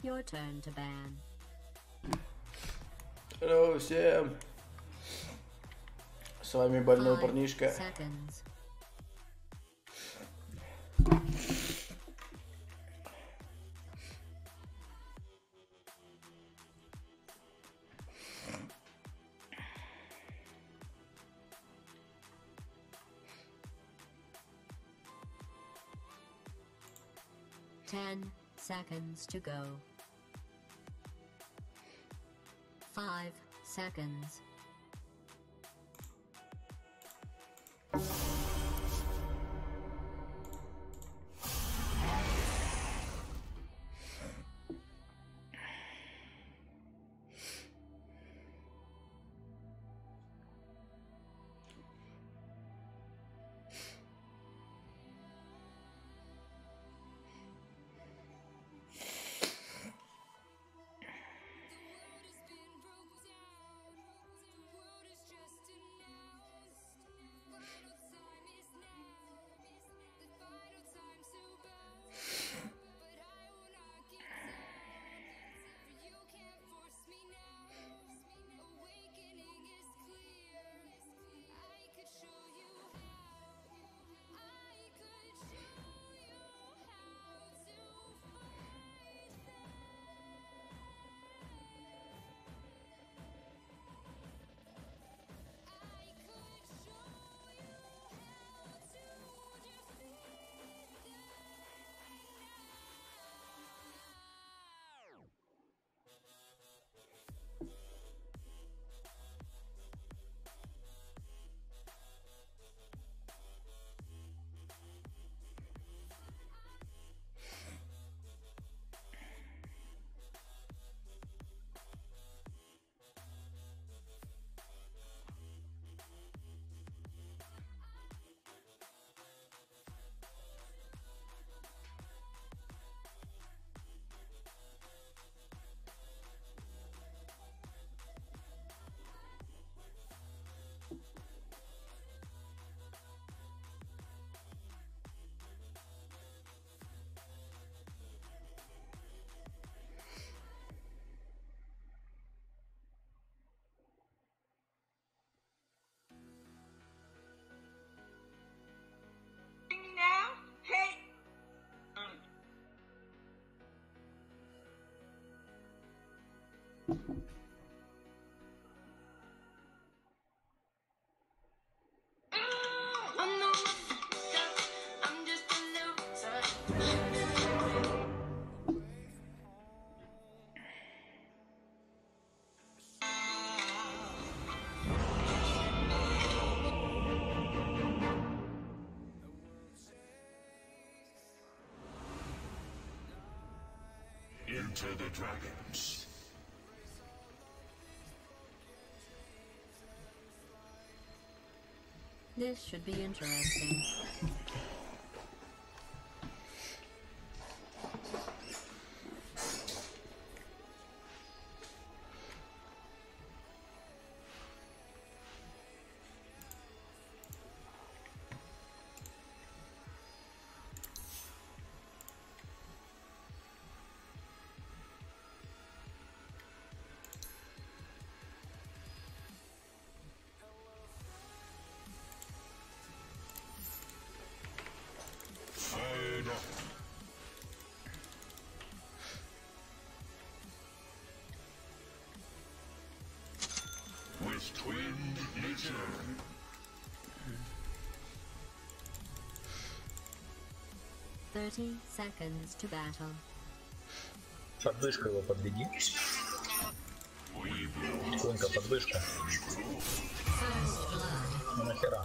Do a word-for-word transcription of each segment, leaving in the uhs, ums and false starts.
Your turn to ban. Hello всем. С вами больной Five парнишка. Seconds. Ten seconds to go. Five seconds. Into the dragons. This should be interesting. With twin nature. Thirty seconds to battle. Подвышка его подведи. Тихонько подвышка. Ну нахера?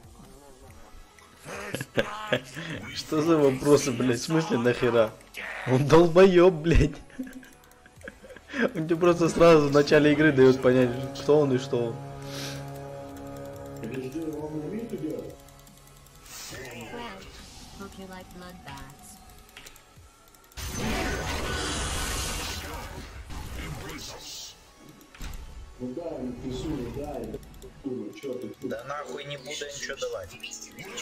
Что за вопросы, блядь? В смысле нахера? Он долбоёб, блядь. Он тебе просто сразу в начале игры дает понять, кто он и что он. Hope you like bloodbaths. Да нахуй не буду ничего давать.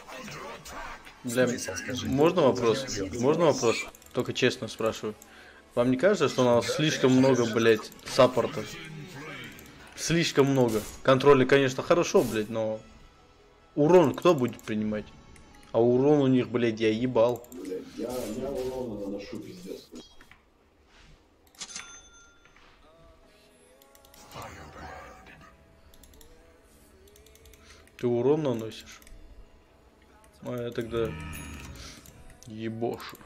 Бля, можно вопрос? Можно вопрос? Только честно спрашиваю. Вам не кажется, что у нас слишком много, блядь, саппортов? Слишком много. Контроли, конечно, хорошо, блядь, но урон кто будет принимать? А урон у них, блядь, я ебал. Блядь, я, я урона наношу пиздец. Ты урон наносишь? А я тогда ебошу.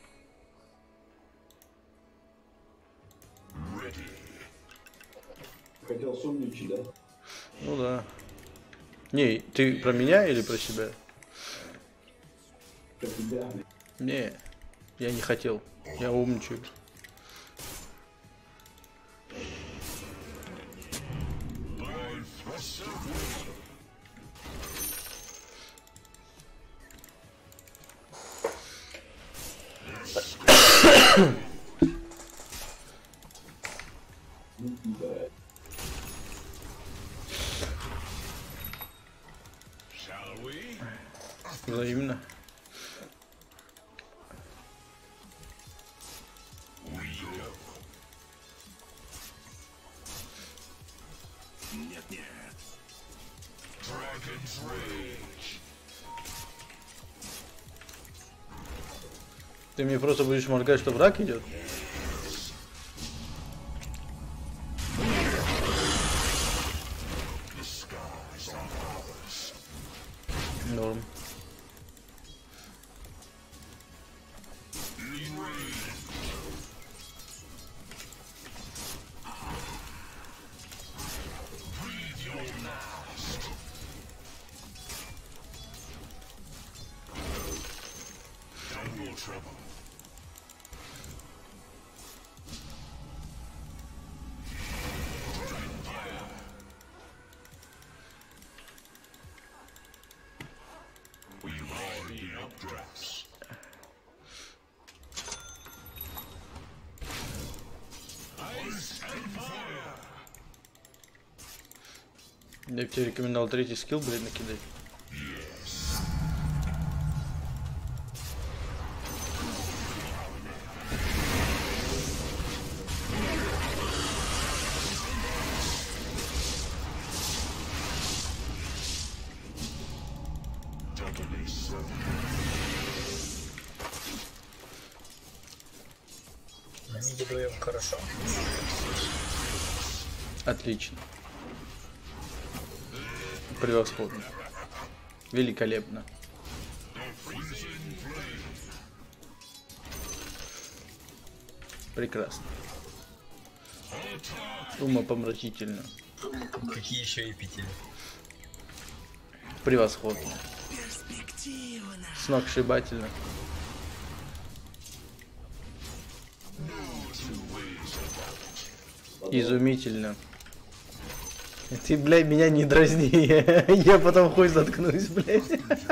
Хотел сумничать, да? Ну да. Не, ты про меня или про себя? Про тебя. Не, я не хотел. Я умничаю. Взаимно. Нет, нет. Dragon's Rage. Ты мне просто будешь моргать, что враг идет? Норм. Я бы тебе рекомендовал третий скилл, блядь, накидать. На миде вдвоем хорошо. Отлично. Превосходно. Великолепно. Прекрасно. Умопомрачительно. Какие еще эпители? Превосходно. Сногсшибательно. Изумительно. Ты, блядь, меня не дразни. Я потом хуй заткнусь, блядь.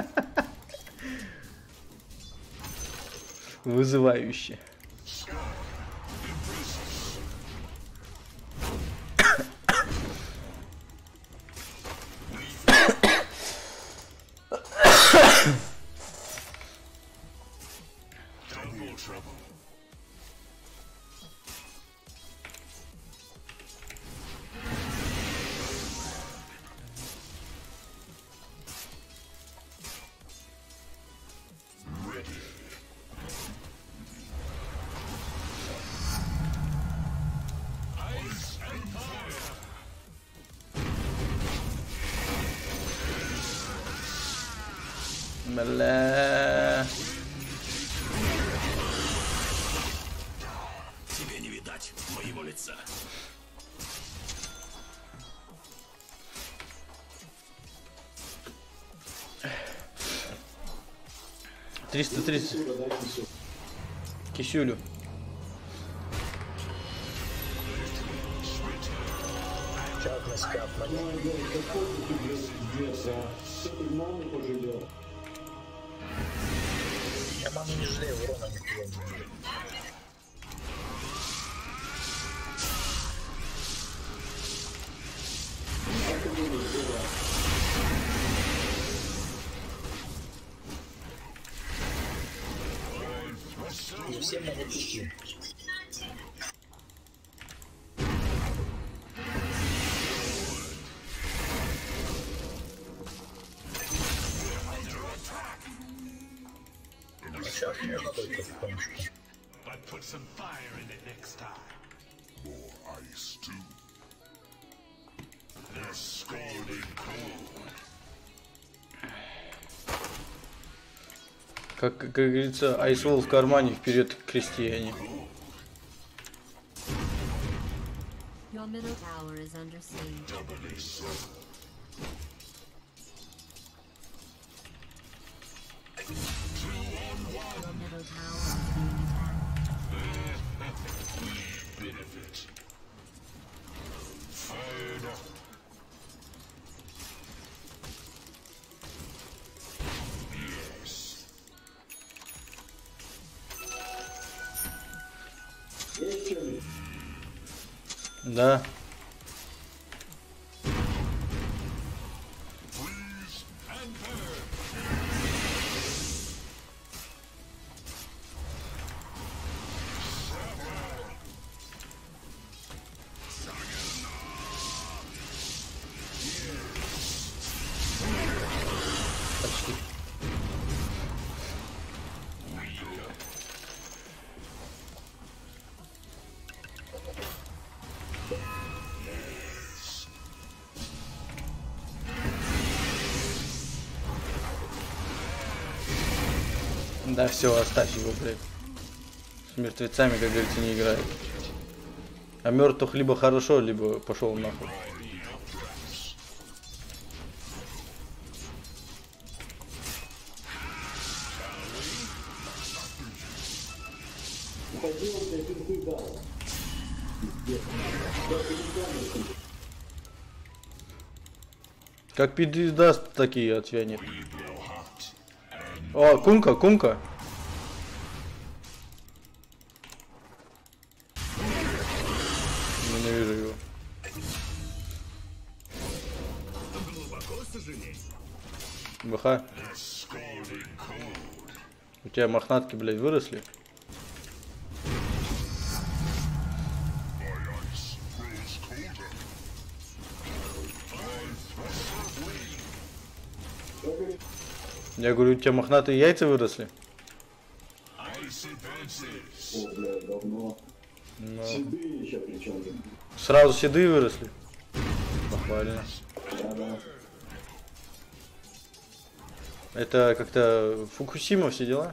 Вызывающе. Бля. Тебе не видать моего лица. триста тридцать. Кисюлю. Чакнусь капнуть. Ой, блядь, какой ты, блядь, пиздец, а? Что ты маму пожалел? Я маму не жалею, урона нихуя не жалею. И все могут уйти. Сейчас можно только потихонечку. But put some fire in it next time. More ice too. They're scalding cold. Как, как говорится, айсвол в кармане, вперед крестьяне. Your middle tower is under siege. Your middle tower is being attacked. Benefit. Fired up. Есть что-нибудь? Да. Freeze and burn. Почти. Да все, оставь его, блядь. С мертвецами, как говорится, не играет. А мертвых либо хорошо, либо пошел нахуй. Уходи, он тебе пинты дал. Пиздец. Да, пинками. Как пиздец такие отвянет. О, кунка, кунка. Ненавижу его. Глубоко сожалею. БХ. Scalding cold. У тебя мохнатки, блядь, выросли? My ice grows colder. Что говорит? Я говорю, у тебя мохнатые яйца выросли? Ice advances. О, бля, давно. Ну, Седые еще причем. сразу седые выросли. Похвально. Да-да. Это как-то Фукусима все дела?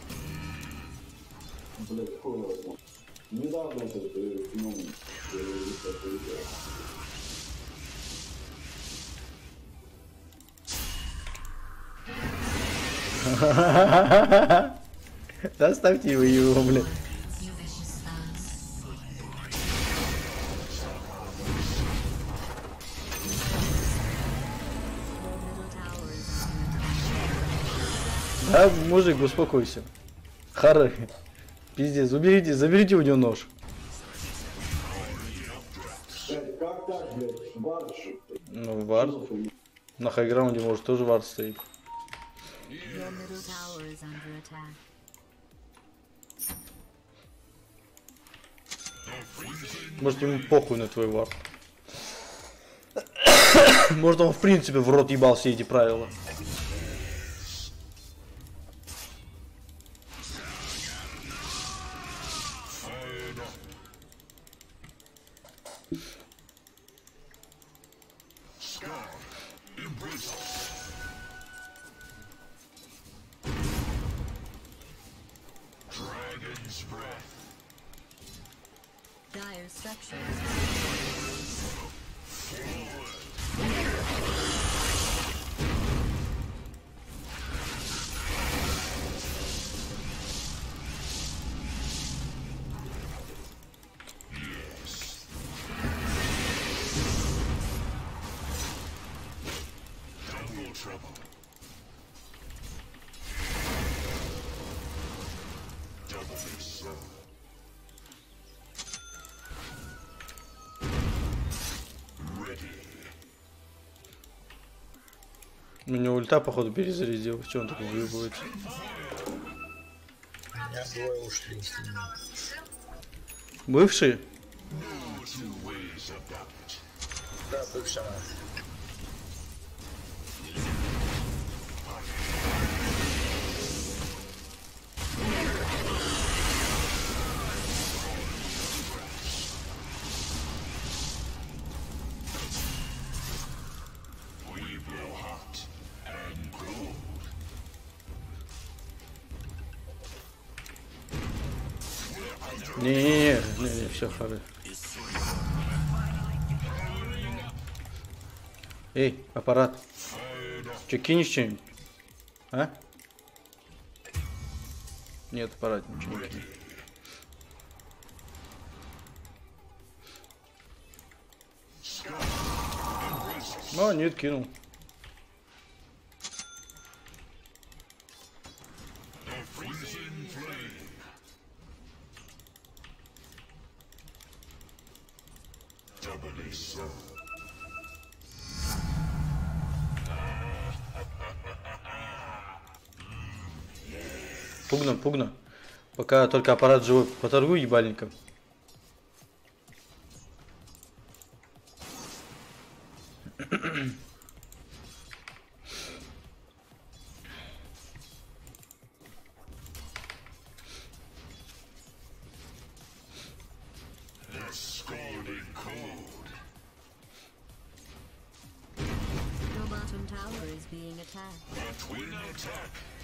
Блядь, хуй его знает. Недавно этот э, феномен. э, это видео. Доставьте его, его, блядь. You vicious thugs. Your middle tower is under attack. Да, мужик, успокойся. Хары. Пиздец, уберите, заберите у него нож. Блядь, как так, блядь? Варш. Ну, вард. На хайграунде, может, тоже вард стоит. Your middle tower is under attack. Может, ему похуй на твой вард. Может, он в принципе в рот ебал все эти правила. Dragon's breath. Dire structures. Double trouble. Double so. Ready. У него ульта, походу, перезарядил. Че он такой выебывается? У меня двое ушли. Бывший? No two ways about it. Да, бывшая. Не-не-не, все, хары. Эй, аппарат. Че, кинешь что-нибудь? А? Нет, аппарат, ничего не кинет. Ну, нет, кинул. Пугна, пугна. Пока только аппарат живой, поторгуй ебальником. Your bottom tower is being attacked.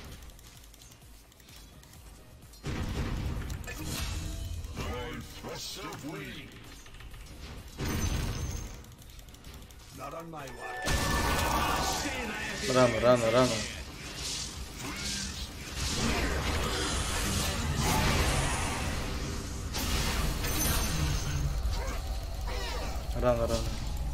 Рано, рано, рано. Рано, рано.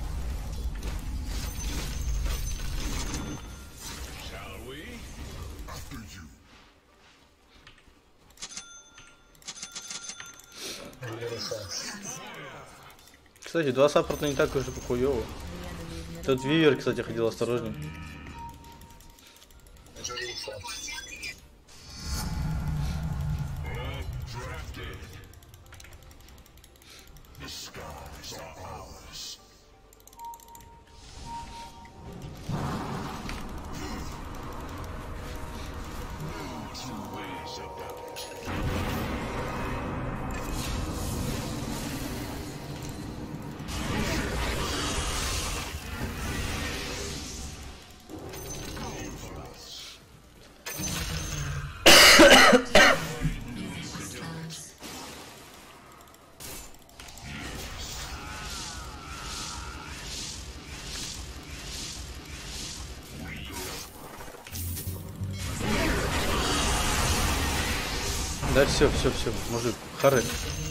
Кстати, два саппорта не так уж и хуёво. Тут Вивер, кстати, ходил осторожней. Да все, все, все, мужик, хары.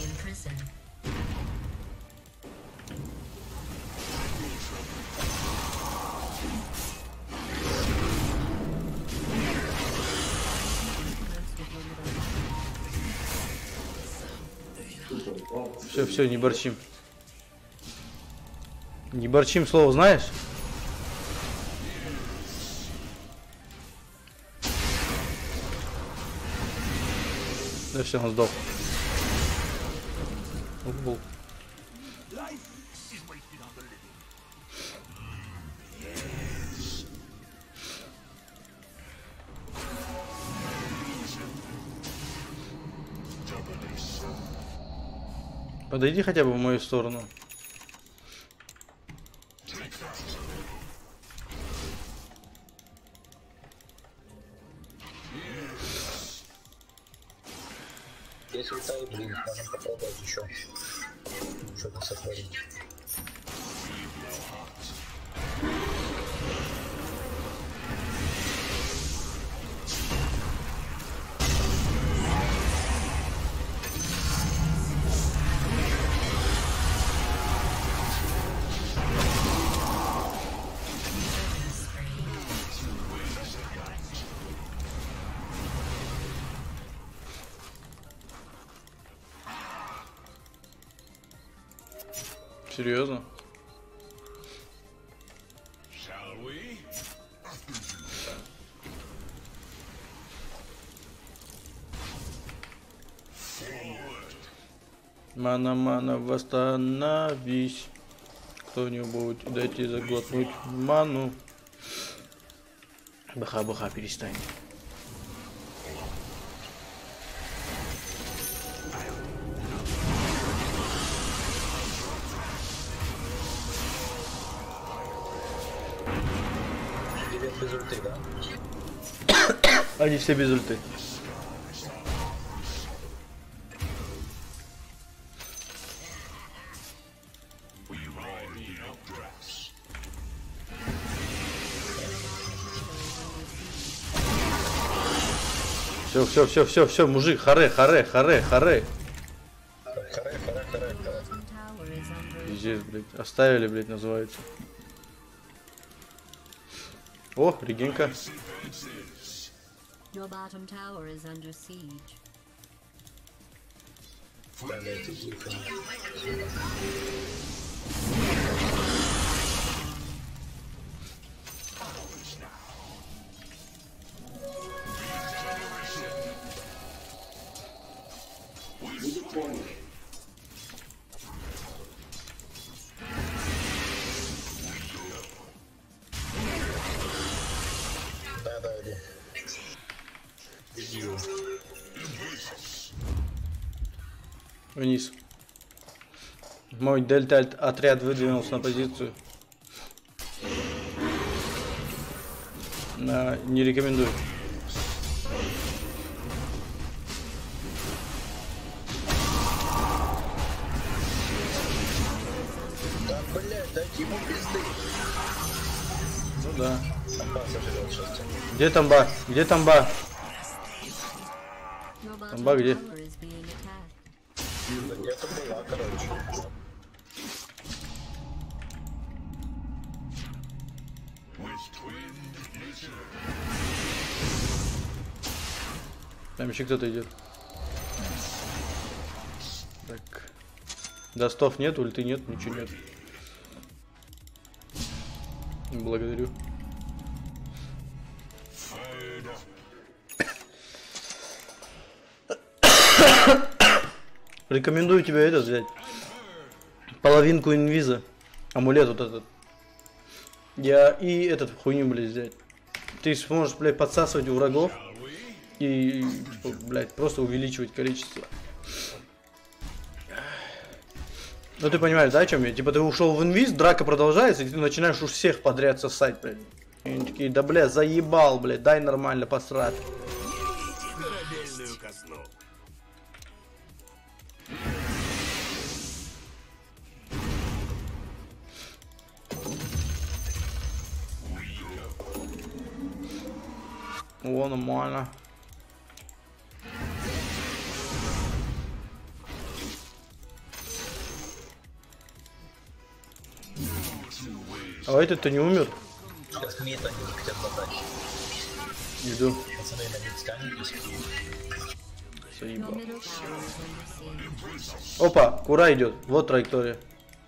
Все, все, не борчим. Не борчим слово, знаешь? Да все, он сдох. Угу. Подойди хотя бы в мою сторону. Если летает блин, можем попробовать еще что-то сотворить. Серьезно? Мана, мана, восстановись. Кто-нибудь, дайте заглотнуть ману. Баха-баха, перестань. Без ульты, да? Они все без ульты. Все, все, все, все, все, мужик, харе, харе, харе, харе. Харе, харе, харе, харе. Bottom tower is under Пиздец, блядь. Оставили, блядь, называется. О, регенка. Your bottom tower is under siege. Вставляйте тихо. Будет понял. Да, да, иди. Иди. Вниз. Мой дельта отряд выдвинулся на позицию. А, не рекомендую. Да, блядь, дайте ему пизды. Ну да. Самба сожрет сейчас. Где тамба? Где тамба? Your bottom Тамба где? tower is being attacked. Да где-то была, короче. Там еще кто-то идет. Так. Достов нет, ульты нет, ничего нет. Благодарю. Рекомендую тебе этот взять. Половинку инвиза. Амулет вот этот. Я и этот хуйню, блядь, взять. Ты сможешь, блядь, подсасывать у врагов. И, блядь, просто увеличивать количество. Ну ты понимаешь, да, о чем я? Типа ты ушел в инвиз, драка продолжается, и ты начинаешь у всех подряд сосать, блядь. И они такие, да, бля, заебал, блядь, дай нормально посрать. Корабельную казну. О, нормально. А этот-то не умер? Сейчас мид они хотят забрать. Иду. Пацаны на мид сканились. Your Заебал. middle tower is under siege. Опа, кура идет. Вот траектория.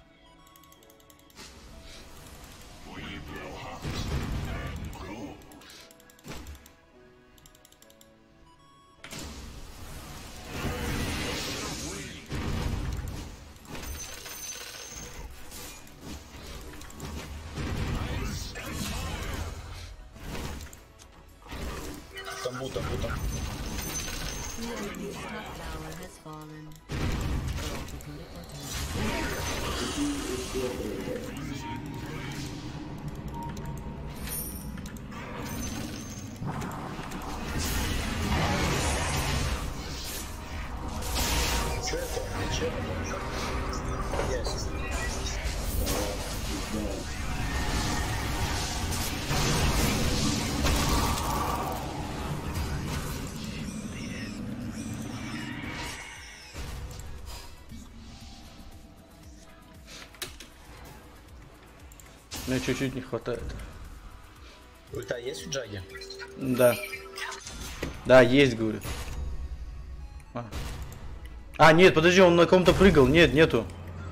Тамбу, тамбу, тамбу. The enemy's top tower has fallen. Че это? Че? Есть. Мне чуть-чуть не хватает. Ульта есть у Джаги? Да. Да, есть, говорю. А. А, нет, подожди, он на ком-то прыгал. Нет, нету.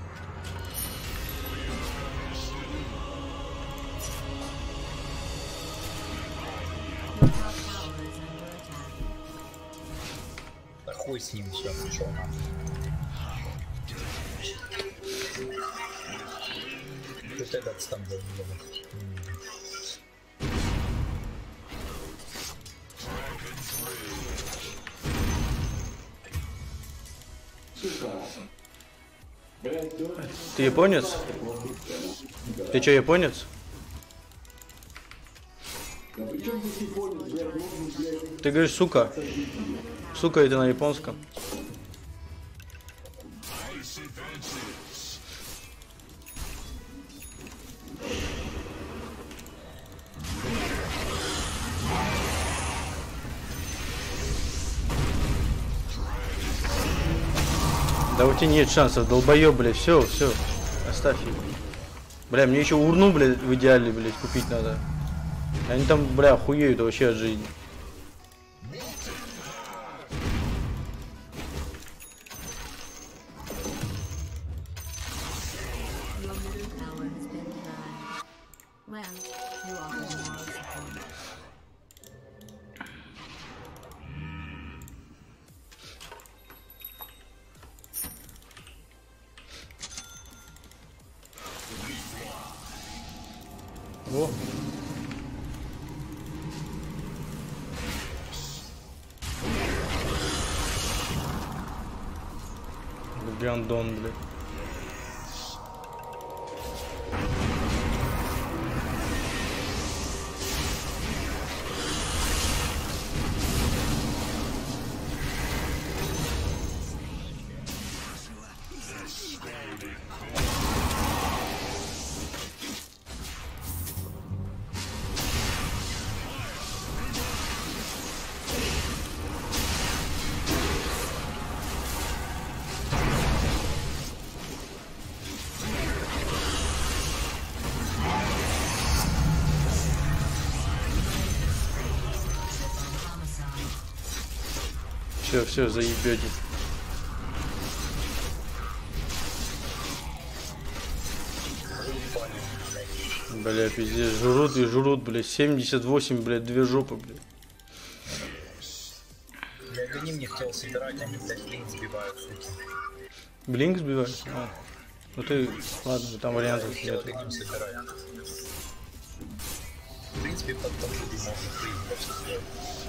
Your top tower is under attack. Да хуй с ним, все, ничего надо. Пусть этот там забьет. Сука. Блядь, да. Ты японец? Ты чё, японец? Да при чем здесь японец, блядь, можно, блядь, Ты говоришь, сука. Сука, это на японском. Да у тебя нет шансов, долбоёб, блядь, все, все. Оставь его. Бля, мне еще урну, блядь, в идеале, блядь, купить надо. Они там, бля, хуеют вообще от жизни. Your middle tower has been denied. Well, you offer moral support. Во. Гандон, блядь. Все, все, заебете. Бля, пиздец, жрут и жрут, блядь. семьдесят восемь, блядь, две жопы, блядь. Я гоним не хотел собирать, они, блядь, блин сбивают, суки. Блинк сбивает? А. Ну ты, ладно, там вариантов Хотел нет. гоним собирать. В принципе, под подходы можно блин все сделать.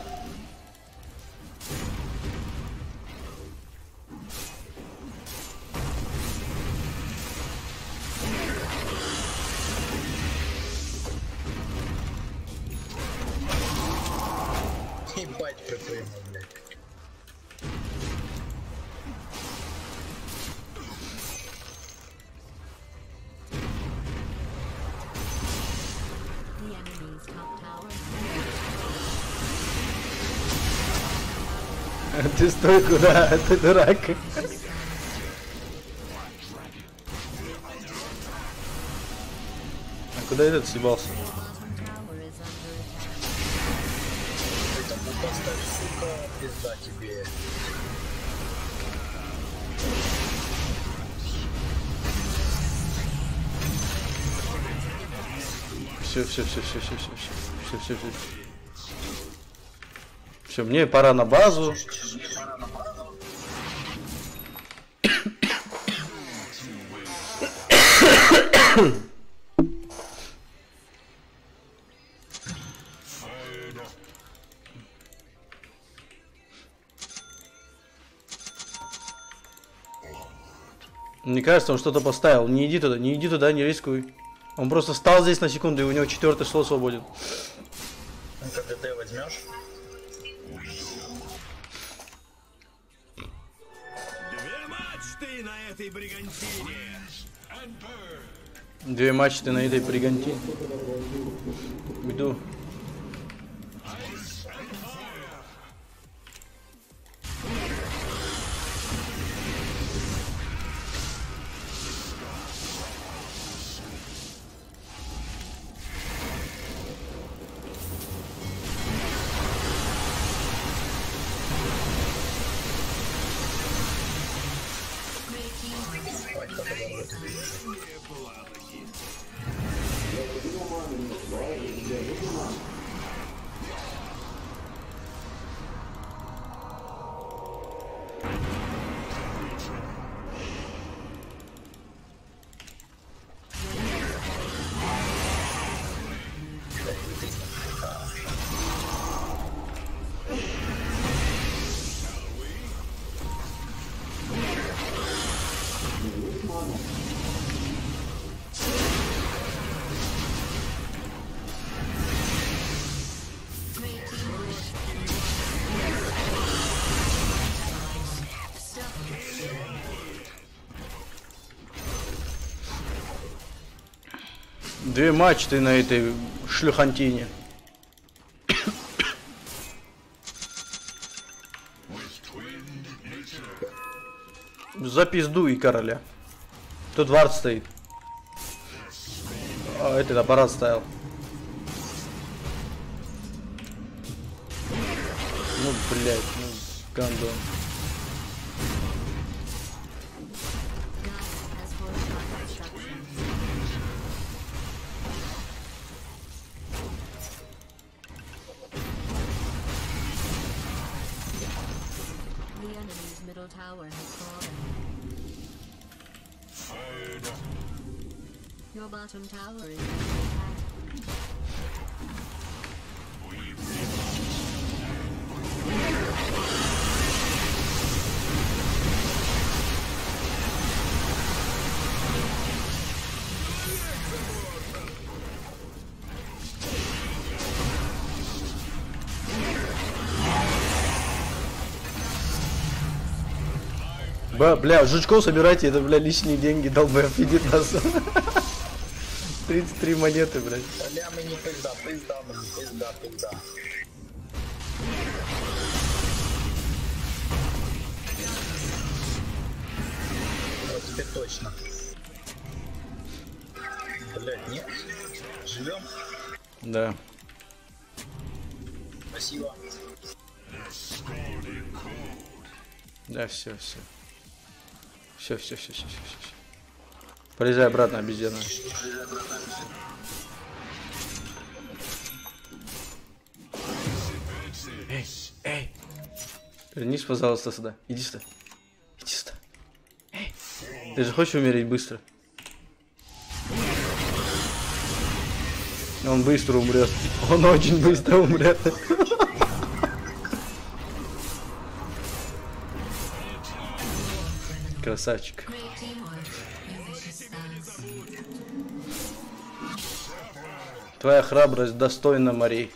Ебать, припрыгнул, блядь. The enemy's top tower Ты стой куда, ты дурак. А куда этот съебался? bottom tower is under attack. Поэтому поставь, сука, пизда тебе. Все, все, все, все, все, все, все, все, все. Все, мне пора на базу. Мне кажется, он что-то поставил. Не иди туда, не иди туда, не рискуй. Он просто стал здесь на секунду, и у него четвертый слот свободен. Ну, когда ты возьмешь, Две мачты на этой бригантине. Две мачты на этой бригантине. Иду. Две мачты на этой шлюхантине. За пизду и короля. Тут вард стоит. А, это аппарат ставил. Ну, блядь, ну, гандон. Has fortified structures. The enemy's middle tower has fallen. Your bottom tower is under attack. Б, бля, жучков собирайте, это, бля, лишние деньги, долбоёб, видит нас. тридцать три монеты, блядь. Бля, мне пизда, пизда, мне пизда, пизда. Вот теперь точно. Блять, нет? Живем? Да. Спасибо. Да, все, все. Все, все, все, все, все, все. Полезай обратно, обезьяна. Эй, эй. Вернись, пожалуйста, сюда. Иди сюда. Иди сюда. Эй. Ты же хочешь умереть быстро? Он быстро умрет. Он очень быстро умрет. Красавчик. Great teamwork. Ambitious stance. Твоя храбрость достойна морей.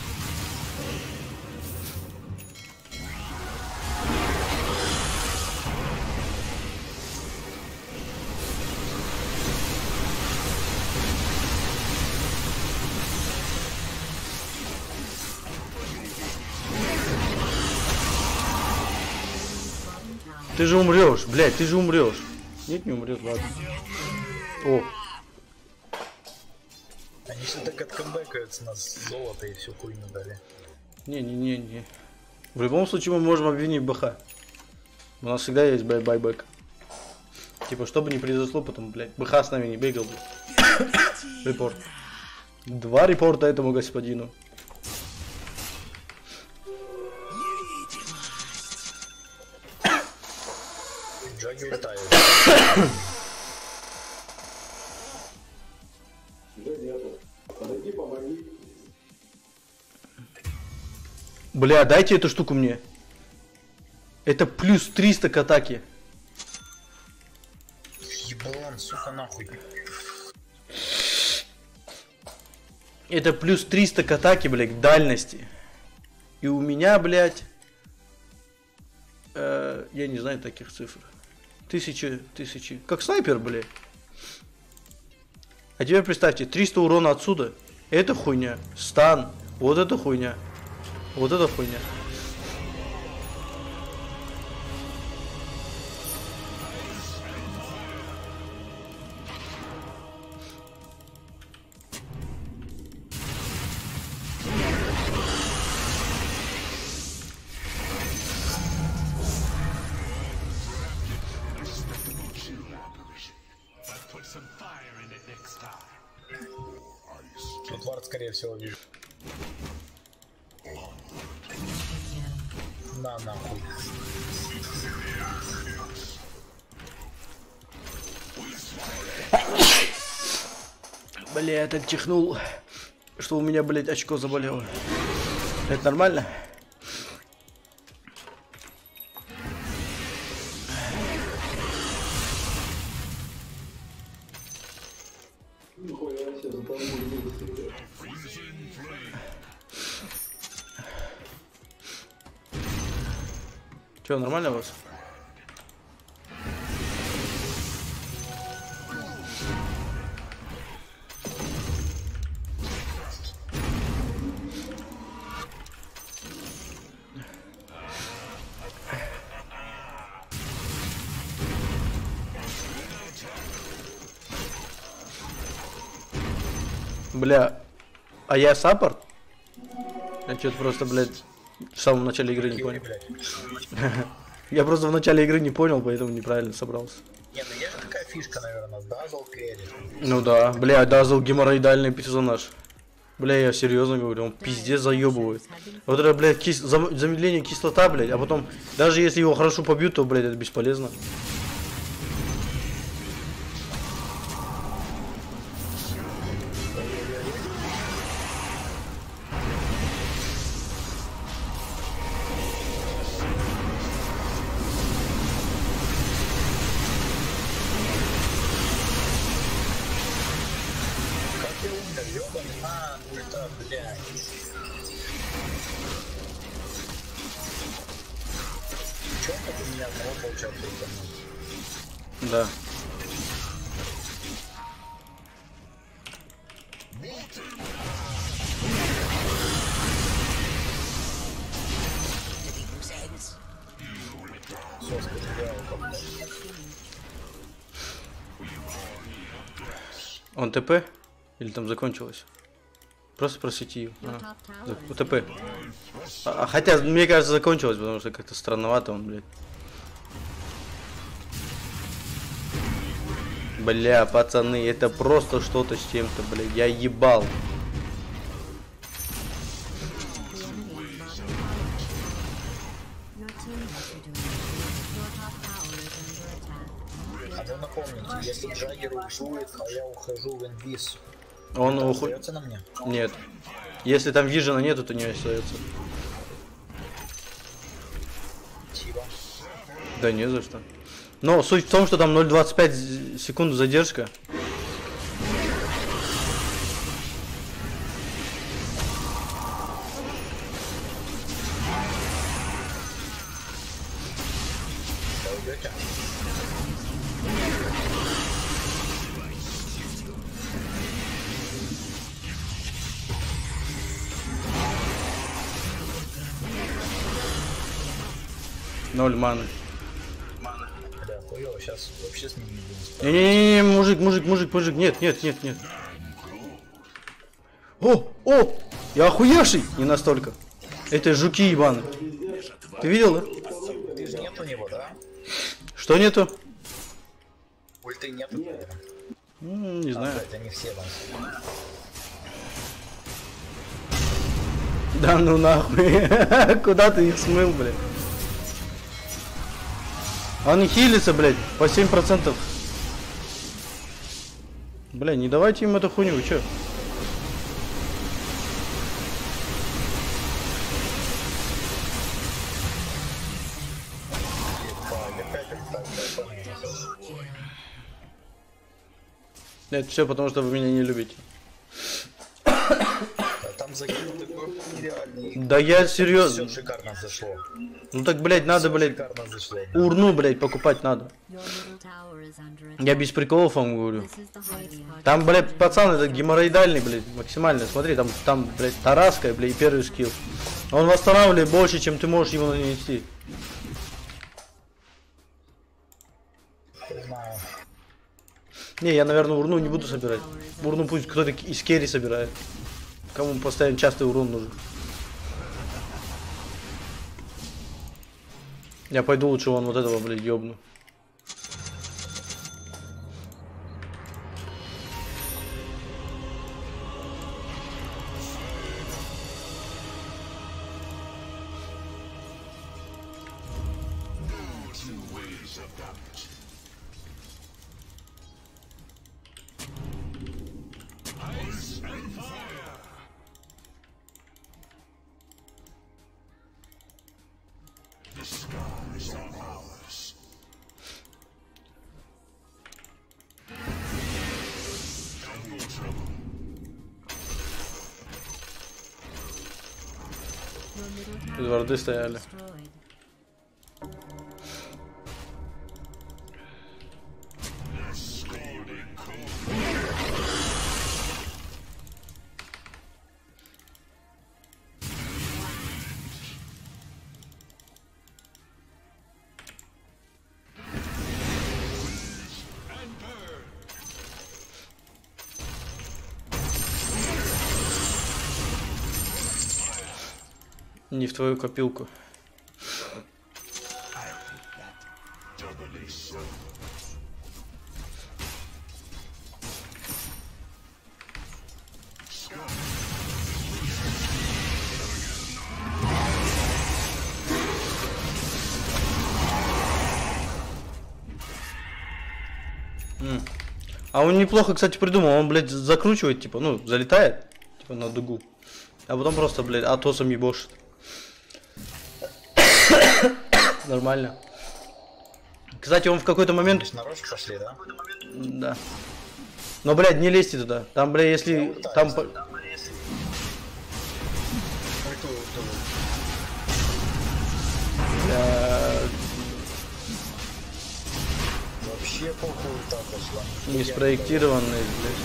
Ты же умрешь, блядь, ты же умрешь. Нет, не умрет, ладно. О, Они все так откомбэкаются, нас золото и всю хуйню дали. не-не-не-не. В любом случае мы можем обвинить БХ. У нас всегда есть байбэк. Типа, что бы ни произошло, потом, блядь, БХ с нами не бегал бы. Репорт. Два репорта этому господину. Джаги улетают. Да нету. Подойди, помоги. Бля, дайте эту штуку мне. Это плюс триста к атаке. Еблан, сука, нахуй. Это плюс триста к атаке, блядь, к дальности. И у меня, блядь, э, я не знаю таких цифр. Тысячи, тысячи. Как снайпер, блядь. А теперь представьте, триста урона отсюда. Это хуйня. Стан. Вот это хуйня. Вот это хуйня. Let's put some fire in it next time. Тут вард, скорее всего, вижу. На, нахуй. Бля, я так чихнул, что у меня, блядь, очко заболело. Это нормально? Нихуя себе, за тобой не быстрее. Че, нормально у вас? Бля, а я саппорт? Я что-то просто, блядь, в самом начале игры не понял. Я просто в начале игры не понял, поэтому неправильно собрался. Не, ну есть же такая фишка, наверное, Дазл Керри. Ну да, бля, Дазл геморроидальный персонаж. Бля, я серьезно говорю, он пиздец заебывает. Вот это, блядь, кис... замедление кислота, блядь, а потом, даже если его хорошо побьют, то, блядь, это бесполезно. Да. Он ТП? Или там закончилось? Просто просвети ее. А, УТП. А, а хотя, мне кажется, закончилось, потому что как-то странновато он, блядь. Бля, пацаны, это просто что-то с чем-то, блядь. Я ебал. А вы напомните, если Джаггер ужует, а я ухожу в инвиз, Он это уху... остается на мне? Нет. Если там вижена нету, то не остается. Спасибо. Да не за что. Но суть в том, что там ноль двадцать пять секунд задержка. Пойдете? Ноль маны. Да, хуёво, сейчас вообще с ним не будем. Не-не-не, мужик, мужик, мужик, мужик, нет, нет, нет, нет. О, о, я охуевший, не настолько. Это жуки ебаны. Ты видел, да? Ты же нет у него, да? Что нету? Ульты нету, наверное. М, не А, знаю. блядь, они все там. Да ну нахуй. Куда ты их смыл, блядь? Он хилится, блядь, по семь процентов. Бля, не давайте им эту хуйню, вы чё? Это все потому, что вы меня не любите. А там закинул такой нереальный. Да я серьезно. Все шикарно зашло. Ну так, блядь, надо, блядь, Шикарно зашло. урну, блядь, покупать надо. Your middle tower is under attack. Я без приколов вам говорю. This is the hardest part. Там, блядь, пацан, это геморроидальный, блядь, максимально. Смотри, там, там, блядь, тараска, блядь, и первый скилл. Он восстанавливает больше, чем ты можешь ему нанести. Не знаю. Не, я, наверное, урну не буду собирать. Урну пусть кто-то из керри собирает. Кому постоянно частый урон нужен. Я пойду лучше вон вот этого, блядь, ёбну. Your middle tower Тут варды is стояли. destroyed. Не в твою копилку. М. А он неплохо, кстати, придумал. Он, блядь, закручивает, типа, ну, залетает, типа, на дугу. А потом просто, блядь, атосом ебошит. Нормально. Кстати, он в какой-то момент... Здесь на рожь пошли, да? Да. Но, блядь, не лезьте туда. Там, блядь, если... Там... по- Ульту, ульту. Бля, Вообще похуй ульта пошла. не спроектированный, блядь.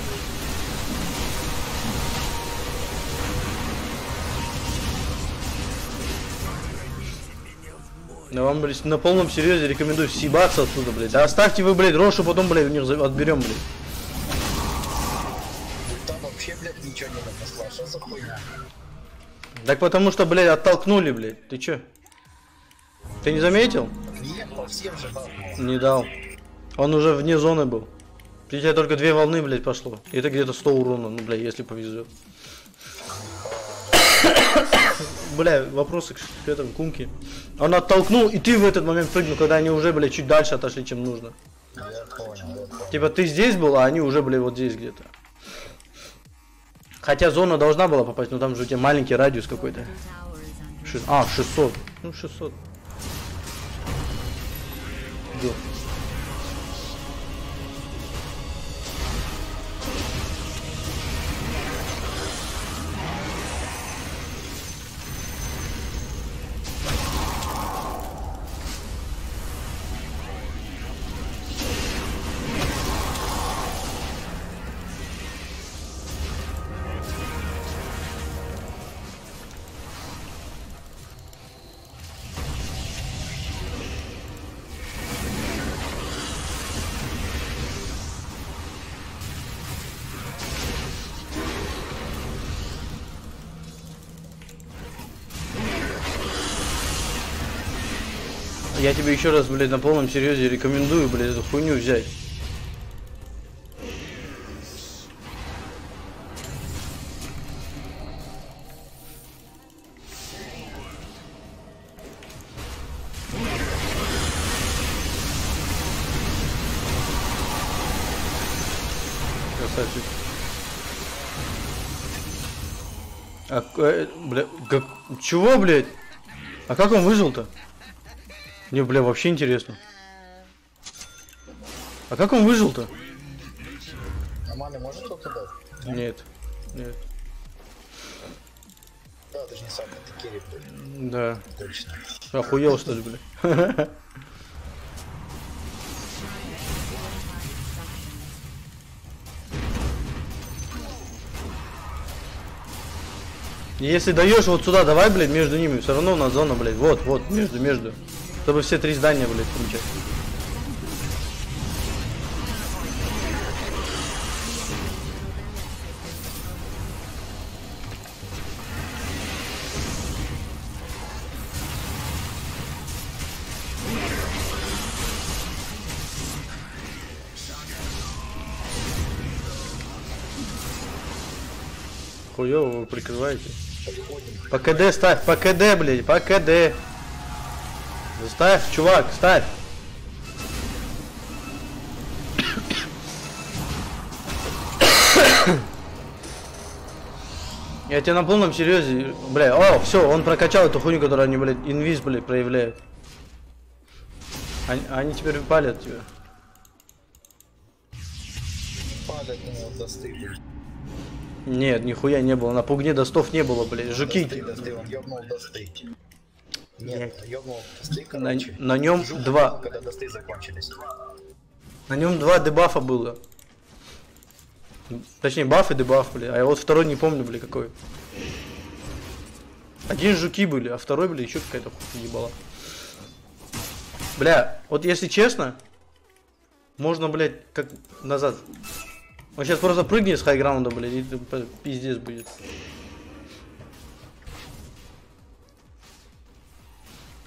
Я вам, блядь, на полном серьезе рекомендую съебаться отсюда, блядь. Да оставьте вы, блядь, Рошу, потом, блядь, у них за- отберем, блядь. Ульта вообще, блядь, ничего не нанесла. Что за хуйня? Так потому что, блядь, оттолкнули, блядь. Ты чё? Ты не заметил? Нет, по всем же дал. Не дал. Он уже вне зоны был. При тебе только две волны, блядь, пошло. И это где-то сто урона, ну, блядь, если повезет. Бля, вопросы к, к этому кумке. Он оттолкнул, и ты в этот момент прыгнул, когда они уже, блядь, чуть дальше отошли, чем нужно. Я понял, я понял. Типа ты здесь был, а они уже, блядь, вот здесь где-то. Хотя зона должна была попасть, но там же у тебя маленький радиус какой-то. Tower is under Ши- А, шестьсот. Ну, шестьсот. Да. Я тебе еще раз, блядь, на полном серьезе рекомендую, блядь, эту хуйню взять. Красавчик. А, э, бля, как, чего, блядь? А как он выжил-то? Не, бля, вообще интересно. А как он выжил-то? Нормально может кто-то дать? Нет. Нет. Да, ты же не сам, ты керри, блядь. Да. Точно. Охуел, что ли, бля? Если даешь вот сюда, давай, блядь, между ними. Все равно у нас зона, блядь. Вот, вот, между, между. Чтобы все три здания, блядь, включать. Хуёво вы прикрываете. По КД ставь, по КД, блядь, по КД. Ставь, чувак, ставь. Я тебе на полном серьезе, бля, о, все, он прокачал эту хуйню, которую они, блядь, инвиз, блядь, проявляют. Они, они теперь палят тебя. Падать на него досты, блядь. Нет, нихуя не было, на пугне достов не было, блядь, жуки. Досты, досты, он ёбнул досты. Нет, ёбнул досты, На, короче. на нем Жук два, ёбнул, когда досты закончились. на нем два дебафа было. Точнее, баф и дебаф, бля, а я вот второй не помню, бля, какой. Один жуки были, а второй, бля, еще какая-то хуйня ебала. Бля, вот если честно, можно, блядь, как назад. Он сейчас просто прыгнет с хайграунда, блядь, и пиздец будет.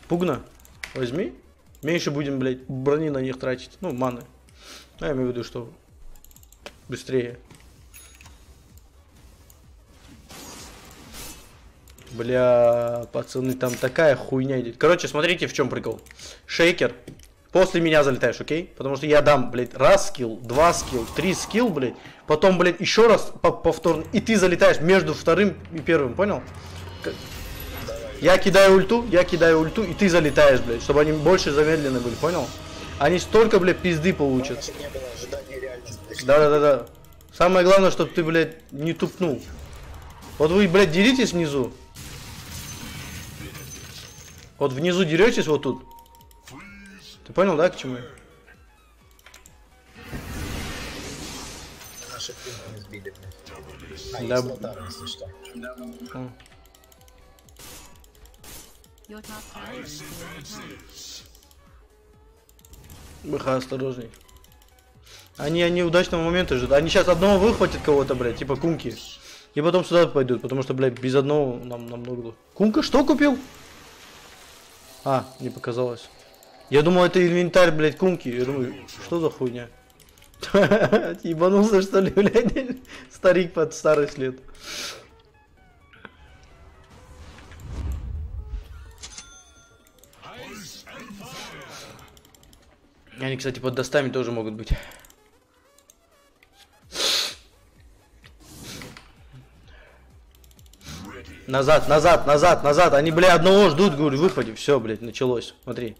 Пугна. Возьми. Меньше будем, блядь, брони на них тратить. Ну, маны. Ну, я имею в виду, что быстрее. Бля, пацаны, там такая хуйня идет. Короче, смотрите, в чем прикол. Шейкер. После меня залетаешь, окей? Потому что я дам, блядь, раз скилл, два скилл, три скилл, блядь. Потом, блядь, еще раз повторно. И ты залетаешь между вторым и первым, понял? Я кидаю ульту, я кидаю ульту, и ты залетаешь, блядь. Чтобы они больше замедлены были, понял? Они столько, блядь, пизды получат. Да-да-да-да. Самое главное, чтобы ты, блядь, не тупнул. Вот вы, блядь, деритесь внизу. Вот внизу деретесь вот тут. Ты понял, да, к чему? Наши пинки не сбили, блядь. А, Да. есть Лотар, если что. А. Your top tower is being attacked. БХ, осторожней. Они, они удачного момента ждут. Они сейчас одного выхватят кого-то, блядь, типа Кунки. И потом сюда пойдут, потому что, блядь, без одного нам намного... Кунка что купил? А, не показалось. Я думал, это инвентарь, блядь, Кунки. Я думаю, что за хуйня? Ебанулся, что ли, блядь? Старик под старый след. Они, кстати, под достами тоже могут быть. Назад, назад, назад, назад. Они, бля, одного ждут, говорю, выходи. Все, блядь, началось. Смотри.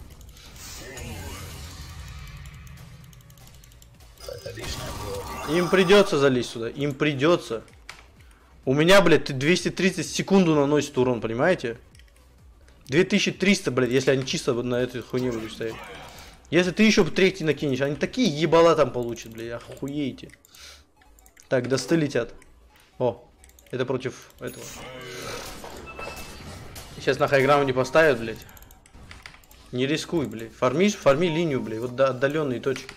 Им придется залезть сюда. Им придется. У меня, блядь, двести тридцать секунду наносит урон, понимаете? две тысячи триста, блядь, если они чисто на этой хуйне будут стоять. Если ты еще третий накинешь, они такие ебала там получат, блядь, охуеете. Так, досты летят. О, это против этого. Сейчас на хайграунде поставят, блядь. Не рискуй, блядь. Фарми, фарми линию, блядь. Вот до отдаленные точки.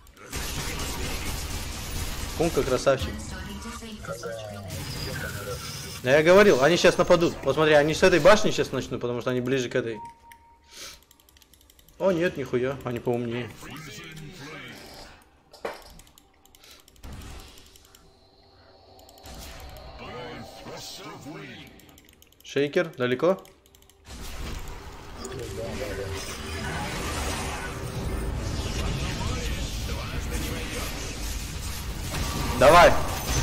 Кунка красавчик. Да я говорил, они сейчас нападут. Посмотри, они с этой башни сейчас начнут, потому что они ближе к этой. О, нет, нихуя, они поумнее. Шейкер, далеко? Давай!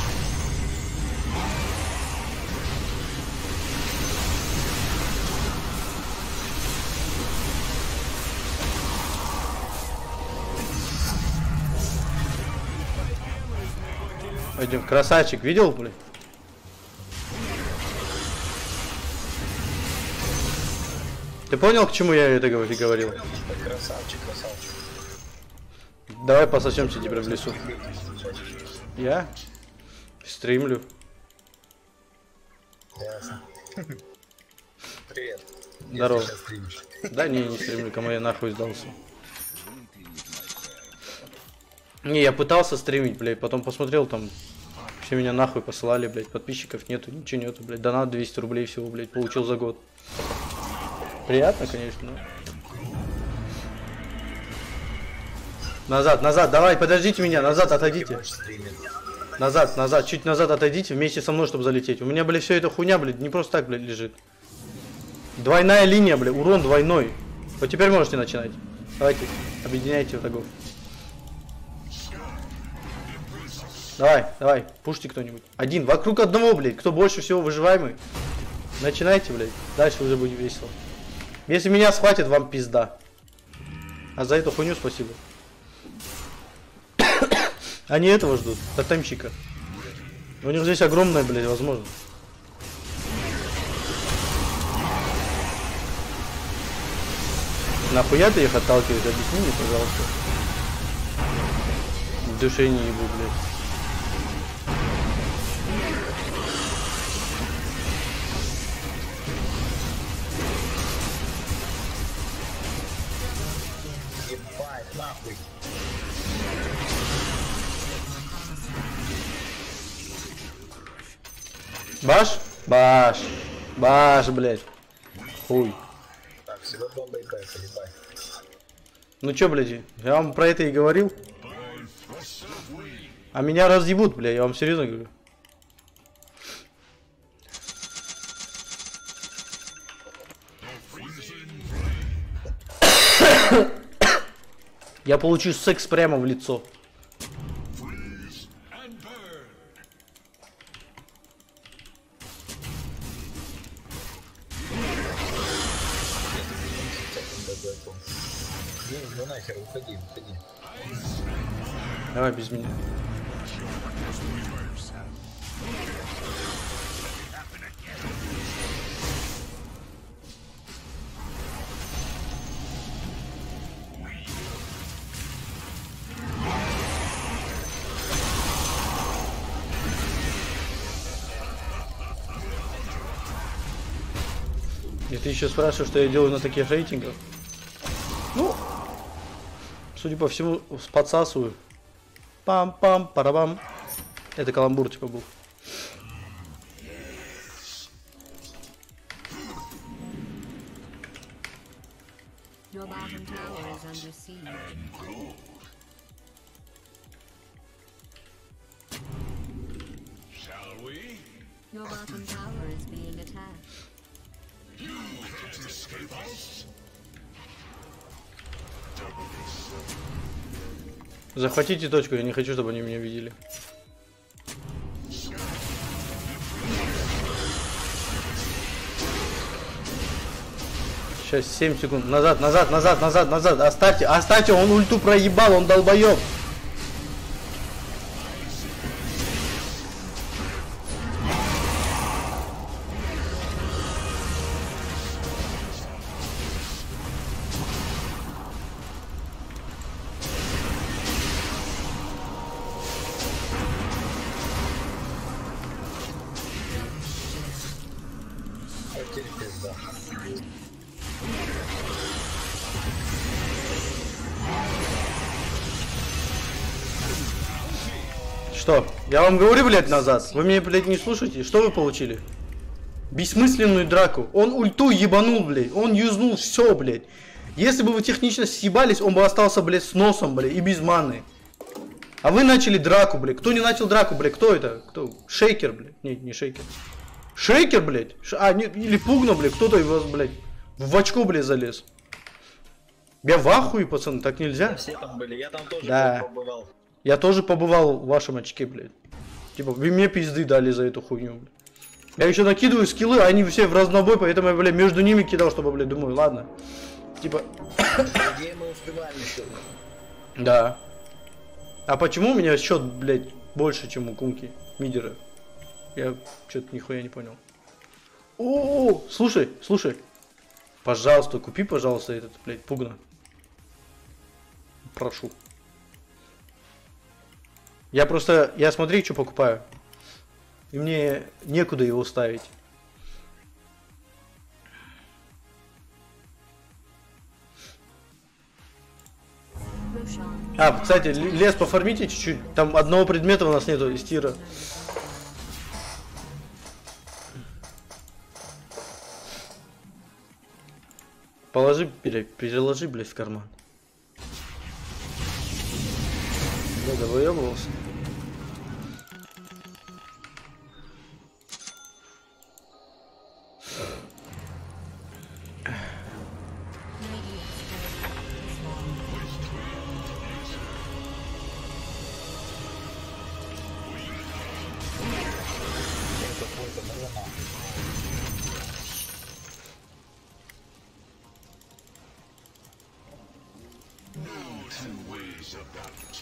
Пойдем, красавчик, видел, блин? Ты понял, к чему я это говорил? Красавчик, красавчик. Давай пососемся теперь в лесу. Я? Стримлю. Ясно. Привет. Здорово. Если сейчас стримишь. Да не, не стримлю, кому я нахуй сдался. Не, я пытался стримить, блядь, потом посмотрел, там все меня нахуй посылали, блядь, подписчиков нету, ничего нету, блядь, донат двести рублей всего, блядь, получил за год. Приятно, конечно, но... Назад, назад, давай, подождите меня, назад отойдите. Назад, назад, чуть назад отойдите, вместе со мной, чтобы залететь. У меня, блядь, все это хуйня, блядь, не просто так, блядь, лежит. Двойная линия, блядь, урон двойной. Вот теперь можете начинать. Давайте, объединяйте врагов. Давай, давай, пушьте кто-нибудь. Один, вокруг одного, блядь, кто больше всего выживаемый. Начинайте, блядь, дальше уже будет весело. Если меня схватит, вам пизда. А за эту хуйню спасибо. Они этого ждут, тотемщика. У них здесь огромная, блядь, возможность. Нахуя ты их отталкиваешь? Объясни мне, пожалуйста. В душе не ебу, блядь. Ебать, нахуй. Баш? Баш. Баш, блядь. Хуй. Так, Всего бомба играет, ебай. Ну чё, блядь, я вам про это и говорил. А меня разъебут, бля, я вам серьезно говорю. Я получу секс прямо в лицо. Ну, ну нахер, уходи, уходи. Давай без меня. И ты еще спрашиваешь, что я делаю на таких рейтингах? Ну, судя по всему, подсасываю. Пам-пам, парабам. Это каламбур типа был. Your bottom tower is under siege. Shall we? Your bottom tower is being attacked. You can't escape us. Захватите точку, я не хочу, чтобы они меня видели. Сейчас семь секунд. Назад, назад, назад, назад, назад. Оставьте, оставьте, он ульту проебал, он долбоеб. Вот теперь пизда. Что? Я вам говорю, блядь, назад. Вы меня, блядь, не слушаете? Что вы получили? Бессмысленную драку. Он ульту ебанул, блядь. Он юзнул все, блядь. Если бы вы технично съебались, он бы остался, блядь, с носом, блядь, и без маны. А вы начали драку, блядь. Кто не начал драку, блядь? Кто это? Кто? Шейкер, блядь. Нет, не шейкер. Шейкер, блядь? Ш... А, не, или Пугна, блядь. Кто-то его, блядь, в очко, блядь, залез. Я в ахуе, пацаны, так нельзя. Все там были, я там тоже Да. побывал. Я тоже побывал в вашем очке, блядь. Типа, вы мне пизды дали за эту хуйню, блядь. Я еще накидываю скиллы, а они все в разнобой, поэтому я, блядь, между ними кидал, чтобы, блядь, думаю, ладно. Типа... Где мы успеваем еще? Да. А почему у меня счет, блядь, больше, чем у Кунки, мидера? Я что-то нихуя не понял. О, слушай, слушай. Пожалуйста, купи, пожалуйста, этот, блядь, Пугна. Прошу. Я просто, я смотри, что покупаю. И мне некуда его ставить. Roshan. А, кстати, л- лес пофармите чуть-чуть. Там одного предмета у нас нету из тира. Положи, блядь, переложи, блядь, в карман. Да, да выебывался. Two ways about it.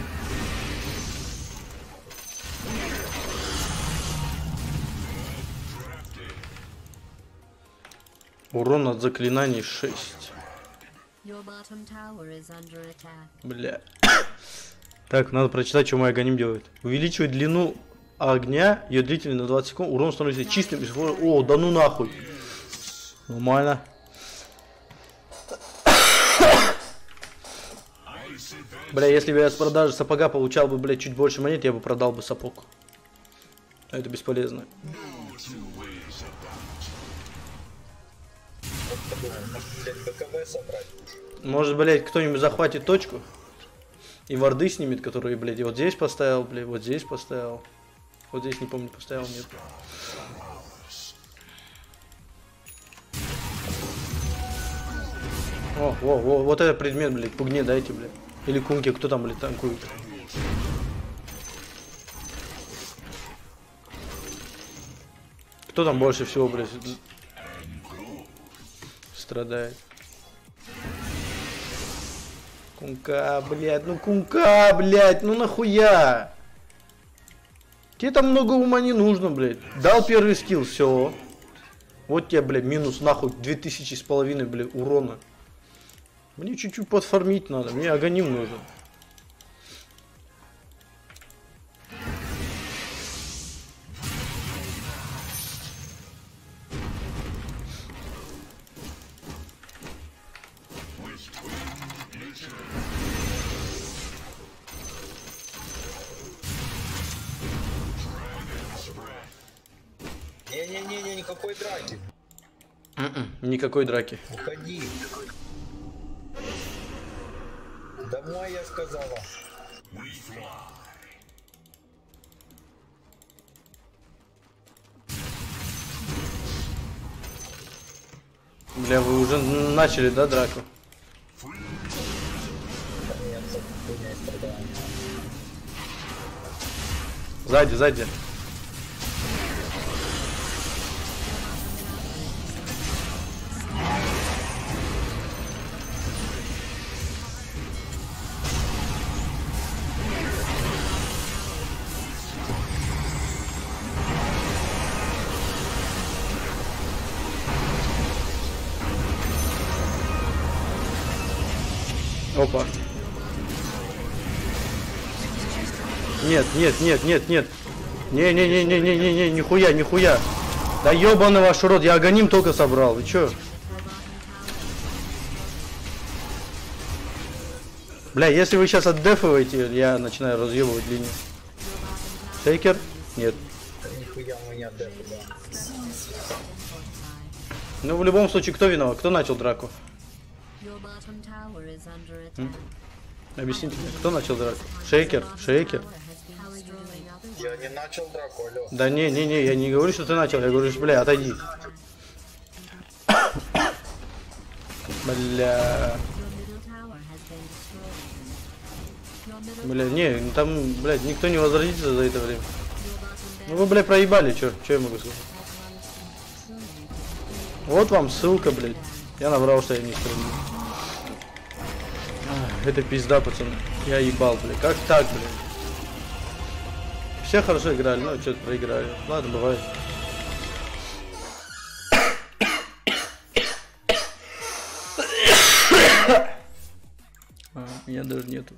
Урон от заклинаний шесть. Your bottom tower is under attack. Бля. Так, надо прочитать, что мой Аганим делает. Увеличивает длину огня, ее длительность на двадцать секунд, урон становится чистым. О, да ну нахуй. Нормально. Бля, если бы я с продажи сапога получал бы, блядь, чуть больше монет, я бы продал бы сапог. А это бесполезно. Вот подумал, может, блядь, БКВ собрать? Может, блядь, кто-нибудь захватит точку и варды снимет, которые, блядь, вот здесь поставил, блядь, вот здесь поставил. Вот здесь, не помню, поставил, нет. О, о, о, вот этот предмет, блядь, пугне дайте, блядь. Или кунки, кто там, блядь, танкует. Кто там больше всего, блядь, страдает? Кунка, блядь, ну кунка, блядь, ну нахуя? Тебе там много ума не нужно, блядь. Дал первый скилл, все. Вот тебе, блядь, минус нахуй две тысячи с половиной, блядь, урона. Мне чуть-чуть подфармить надо, мне агоним нужен. Не-не-не, никакой драки. М-м, никакой драки. Уходи. Домой, я сказала. Бля, вы уже начали, да, драку? Нет, хуйня из страдания. Сзади, сзади. Опа. Нет, нет, нет, нет, нет. Не-не-не-не-не-не-не, нихуя, нихуя. Да ебаный ваш рот, я агоним только собрал. Вы чё? Бля, если вы сейчас отдефываете, я начинаю разъебывать линию. Шейкер? Нет. Нихуя мы не отдали, да. Ну, в любом случае, кто виноват? Кто начал драку? Your bottom tower is under attack. Объясните мне, кто начал драку? Шейкер? Шейкер? How are you doing, others? Я не начал драку, алё. Да не, не, не, я не говорю, что ты начал, я говорю, что, бля, отойди. Бля. Your middle tower has been destroyed. Your middle Бля, не, там, блядь, никто не возродится за это время. your bottom Ну вы, бля, проебали, чё? Чё я могу сказать? Вот вам ссылка, блядь. Я набрал, что я не стрельну. Это пизда, пацаны. Я ебал, блядь. Как так, блядь? Все хорошо играли, но что-то проиграли. Ладно, бывает. А, меня даже нету.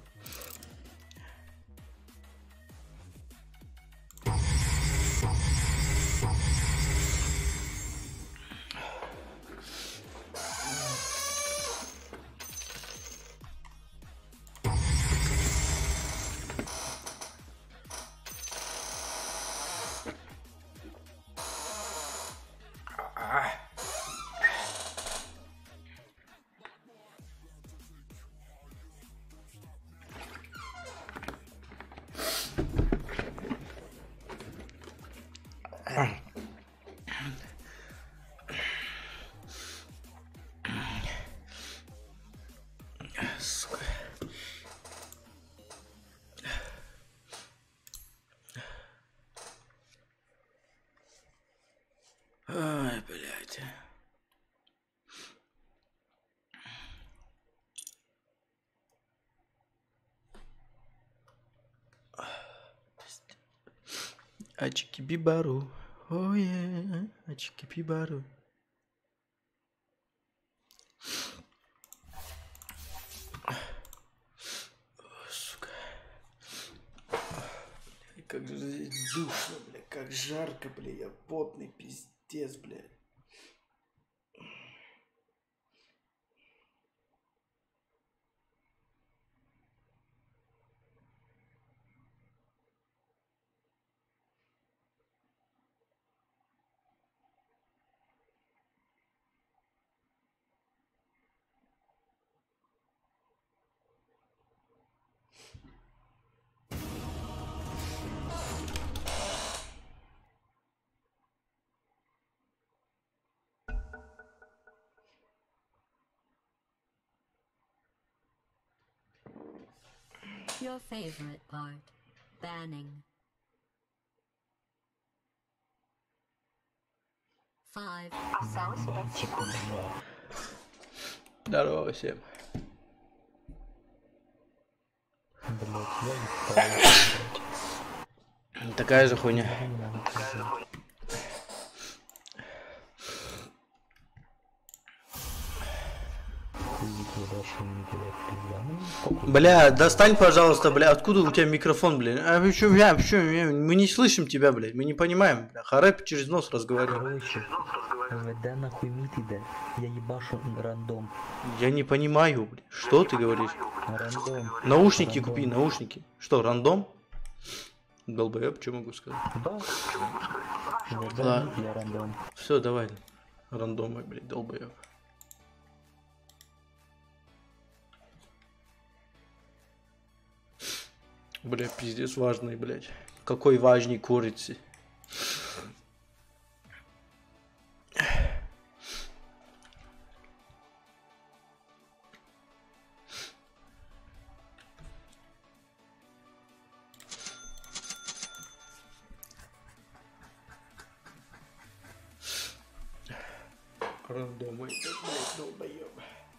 Сука. Ай, блядь. Ачики бибару. Ое, ачики бибару. Сука. Как же здесь душно, бля, как жарко, бля, я потный, пиздец, блядь. Your favorite part. Banning. Five. Здорово всем. Такая же хуйня. Бля, достань, пожалуйста, бля, откуда у тебя микрофон, бля? А почему я, почему я? Мы не слышим тебя, бля, мы не понимаем, бля. Харэп через нос разговаривает. Короче, да нахуй мит иде. Я ебашу рандом. Я не понимаю, бля. Что ты говоришь? Рандом. Наушники Рандом. купи, наушники. Что, рандом? Долбоёб, что могу сказать? Да. Да. Да, я рандом. Все, давай. Рандомы, блядь, долбоёб. Бля, пиздец важный, блядь. Какой важный курицы. Рандомы, блядь, долбоёб.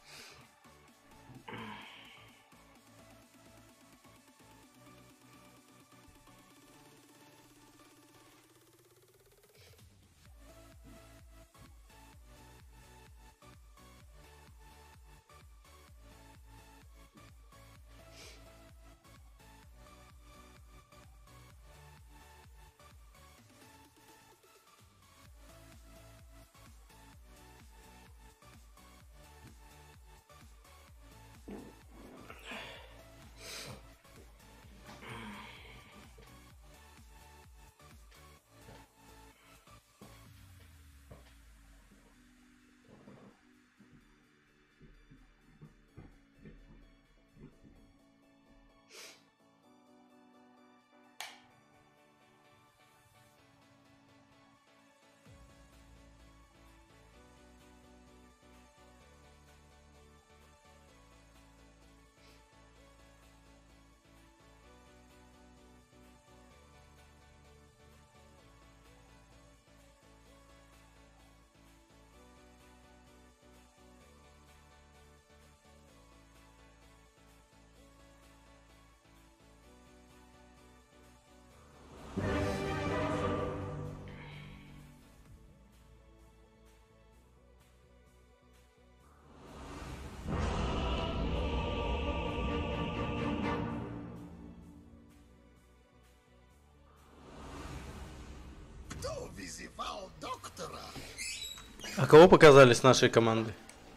А кого показали с нашей команды?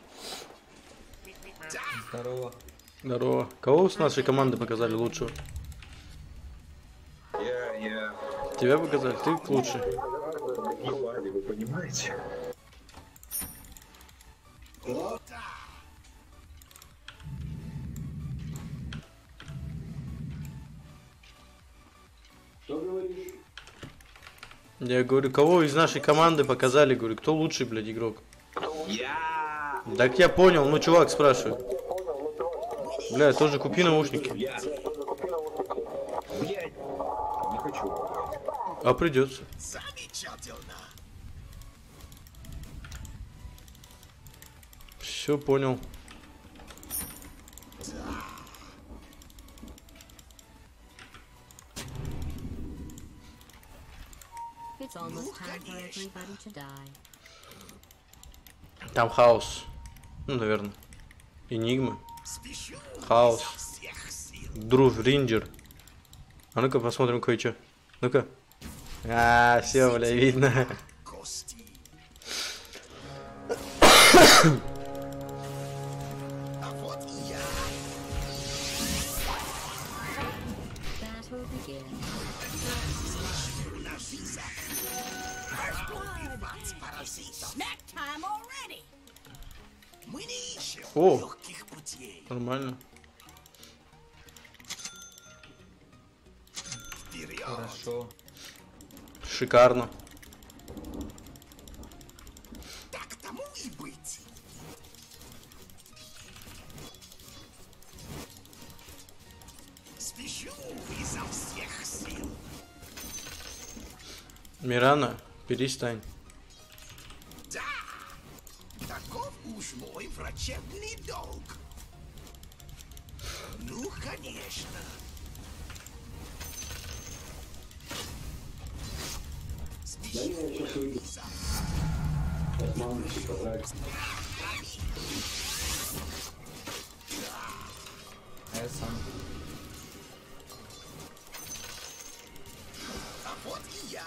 Здорово. Здорово. Кого с нашей команды показали лучшего? Я, я... Тебя показали? Ты лучше. Ебали, вы понимаете? Что говоришь? Я говорю, кого из нашей команды показали? Говорю, кто лучший, блядь, игрок? Я... Так я понял, ну чувак спрашивает. Бля, тоже купи наушники. Я... Блядь, не хочу. А придется. Все понял. It's almost time for everybody to die. Там хаос. Ну, наверное. Энигма. Хаос. Друв, Ринджер. А ну-ка посмотрим кое-что. Ну-ка. А, все, бля, видно. Battle begins. Snack time already. О, нормально. Хорошо. Шикарно. Так тому и быть. Мирана, перестань. Да, таков уж мой врачебный долг. Ну, конечно. Да не, я сейчас уйду. От мамочки подрать. А я сам. А вот и я.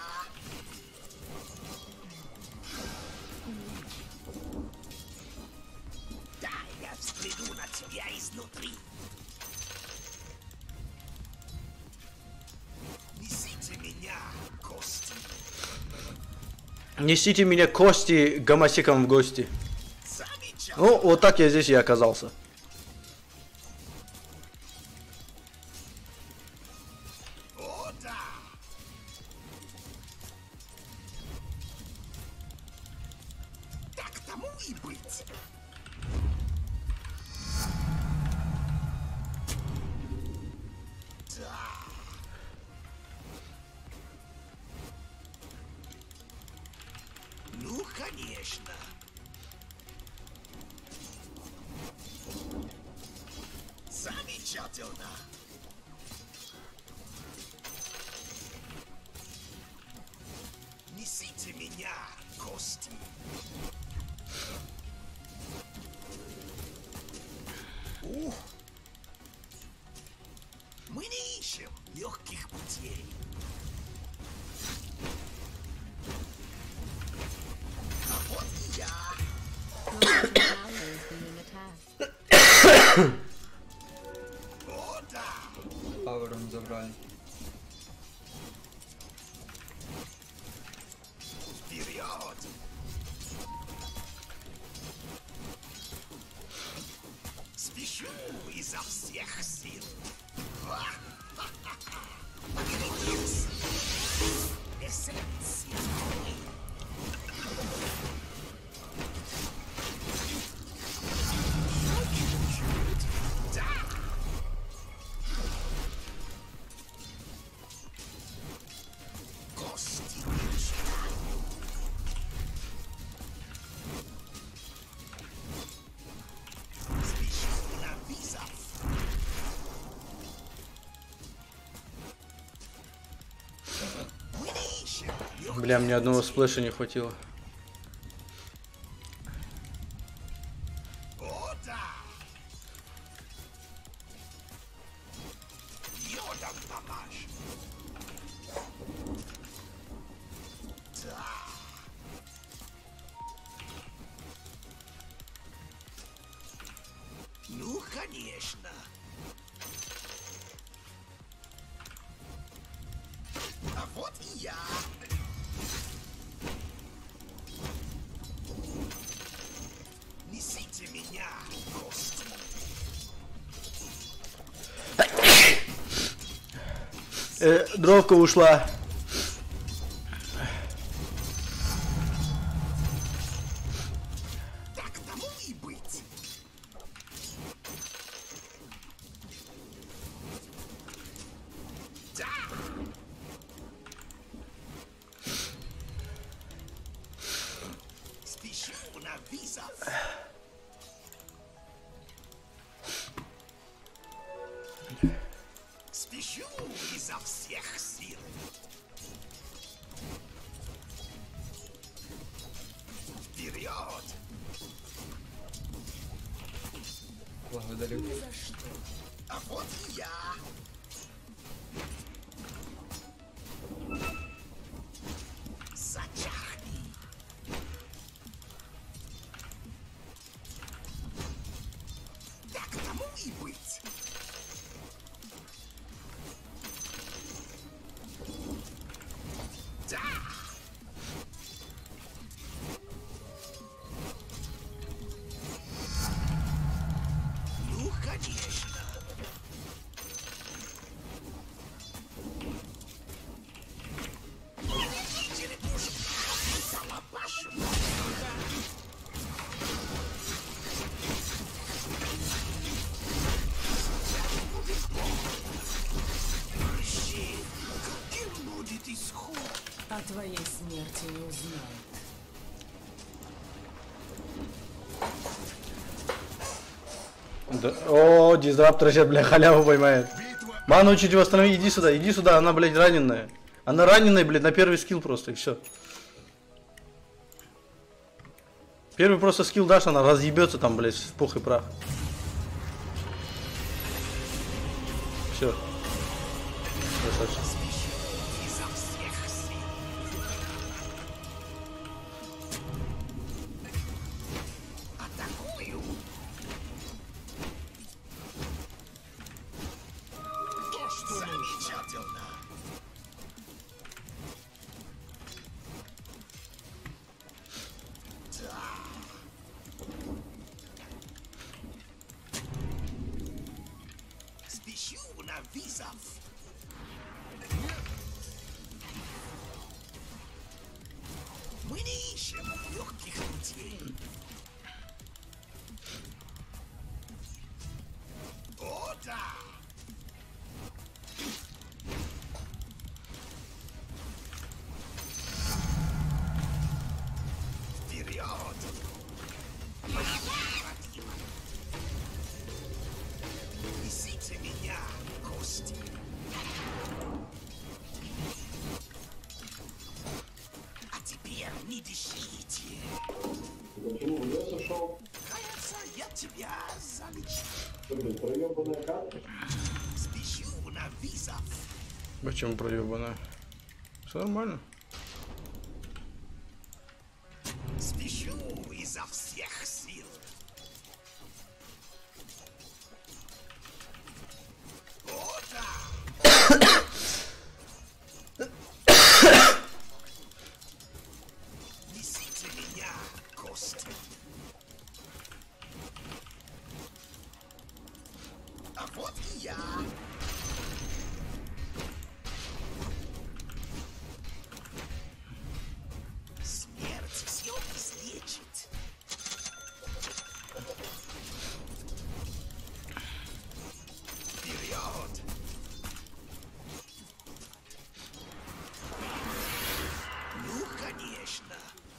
Да, я взгляну на тебя изнутри. Несите меня, кости. Несите меня кости гомосекам в гости. Замечательно. Ну, вот так я здесь и оказался. О, да. Так тому и быть. Да. Ну, конечно. Замечательно. Несите меня, кости. Ух. Мы не ищем легких путей. А вот и я. Your tower is being attacked. О, да. Пауэром забрали. Вперед. Спешу изо всех сил. Глядись. Эссенция. Да. Кости. Спешу на вызов. Мы не ищем легких Бля, мне одного сплэша не хватило. О, да! Йодом помажь! Да! Ну, конечно! А вот и я! Несите меня, кости! Э, дровка ушла. Так тому и быть. Да. Спешу на вызов. Спешу изо всех сил. Вперед! Благодарю. А вот и я. Зачахни. Так тому и быть. Да. Ну, конечно. Видите ли, пушку? Колобашу. О твоей смерти не узнают. Да. О, дизраптор сейчас, бля, халяву поймает. Ману чуть восстанови, иди сюда, иди сюда, она, блядь, раненая. Она раненая, блядь, на первый скилл просто, и все. Первый просто скилл дашь, она разъебется там, блядь, в пух и прах. Все. Красавчик. Мы не ищем легких путей. О, да! Вперед! Несите меня, кости! А теперь не дышите! Почему в лес ушел? Кажется, я тебя залечу. Что, блин, проебанная карта? Спешу на визов. Почему проебанная? Все нормально. Спешу изо всех сил. О, да! Несите меня, кости. А вот и я. Смерть все излечит. Вперед! Ну, конечно.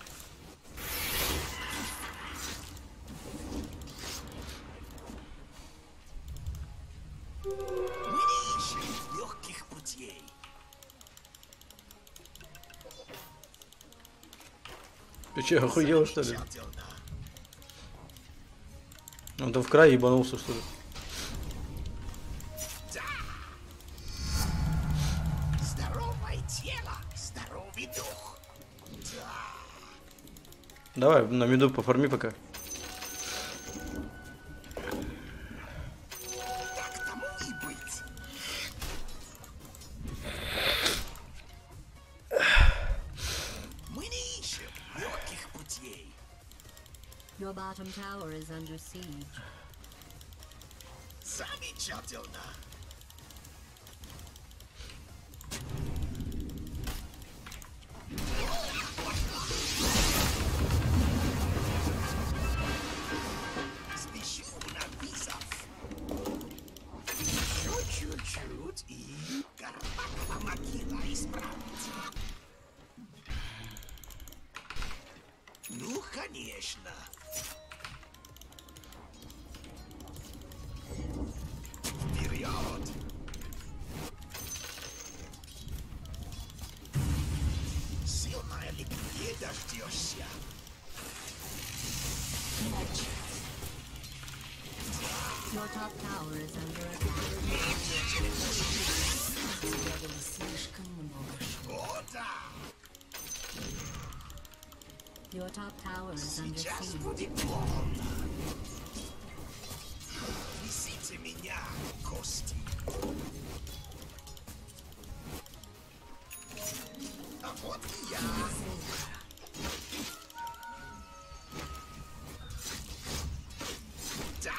Мы не ищем легких путей. Ты че, охуел, что ли? Замечательно. Он там в край ебанулся, что ли? Да. Здоровое тело, здоровый дух. Да. Давай, на миду поформи пока. Так тому и быть. Мы не ищем легких путей. Your bottom tower is under siege. Замечательно. Спешу на визов. Еще чуть-чуть и Карпатова могила исправится. Ну, конечно. Вперед! Сильная ли не дождешься? Your top tower is under attack. Сделали слишком много шума. О, да! Your top tower is under Сейчас siege. будет больно. Несите меня, кости. А вот и я. Да!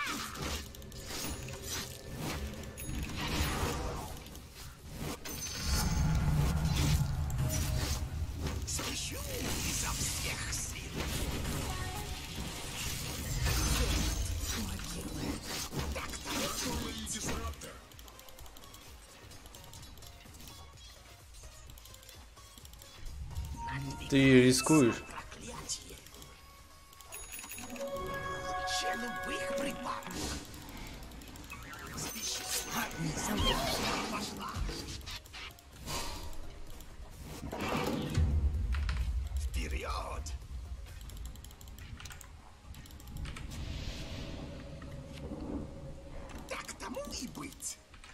Спешу изо всех сил. Ты рискуешь. Проклятие. Ще любых припадок. Пошла. Вперед. Так тому и быть.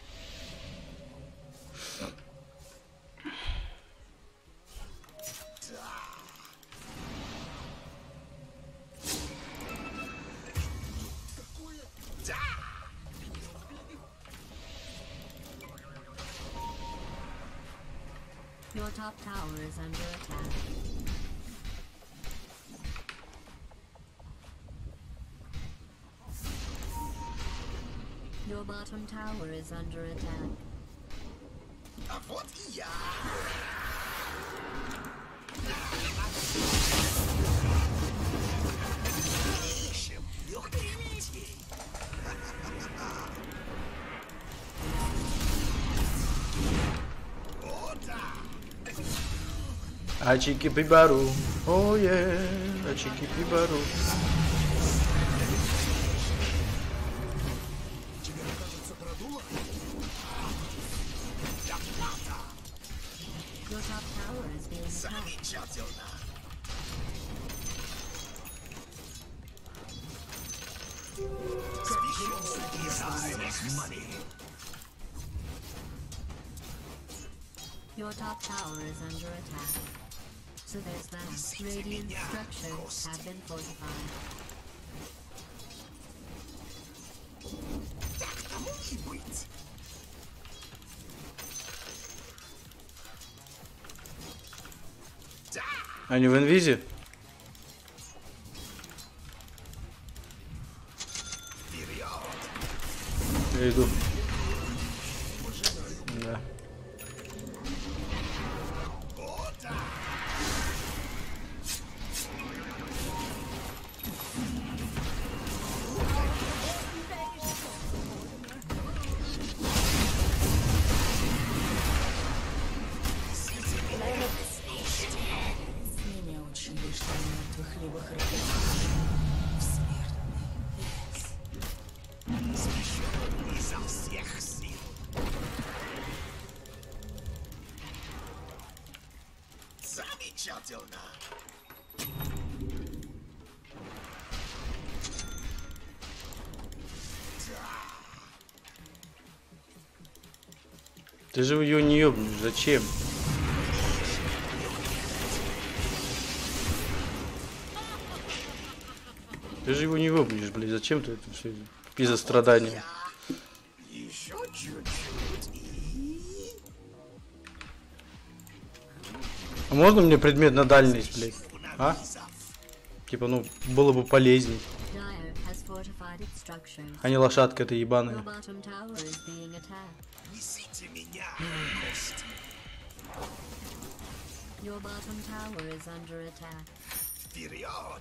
Your top tower is under attack. Your bottom tower is under attack. А вот и я. Ищем легких путей. О, да. Ачики прибару. О, е, ачики прибару. Тебе кажется, продуло? Your top tower is being attacked. Замечательно. Your top tower is under attack. So there's that. Radiant structures have been fortified. Так тому и быть. Да. Они в инвизе? Вперед. Я иду. Да. О, да. Меня учили, что мертвых либо характеризуют в смертный лес. Изо всех сил. Замечательно. Ты же ее не ёбнешь, зачем? Ты же его не ёбнешь, блядь, зачем ты это все из-за страдания? Еще чуть-чуть и... А можно мне предмет на дальность, блядь? А? Типа, ну, было бы полезней. Dire has fortified its structures. А не лошадка эта Your ебаная. bottom tower is being attacked. Несите меня, кости. Your bottom tower is under attack. Вперед.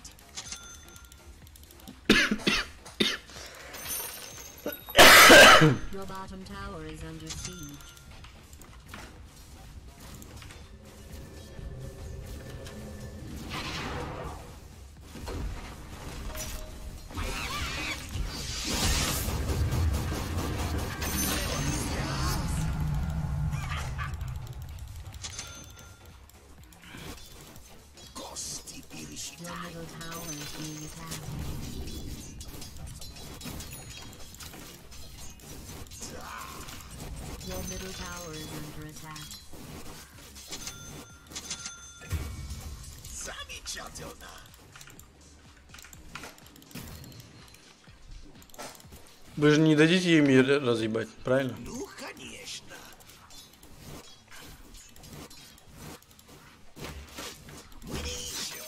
Your bottom tower is under siege. Кости Your пересчитай. middle tower is being attacked. Your middle tower is under attack. Замечательно. Вы же не дадите ей мир разъебать, правильно? Ну, конечно. Мы ищем.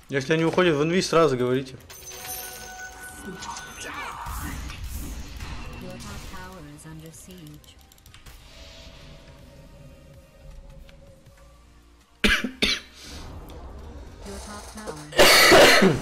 Если они уходят в инвиз, сразу говорите. Your top tower is under siege. Your top tower.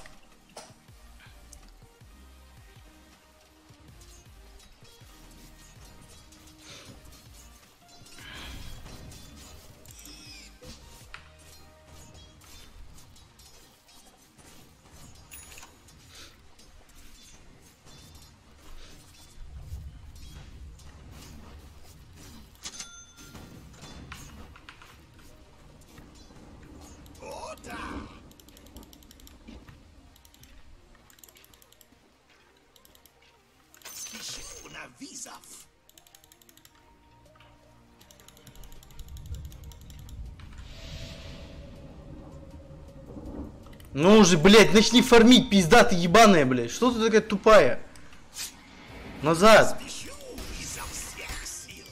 Спешу на визов. Ну уже, блядь, начни фармить, пизда ты ебаная, блядь. Что ты такая тупая? Назад. Спешу изо всех сил.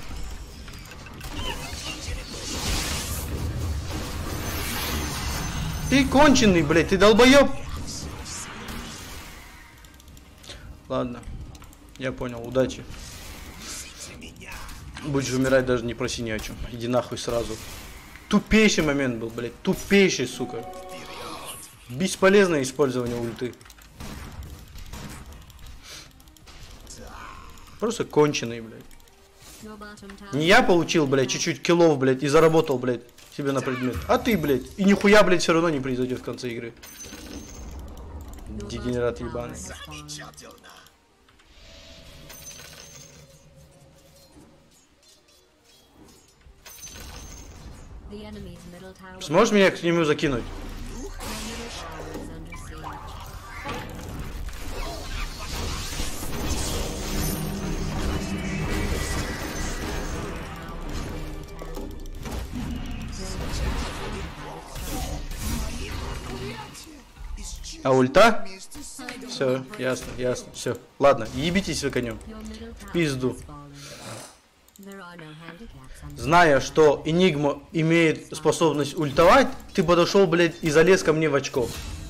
Ты конченый, блядь, ты долбоёб. Ладно, я понял, удачи. Будешь умирать, даже не проси ни о чем. Иди нахуй сразу. Тупейший момент был, блядь, тупейший, сука. Бесполезное использование ульты. Просто конченый, блядь. Your bottom tower. Не я получил, блядь, чуть-чуть киллов, блядь, и заработал, блядь, себе на предмет. А ты, блядь, и нихуя, блядь, все равно не произойдет в конце игры. Your Дегенерат bottom tower ебаный. has fallen. Замечательно. The enemy's middle tower. Сможешь меня к нему закинуть? Your middle tower is under siege. А ульта? Все, ясно, ясно, все. Ладно, ебитесь вы конем. Your middle tower Пизду. has fallen. There are no handicaps on Зная, что Энигма имеет способность ультовать, ты подошел, блядь, и залез ко мне в очко.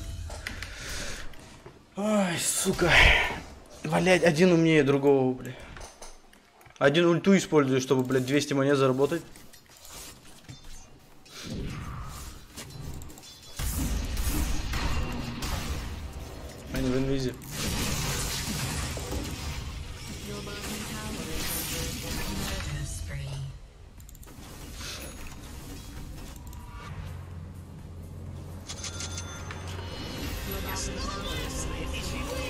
Ай, сука. Блядь, один умнее другого, блядь. Один ульту использую, чтобы, блядь, двести монет заработать. Они в инвизе. your bottom tower is under murder spree. Your bottom tower is under siege.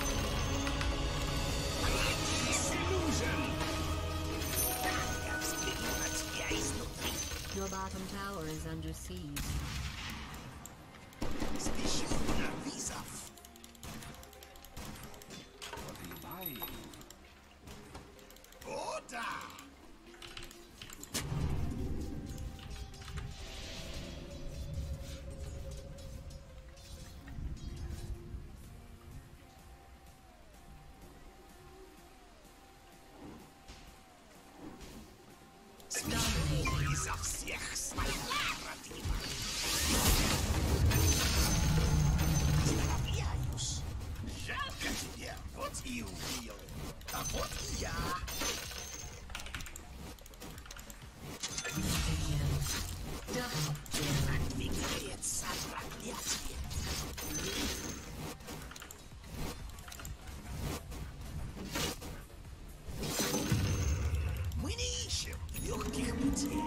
Your bottom tower is under siege. Спешу на визов. О, да. Спешу изо всех своих родных. Поздравляюсь. Жалко тебе. Вот и убил. А вот и я. Отвигается проклятие. Мы не ищем легких путей.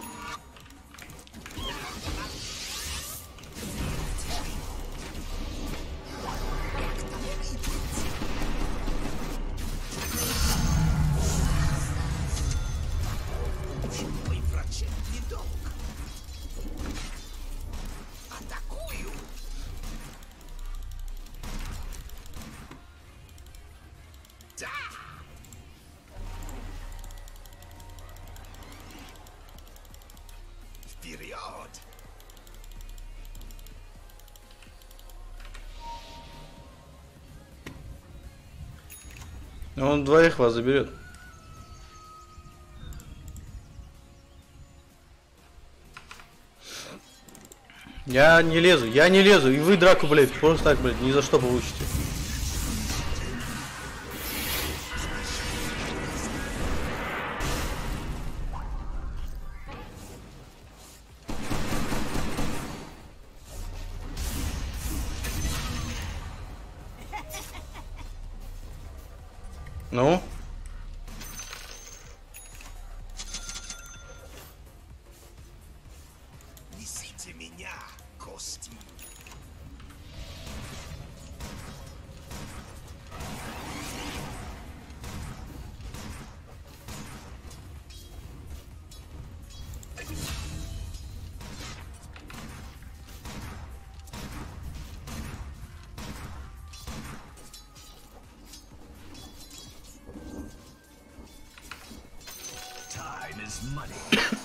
Мой врачебный долг. Атакую. Да. Вперед. Он двоих вас заберет. Я не лезу, я не лезу. И вы драку, блядь, просто так, блядь, ни за что получите. Ну? Несите меня, кости. Time is money.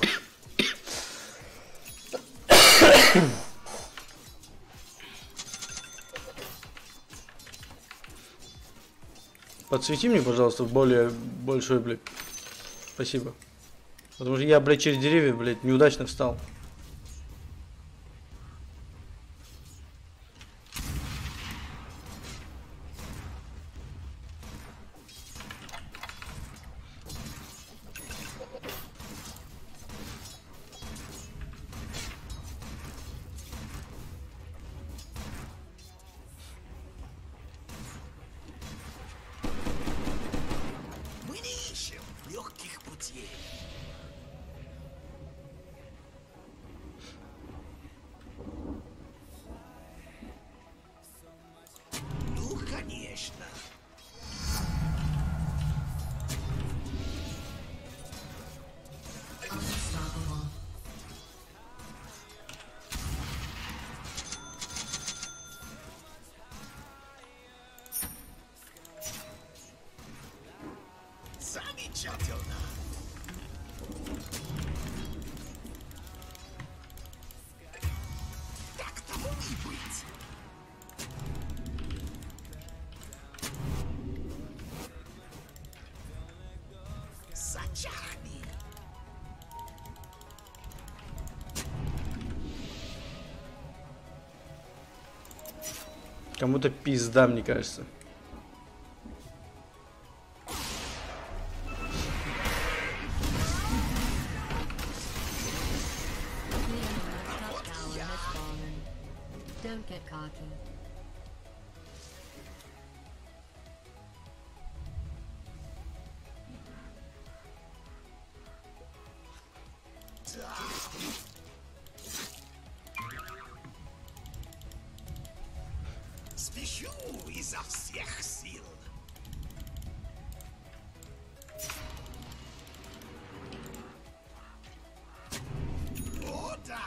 Подсвети мне, пожалуйста, в более большой, блядь. Спасибо. Потому что я, блядь, через деревья, блядь, неудачно встал. Мы не ищем легких путей. Ну, конечно. Unstoppable. Замечательно. Так тому и быть. Зачахни. Кому-то пизда, мне кажется. Top tower has fallen. Don't get cocky. Спешу изо всех сил. О, да!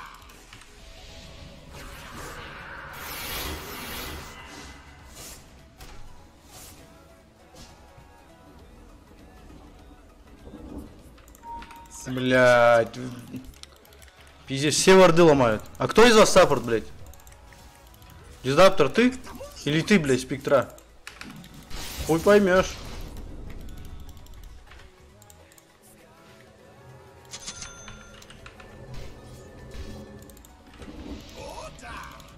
Блядь. Пиздец, все варды ломают. А кто из вас саппорт, блядь? Диздаптор, ты? Или ты, блядь, спектра? Хуй поймешь. О, да!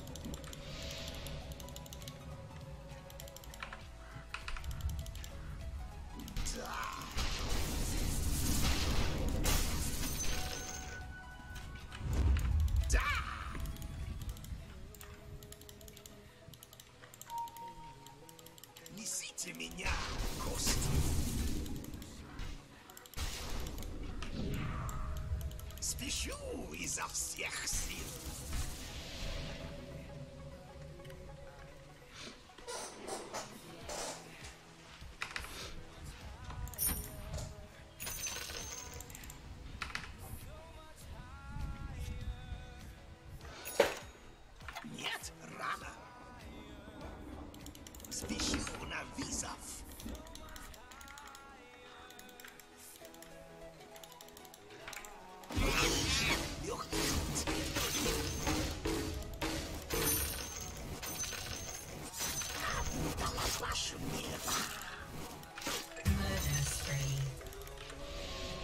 Да! Несите меня, кости. Спешу изо всех сил. Нет, рано. Спешу на вызов. Легкий путь. Дала вашу небо. Murder spree.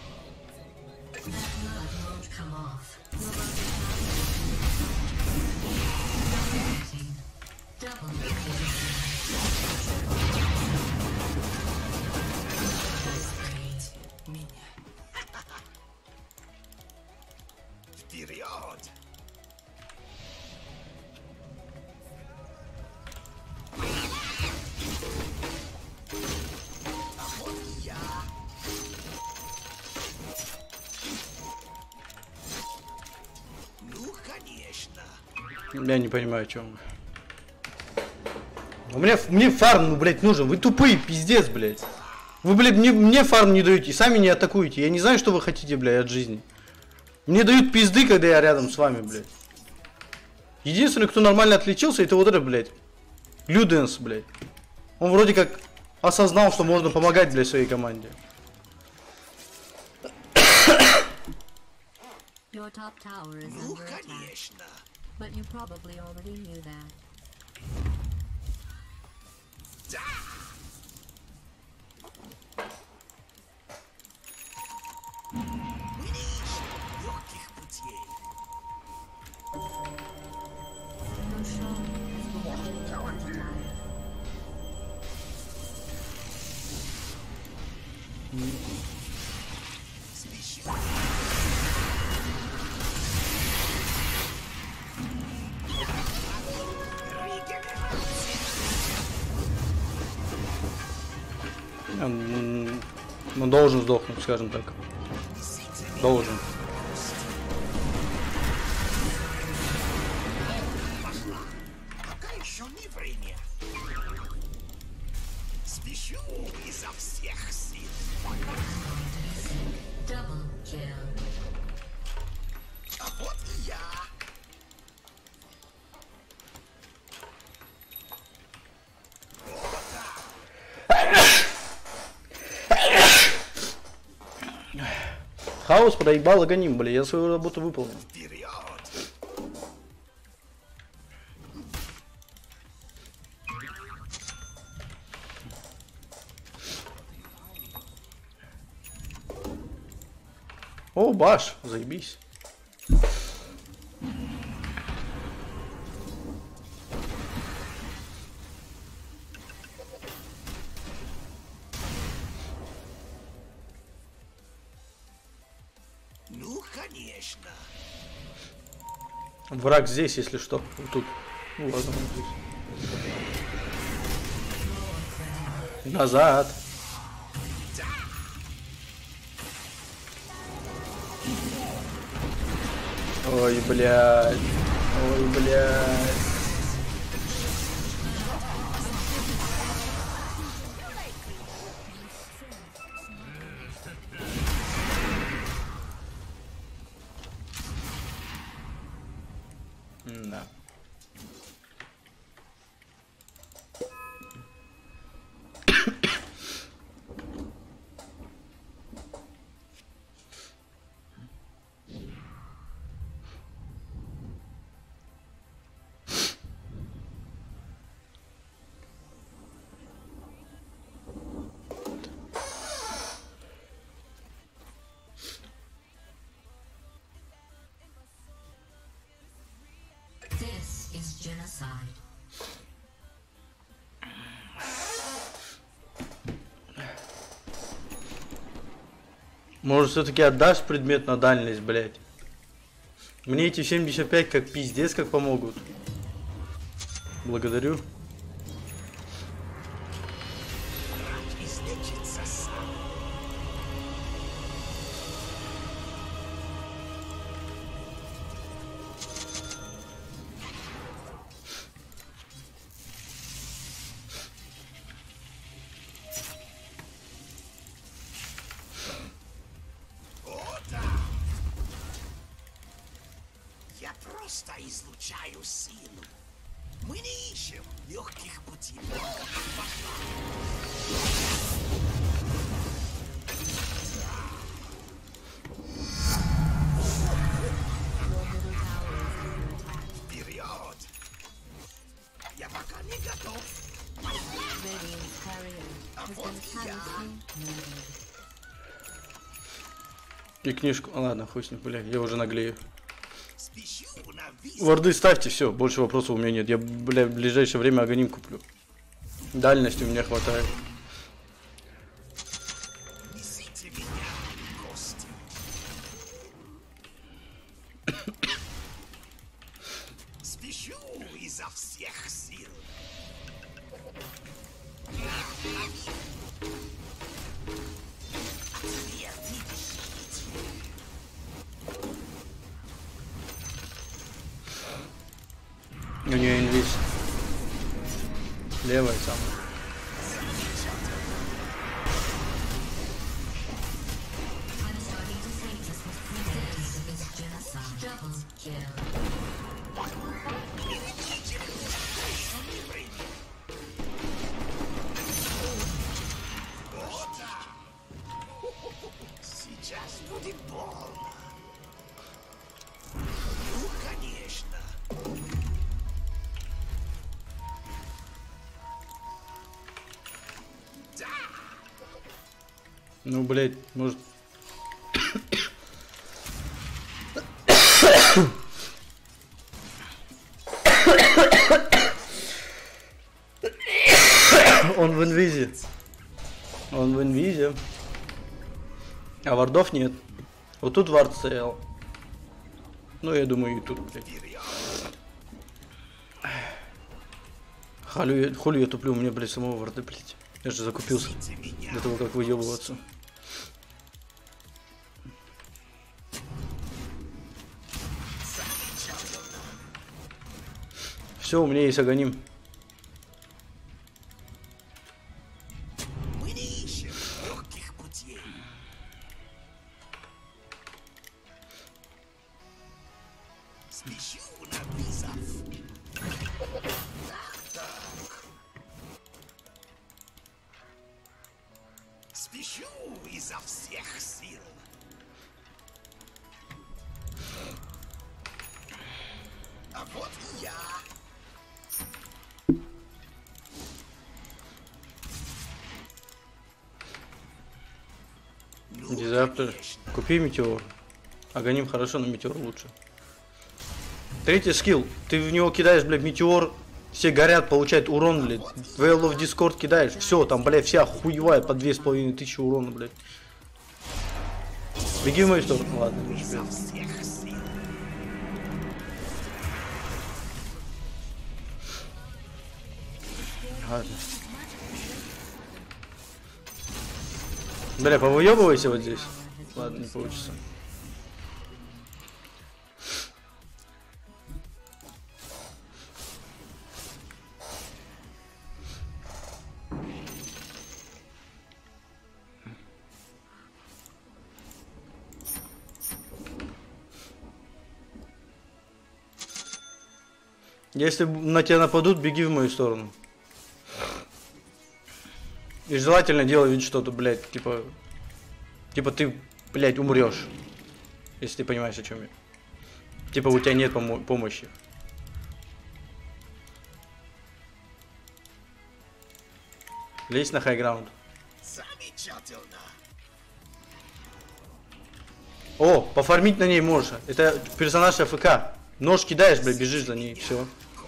That blood won't come off. Your body Я не понимаю, о чем вы. У меня, мне фарм, ну, блядь, нужен. Вы тупые, пиздец, блядь. Вы, блядь, мне, мне фарм не даете, сами не атакуете. Я не знаю, что вы хотите, блядь, от жизни. Мне дают пизды, когда я рядом с вами, блядь. Единственный, кто нормально отличился, это вот этот, блядь. Люденс, блядь. Он вроде как осознал, что можно помогать, блядь, своей команде. Your top tower is Ну, under attack, конечно. but you probably already knew that. Да. Мы не ищем легких путей. Your show has been fortified. Спешу. Он, ну, должен сдохнуть, скажем так. Должен. Пока еще не время. Спешу изо всех сил. Double kill. А вот и я. Хаос проебал Аганим, бля, я свою работу выполнил. Вперед. О, баш, заебись. Ну, конечно. Враг здесь, если что. Вот тут. Ну ладно, он здесь. Назад. Ой, блядь. Ой, блядь. Да. This is genocide. Может, все-таки отдашь предмет на дальность, блядь? Мне эти семьдесят пять как пиздец как помогут. Благодарю. Излечиться сам. О, да. Я просто излучаю силу. Мы не ищем легких путей. Вперед! Я пока не готов. Radiant's carrier has been callously murdered. И книжку. А, ладно, хуй с ним, бля, я уже наглею. Спешу на виз. Варды ставьте, все, больше вопросов у меня нет. Я, бля, в ближайшее время Аганим куплю. Дальности у меня хватает. Несите меня, гости. Спешу изо всех сил. Левая самая. Сейчас будет больно. Ну, конечно. Ну, блядь, может... Он в инвизе. Он в инвизе. А вардов нет. Вот тут вард стоял. Ну, я думаю, и тут, блядь. Халю, хули я туплю, у меня, блядь, самого варда, блядь. Я же закупился до того, как выебываться. Все, у меня есть Аганим. Мы не ищем легких путей. Спешу на вызов. Так, так. Спешу изо всех сил. А вот и я. Дизаптор. Купи метеор. Аганим хорошо, но метеор лучше. Третий скилл. Ты в него кидаешь, блядь, метеор. Все горят, получают урон, блядь. Veil of Discord кидаешь. Все, там, блядь, вся хуевая по две с половиной тысячи урона, блядь. Беги в мою сторону. Ладно, не успел. Ладно. Бля, повыебывайся вот здесь. Ладно, не получится. Если на тебя нападут, беги в мою сторону. И желательно делай вид что-то, блядь, типа... Типа ты, блядь, умрешь. Если ты понимаешь, о чем я. Типа у тебя нет помо помощи. Лезь на хайграунд. Замечательно. О, пофармить на ней можешь. Это персонаж АФК. Нож кидаешь, блядь, бежишь за ней, все.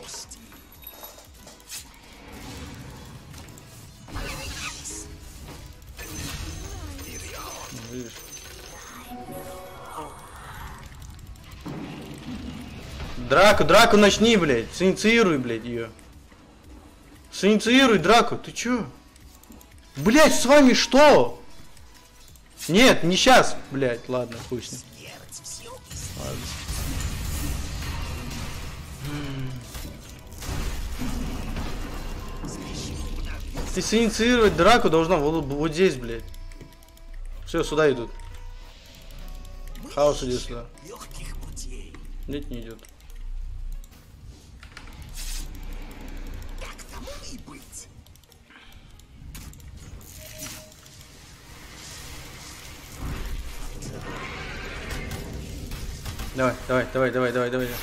Драку, драку начни, блядь. Синициируй, блядь, ее. Синициируй драку. Ты чё? Блядь, с вами что? Нет, не сейчас, блядь. Ладно, хуй с ним. Ладно. Ты синициировать драку должна вот, вот здесь, блядь. Все, сюда идут. Хаос идет сюда. Нет, не идет. Давай, давай, давай, давай, давай, давай.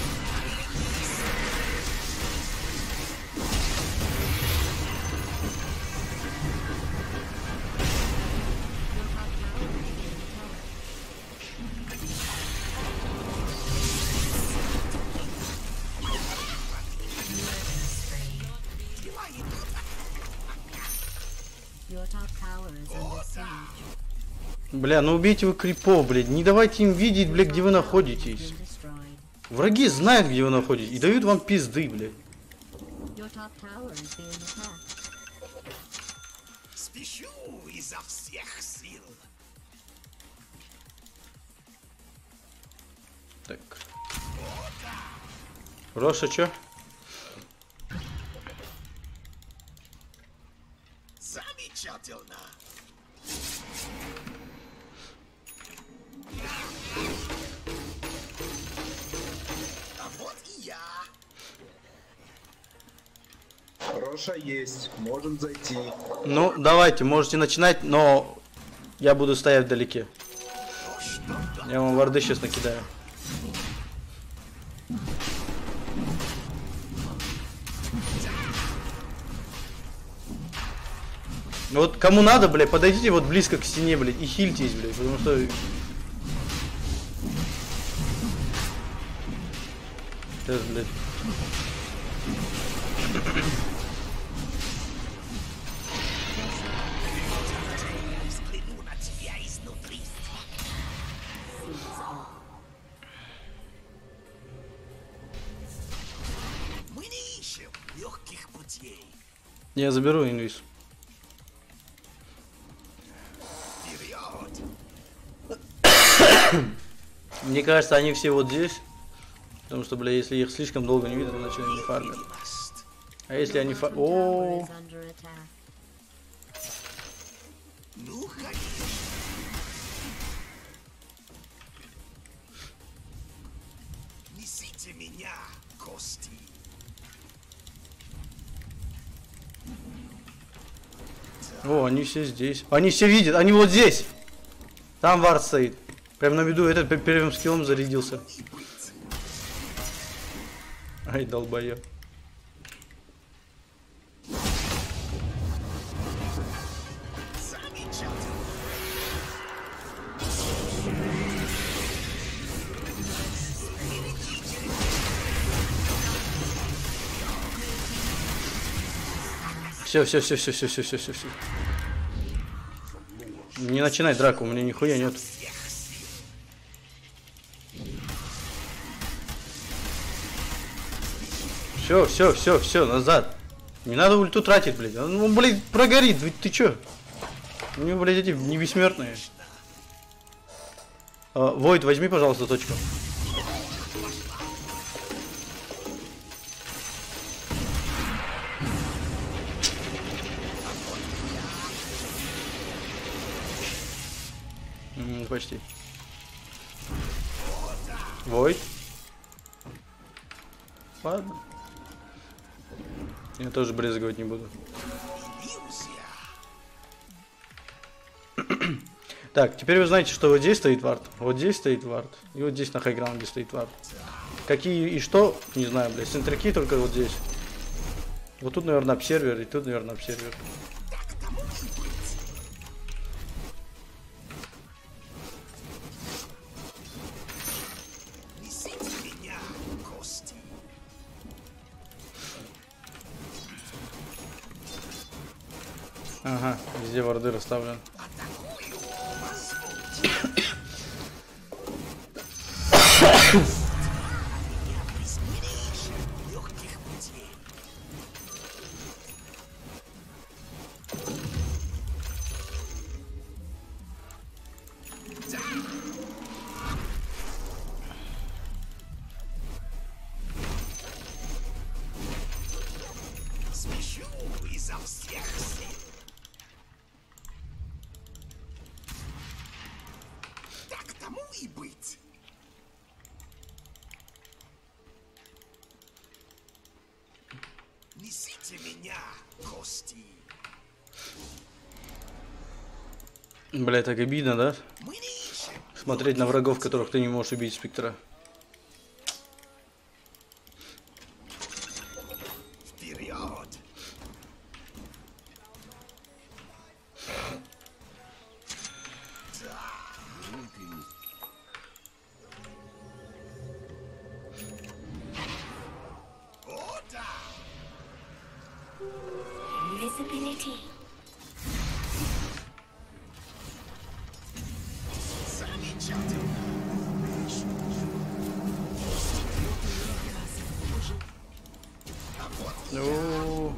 Бля, ну убейте вы крипов, блядь. Не давайте им видеть, блядь, где вы находитесь. Враги знают, где вы находитесь, и дают вам пизды, блядь. Спешу изо всех сил. Так. Роша, чё? Роша есть, можем зайти. Ну, давайте, можете начинать, но я буду стоять вдалеке. Я вам варды сейчас накидаю. Вот кому надо, блядь, подойдите вот близко к стене, блядь, и хильтесь, блядь, потому что... Сейчас, блядь. Взгляну на тебя изнутри. Мы не ищем легких путей. Я заберу инвиз. Мне кажется, они все вот здесь. Потому что, бля, если их слишком долго не видно, значит они не фармят. А если они фармят... О, Ну, конечно. Несите меня, кости. О, они все здесь. Они все видят, они вот здесь. Там вард стоит. Прям на виду, этот первым скиллом зарядился. Ай, долбоёб. Все, все, все, все, все, все, все, все, все. Не начинай драку, у меня нихуя нет. Все, все, все, все, назад. Не надо ульту тратить, блядь. Ну, блядь, прогорит, ты чё? У него, блядь, эти не бессмертные. А, Войд, возьми, пожалуйста, точку. М, почти. Войд. Ладно. Я тоже брезговать не буду. Так, теперь вы знаете, что вот здесь стоит вард, вот здесь стоит вард, и вот здесь на хайграунде стоит вард. Какие и что, не знаю, блядь, центрики только вот здесь. Вот тут, наверное, обсервер, и тут, наверное, обсервер. Ага, везде варды расставлены. Смещу изо всех сил. Так тому и быть. Несите меня, кости. Бля, так обидно, да? Мы не ищем. Смотреть на врагов, которых ты не можешь убить, Спектра. Вперед. О, да. Visibility. Замечательно. О.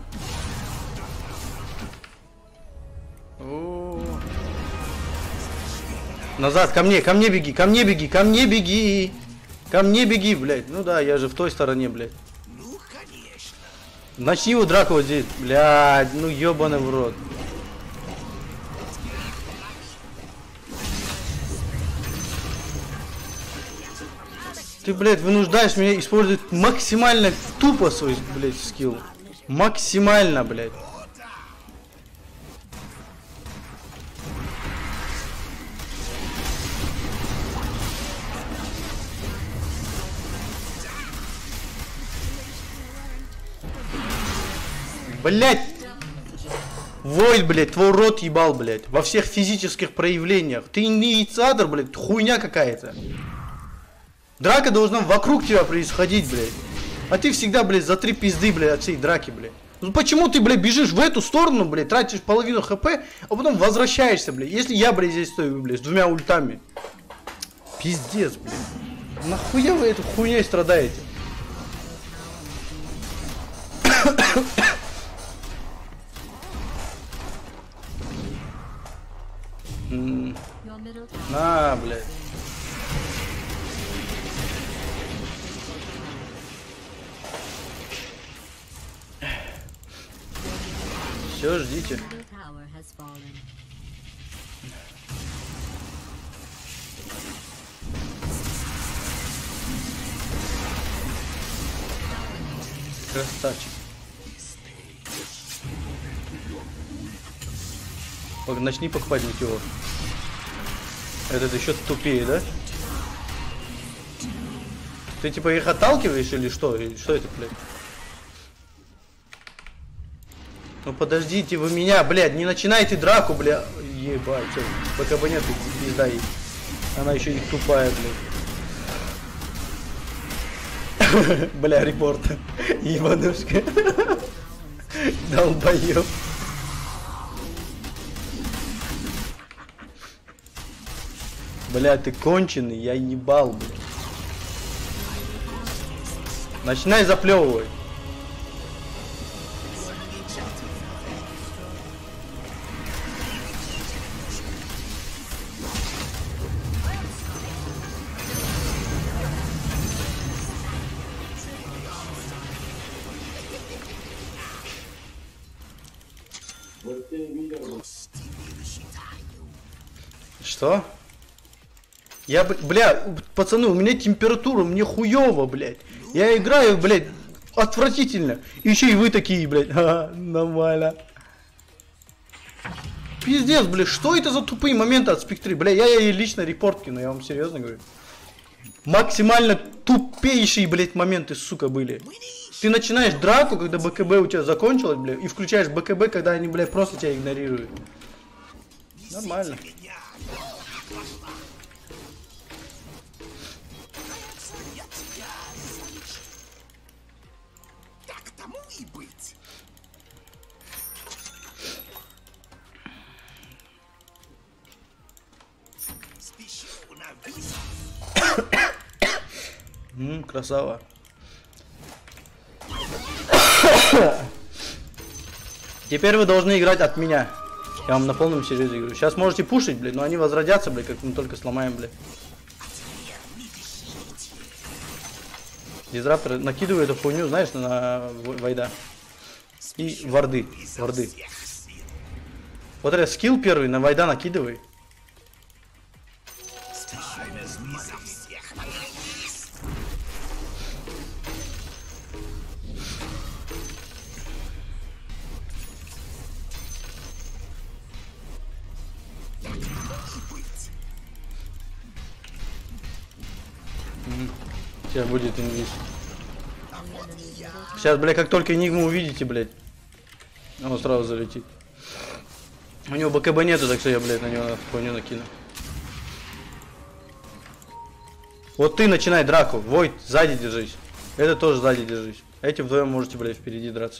О. Назад, ко мне, ко мне беги, ко мне беги, ко мне беги. Ко мне беги, блядь. Ну да, я же в той стороне, блядь. Ну, конечно. Начни его драку вот здесь, блядь, ну ёбаный в рот. Ты, блядь, вынуждаешь меня использовать максимально тупо свой, блядь, скилл. Максимально, блядь. Блядь. Войд, блядь, твой рот ебал, блядь. Во всех физических проявлениях. Ты инициатор, блядь, хуйня какая-то. Драка должна вокруг тебя происходить, блядь. А ты всегда, блядь, за три пизды, блядь, от всей драки, блядь. Ну почему ты, блядь, бежишь в эту сторону, блядь, тратишь половину хп, а потом возвращаешься, блядь. Если я, блядь, здесь стою, блядь, с двумя ультами. Пиздец, блядь. Нахуя вы этой хуйней страдаете? На, блядь. Все, ждите. Красавчик. Начни покупать метеор. Этот еще тупее, да? Ты типа их отталкиваешь или что? Или что это, блядь? Ну подождите вы меня, блядь, не начинайте драку, блядь. Ебать, БКБ нет, пизда ей. Она еще и тупая, блядь. Бля, репорт. Ебанушка. Долбоёб. Бля, ты конченый, я ебал, блядь. Начинай заплевывать. Что? Я, бля, пацаны, у меня температура, мне хуёво, блядь. Я играю, блядь, отвратительно. Еще и вы такие, блядь. Ха, нормально. Пиздец, блядь, что это за тупые моменты от спектры? Бля, я ей лично репорт кину, я вам серьезно говорю. Максимально тупейшие, блядь, моменты, сука, были. Ты начинаешь драку, когда БКБ у тебя закончилось, блядь, и включаешь БКБ, когда они, блядь, просто тебя игнорируют. Нормально. Ммм, красава. Теперь вы должны играть от меня. Я вам на полном серьезе говорю. Сейчас можете пушить, блядь, но они возродятся, блядь, как мы только сломаем, блядь. Дизраптор, накидываю эту хуйню, знаешь, на войда. И варды, варды. Вот это скилл первый, на войда накидывай. Сейчас будет инвиз. Сейчас, блядь, как только Энигму увидите, блядь, он сразу залетит. У него БКБ нету, так что я, блядь, на него хуйню накину. Вот ты начинай драку. Войд, сзади держись. Это тоже сзади держись. Эти вдвоем можете, блядь, впереди драться.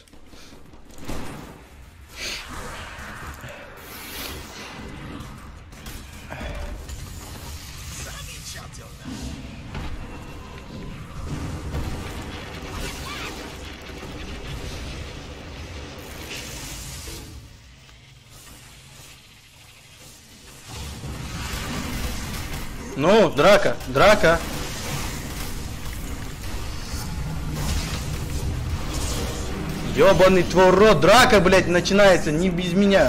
Ну, драка, драка. Ёбаный твой рот, драка, блядь, начинается не без меня.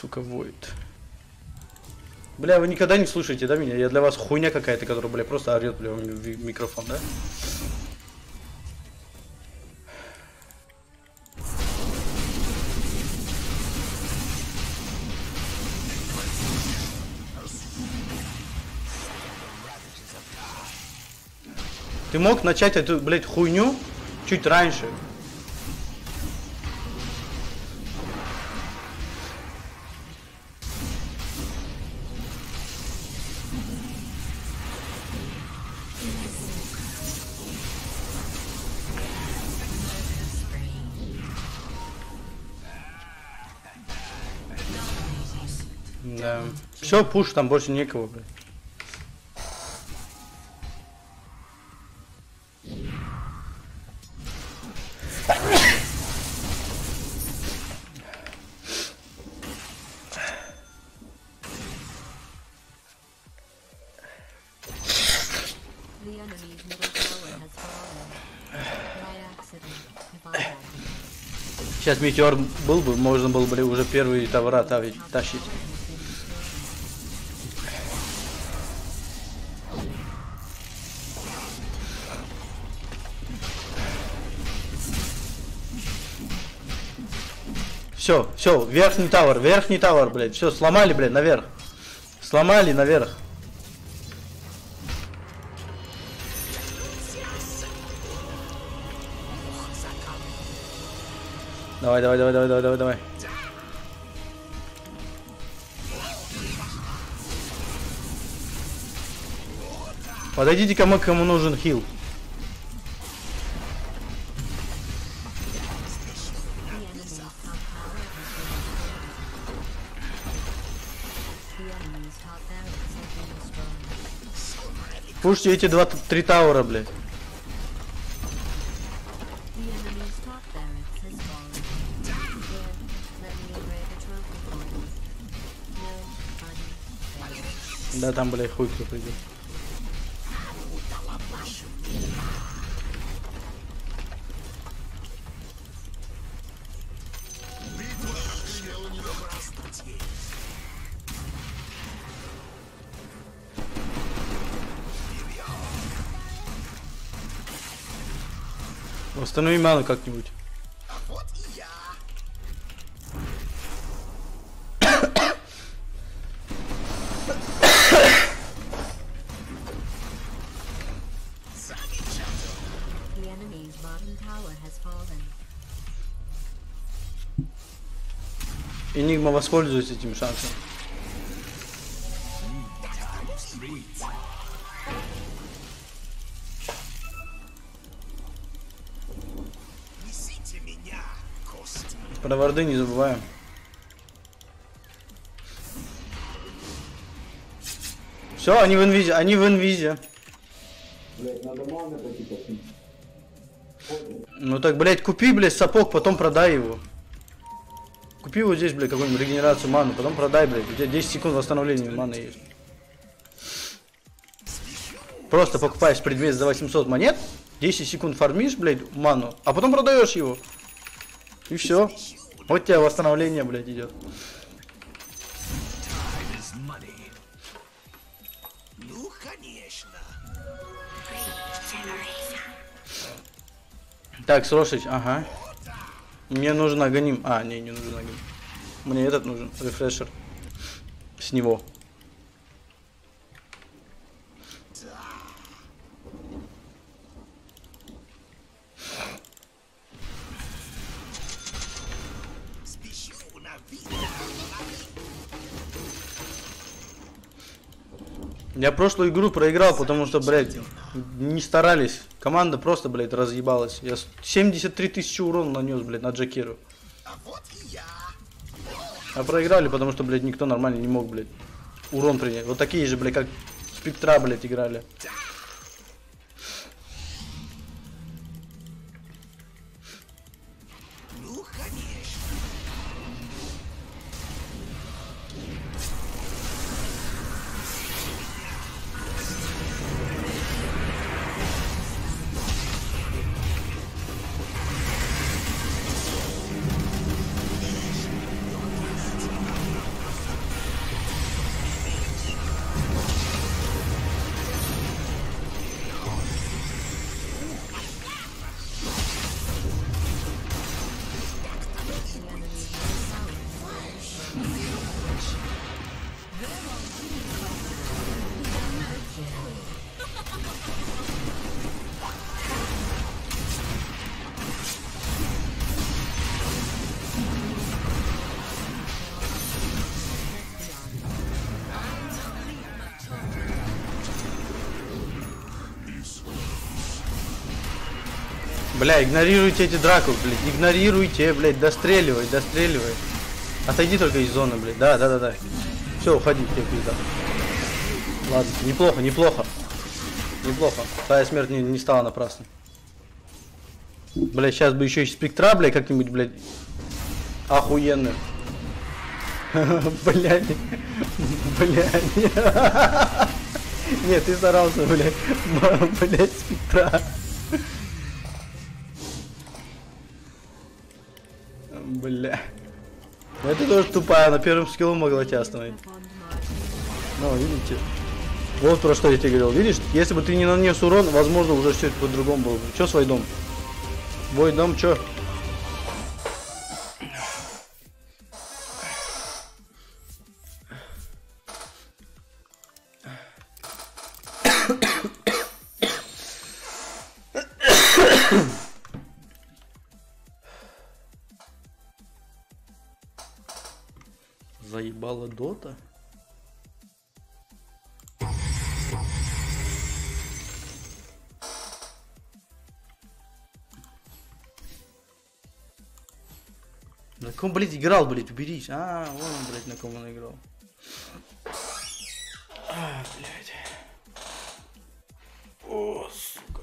сука, воет. Бля, вы никогда не слушаете, да, меня? Я для вас хуйня какая-то, которая, бля, просто орет, бля, в микрофон, да? Ты мог начать эту, блядь, хуйню чуть раньше. Да. Все, пуш, там больше некого, блядь. Сейчас метеор был бы, можно было бы уже первые товара тащить. Все, все, верхний тавер, верхний тавер, блядь, все, сломали, блядь, наверх. Сломали наверх. Давай, давай, давай, давай, давай, давай, давай. Подойдите кому, кому нужен хил. Пушьте эти два-три таура, блядь. Да, там, блядь, хуй кто придет. Восстанови ману как-нибудь. Энигма воспользуется этим шансом. Про варды не забываем. Все, они в инвизе, они в инвизе. Ну так, блядь, купи, блядь, сапог, потом продай его. Купи вот здесь, блядь, какую-нибудь регенерацию маны, потом продай, блядь. У тебя десять секунд восстановления маны есть. Просто покупаешь предмет за восемьсот монет, десять секунд фармишь, блядь, ману, а потом продаешь его. И все. Вот у тебя восстановление, блядь, идет. Ну, конечно. Так, Срошич, ага. Мне нужен агоним. А, не, не нужен агоним. Мне этот нужен, рефрешер. С него. Я прошлую игру проиграл, потому что, блядь, не старались. Команда просто, блядь, разъебалась. Я семьдесят три тысячи урона нанес, блядь, на Джакиру. А проиграли, потому что, блядь, никто нормально не мог, блядь, урон принять. Вот такие же, блядь, как Спектра, блядь, играли. Бля, игнорируйте эти драку, блядь. Игнорируйте, блядь. Достреливай, достреливай. Отойди только из зоны, блядь. Да, да, да, да. Все, уходи, тебе пизда. Ладно, неплохо, неплохо. Неплохо. Твоя смерть не, не стала напрасно. Блядь, сейчас бы еще и спектра, блядь, как-нибудь, блядь. Охуенно. Блядь. Блядь. Нет, ты старался, блядь. Блядь, спектра. Бля. Это тоже тупая, на первым скиллом могла тебя остановить. Ну, видите. Вот про что я тебе говорил. Видишь, если бы ты не нанес урон, возможно, уже все это по-другому было бы. Че свой дом? Твой дом, че? Заебала дота? На ком, блядь, играл, блядь, уберись. А, вон он, блядь, на ком он играл. А, блядь. О, сука.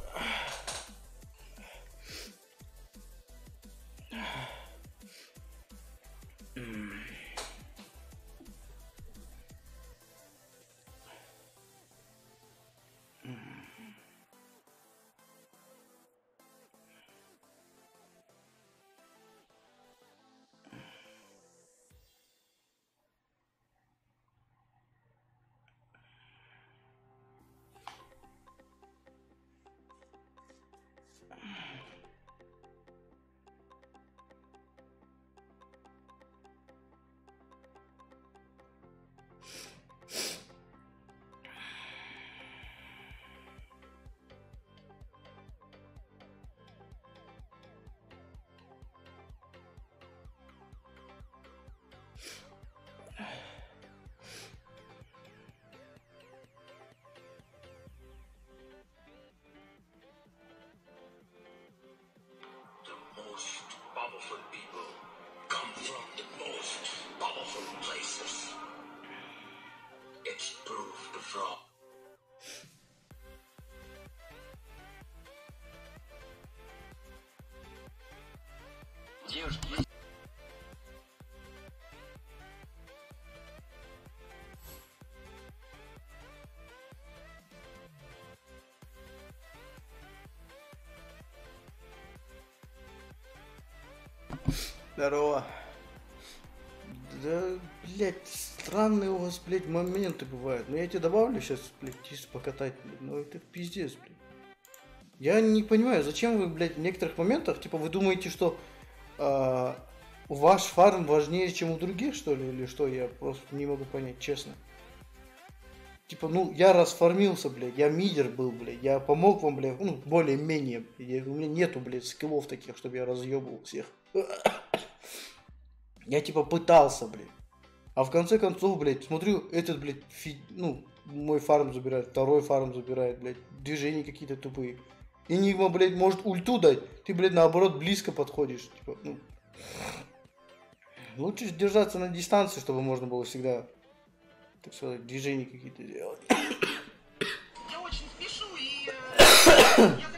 Powerful people come from the most powerful places. It's proof the fraud. Девушки, есть. Здорово. Да, блядь, странные у вас, блядь, моменты бывают. Но я тебе добавлю сейчас, блядь, чисто покатать, блядь. Ну это пиздец, блядь. Я не понимаю, зачем вы, блядь, в некоторых моментах, типа, вы думаете, что э, ваш фарм важнее, чем у других, что ли, или что? Я просто не могу понять, честно. Типа, ну, я расфармился, блядь, я мидер был, блядь, я помог вам, блядь, ну, более-менее. Я, у меня нету, блядь, скиллов таких, чтобы я разъебывал всех. Я типа пытался, блядь. А в конце концов, блядь, смотрю, этот, блядь, фи... ну, мой фарм забирает, второй фарм забирает, блядь. Движения какие-то тупые. Энигма, блядь, может ульту дать. Ты, блядь, наоборот, близко подходишь. Типа, ну... Лучше держаться на дистанции, чтобы можно было всегда, так сказать, движения какие-то делать. Я очень спешу и... э, я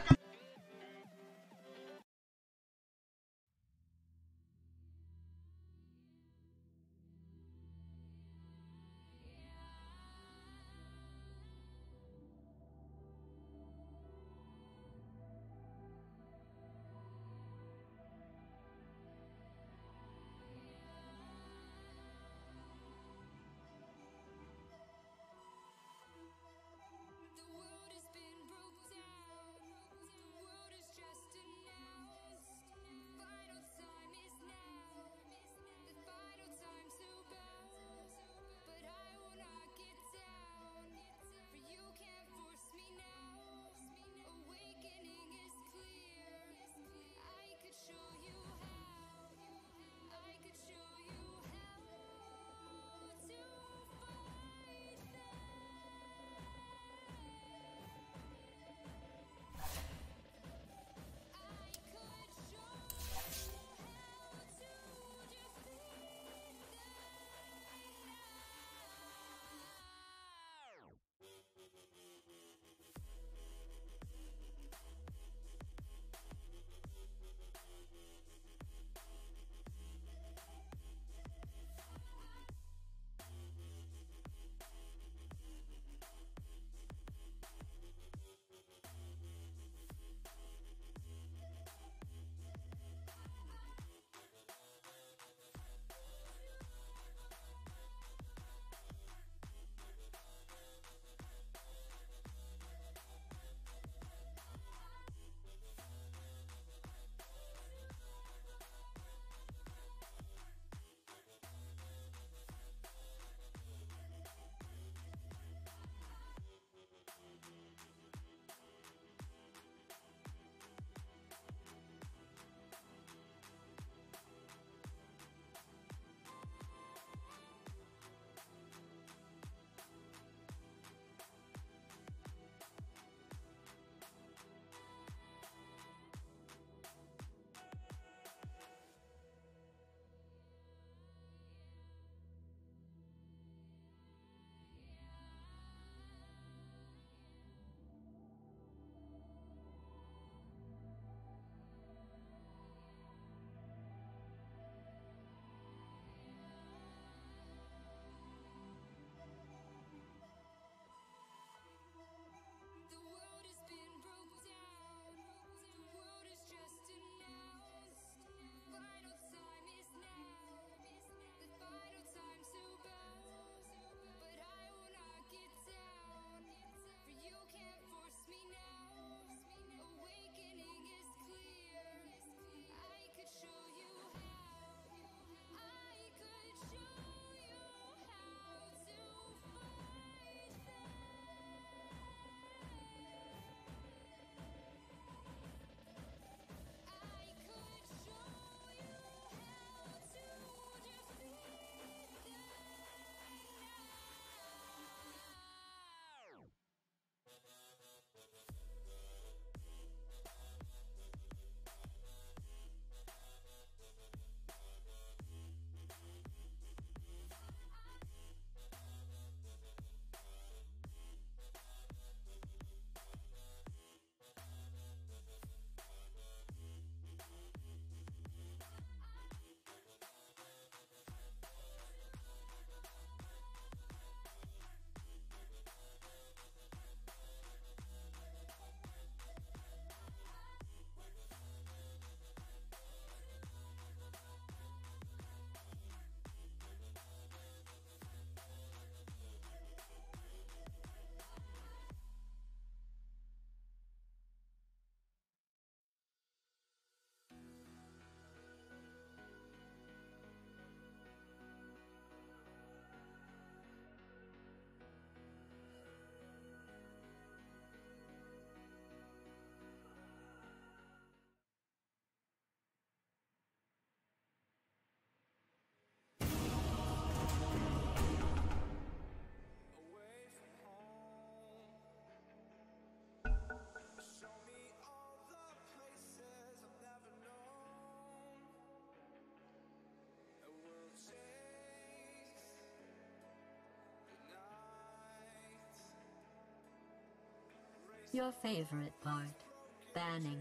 Your favorite part. Banning.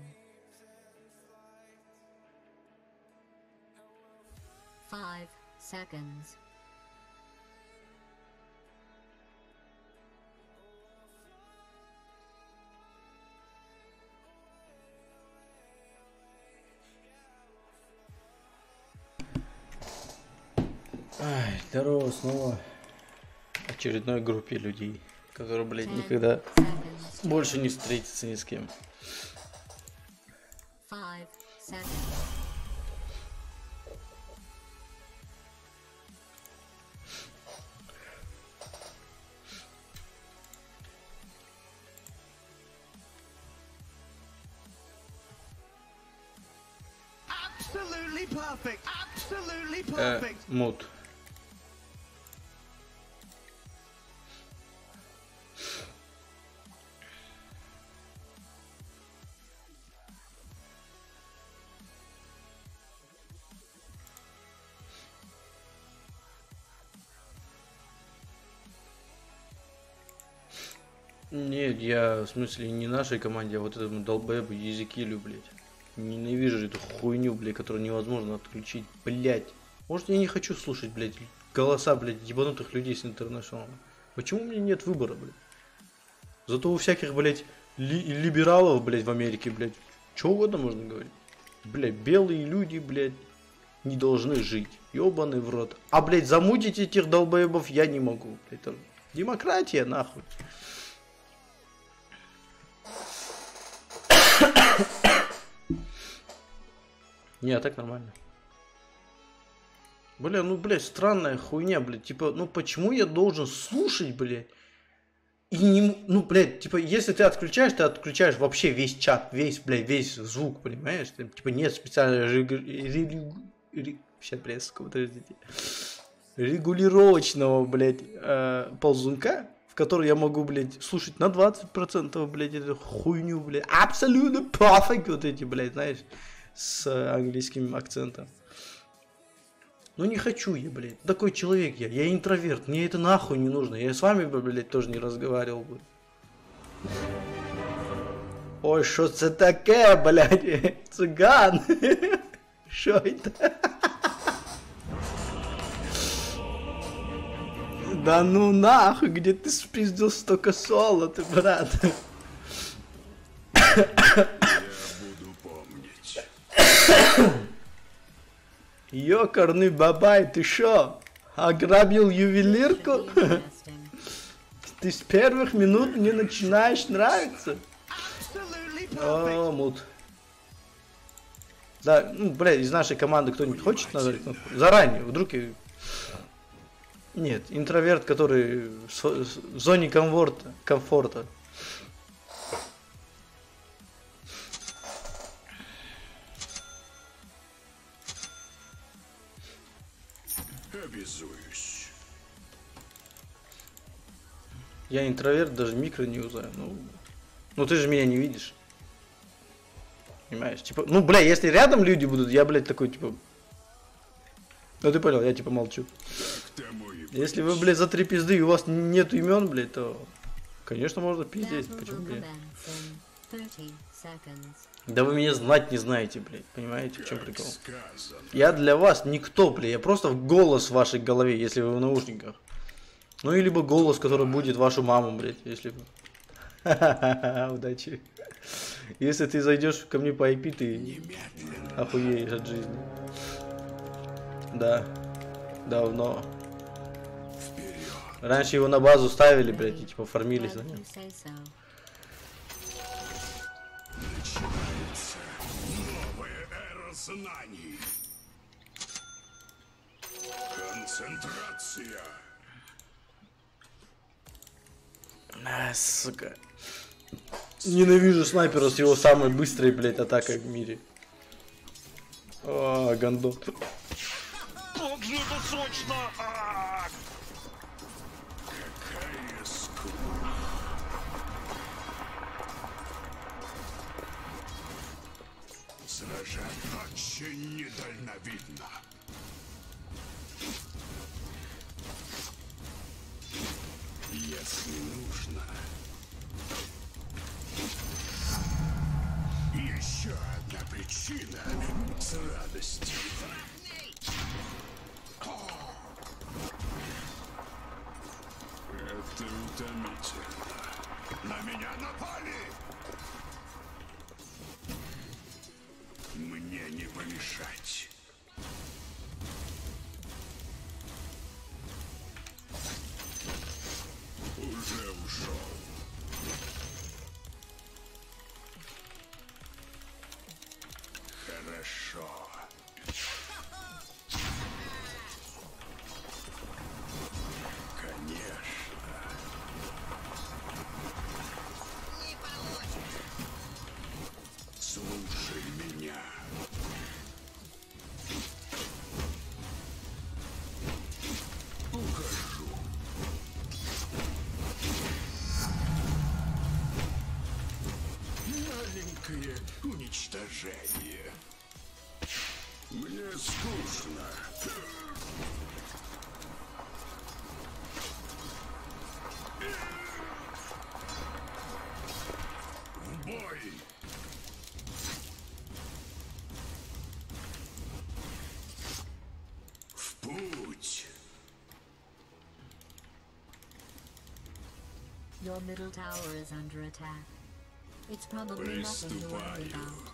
Five seconds. Ай, здорово снова очередной группе людей, которые, блядь, никогда Seconds. больше не встретятся ни с кем. Five seconds. Absolutely perfect. Absolutely Э, perfect. мут. Нет, я в смысле не нашей команде, а вот этому долбоебу Езекилю, блядь. Ненавижу эту хуйню, блядь, которую невозможно отключить, блядь. Может, я не хочу слушать, блядь, голоса, блядь, ебанутых людей с интернешнала. Почему у меня нет выбора, блядь? Зато у всяких, блядь, ли либералов, блядь, в Америке, блядь, что угодно можно говорить. Блядь, белые люди, блядь, не должны жить. Ёбаный в рот. А, блядь, замутить этих долбоебов я не могу. Это демократия, нахуй. Не, а так нормально. Бля, ну, блядь, странная хуйня, блядь. Типа, ну почему я должен слушать, блядь? И не, ну, блядь, типа, если ты отключаешь, ты отключаешь вообще весь чат, весь, блядь, весь звук, понимаешь? Ты, типа, нет специального сейчас, блядь, сука, подождите. Регулировочного, блядь, э, ползунка, в который я могу, блядь, слушать на двадцать процентов, блядь, эту хуйню, блядь. Абсолютно perfect, вот эти, блядь, знаешь, с английским акцентом. Ну не хочу я, блядь. Такой человек я. Я интроверт. Мне это нахуй не нужно. Я с вами бы, блядь, тоже не разговаривал бы. Ой, что это такое, блядь? Цыган. Что это? Да ну нахуй, где ты спиздил столько солода, брат? Ёкарный бабай, ты шо? Ограбил ювелирку? Ты с первых минут мне начинаешь нравиться? О, мут. Да, ну, блядь, из нашей команды кто-нибудь хочет нажать кнопку? Заранее, вдруг я... Нет, интроверт, который в зоне комфорта. комфорта. Обязуюсь. Я интроверт, даже микро не юзаю. Ну, ну ты же меня не видишь. Понимаешь? Типа, ну, бля, если рядом люди будут, я, блядь, такой, типа... Ну, ты понял, я, типа, молчу. Если вы, блядь, за три пизды и у вас нет имен, блядь, то... Конечно, можно пиздеть. Почему, блядь? Да вы меня знать не знаете, блядь. Понимаете, в чем прикол? Я для вас никто, блядь. Я просто голос в вашей голове, если вы в наушниках. Ну, и либо голос, который будет вашу маму, блядь, если вы... Ха-ха-ха, удачи. Если ты зайдешь ко мне по ай пи, ты охуеешь от жизни. Да. Давно. Раньше его на базу ставили, блядь, и типа фармились на нем. Начинается новая эра знаний. Концентрация. А, сука. Ненавижу снайпера с его самой быстрой, блядь, атакой в мире. О, гандон. Как же это сочно! А-а-а! Какая скука! Сражать очень недальновидно. Если нужно, Еще одна причина с радостью. Это утомительно. На меня напали! Мне не помешать. Уже ушел. Хорошо. Конечно. Не получится. Слушай меня. Ухожу. Маленькое уничтожение. Мне скучно. В бой! В путь! Your middle tower is under attack. It's probably nothing to worry about.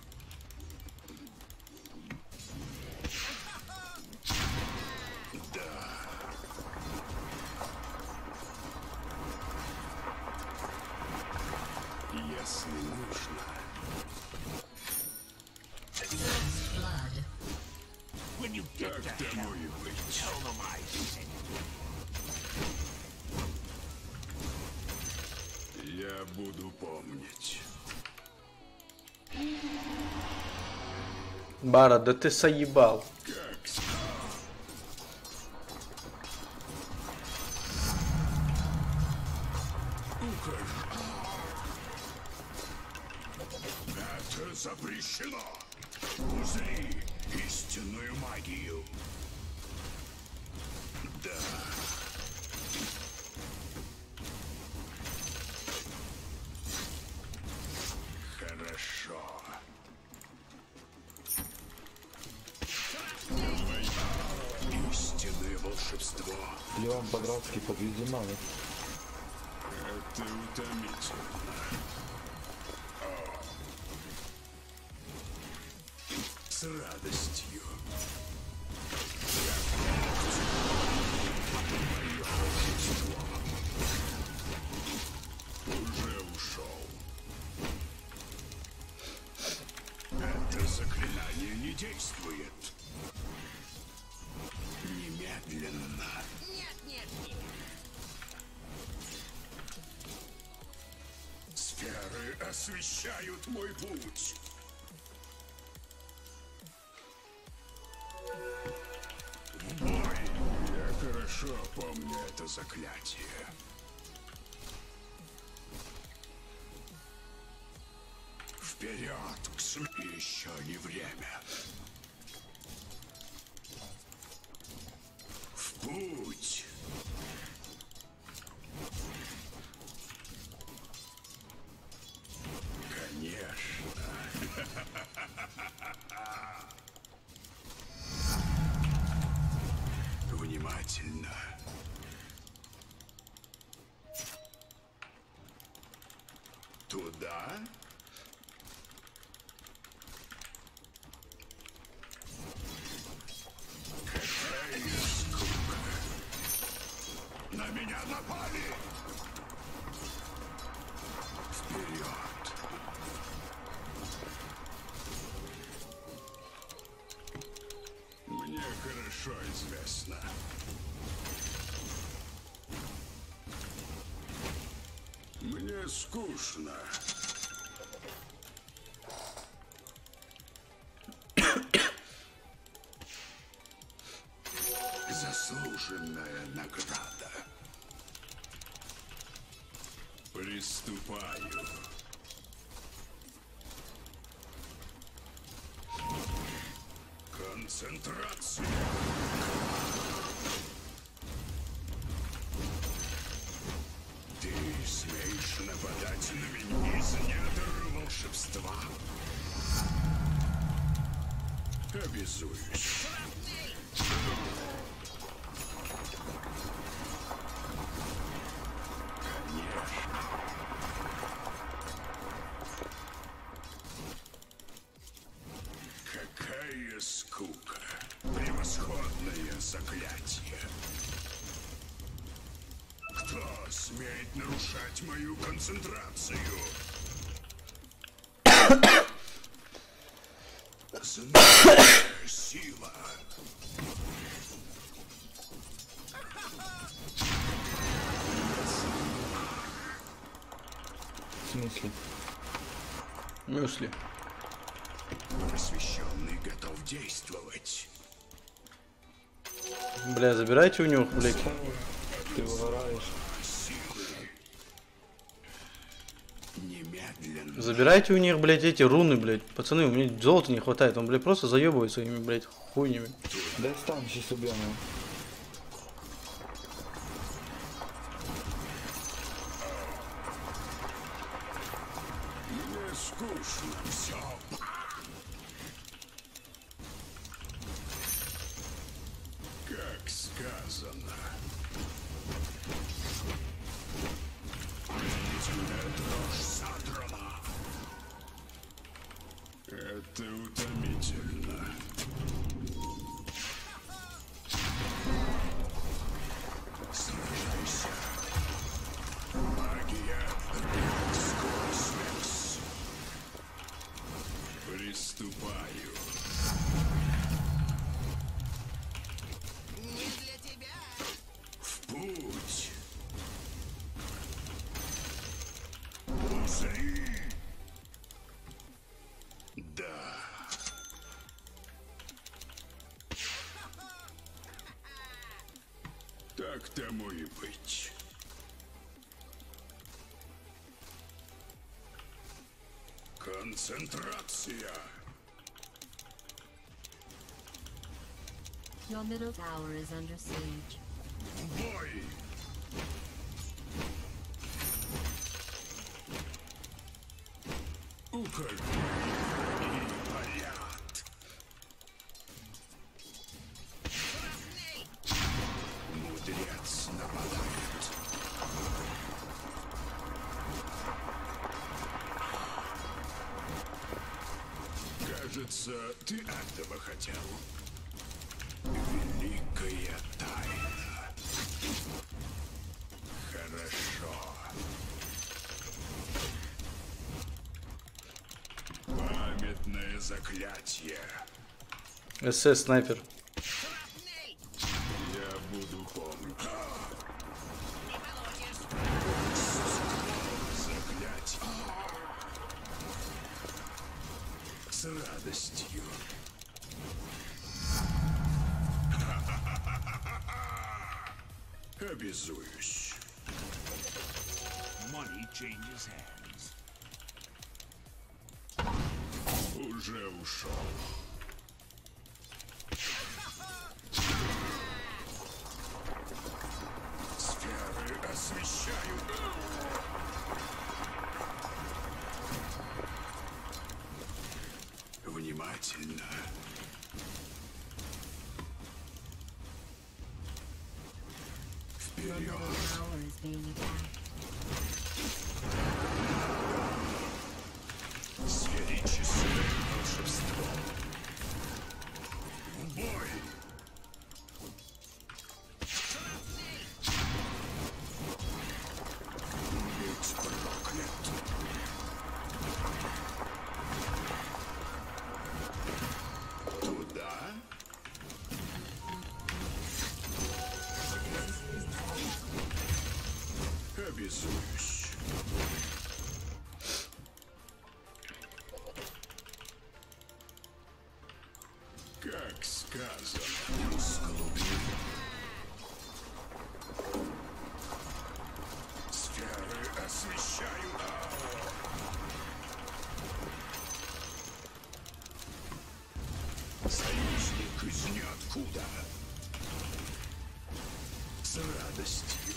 Если нужно. Blood. When you get Так to тому hell, и быть. tell them I sent you. Я буду помнить. Бара, да ты соебал. Как сказал. Это запрещено. Узри истинную магию. Да. Хорошо. Истинное волшебство. Леон по-братски подвези маму. Это утомительно. С радостью. Уже ушел. Это заклинание не действует. Немедленно. Нет, нет, нет. Сферы освещают мой путь. В бой! Я хорошо помню это заклятие. Вперед к см... Еще не время. В путь! Конечно. Внимательно. Туда? Какая скука. На меня напали! Вперед! Мне хорошо известно. Мне скучно. Заслуженная награда. Приступаю. Концентрация. Ты смеешь нападать на меня из недр волшебства? Обязуюсь. Какая скука. Превосходное заклятие. Кто смеет нарушать мою концентрацию? Знакомая сила. В смысле? Мюсли. Посвященный готов действовать. Бля, забирайте у него, блядь. Ты выбираешь. Немедленно. Забирайте у них, блядь, эти руны, блядь. Пацаны, у меня золота не хватает. Он, блядь, просто заебывает своими, блядь, хуйнями. Дай стан, сейчас убьем его. Мне скучно все. Как сказано. Удивительная дрожь Садрона. Это утомительно. Сражайся. Магия сквозь связь. Приступаю. Не для тебя. В путь. Узри. Да. Так тому и быть. Концентрация. Your middle tower is under siege. Бой. Уколь. И поряд. Мудрец нападает. Кажется, ты этого хотел. Великая тайна. Хорошо. Памятное заклятие. СС снайпер. Я буду помнить. Заклятие. С радостью. Обязуюсь. Money changes hands. Уже ушел. Сферы освещают. Внимательно. Your middle tower is being attacked. Сферическое волшебство. В бой! Будь проклят. Туда? Обязуюсь. Как сказано, с глубины. Сферы освещают. Союзник из ниоткуда. С радостью.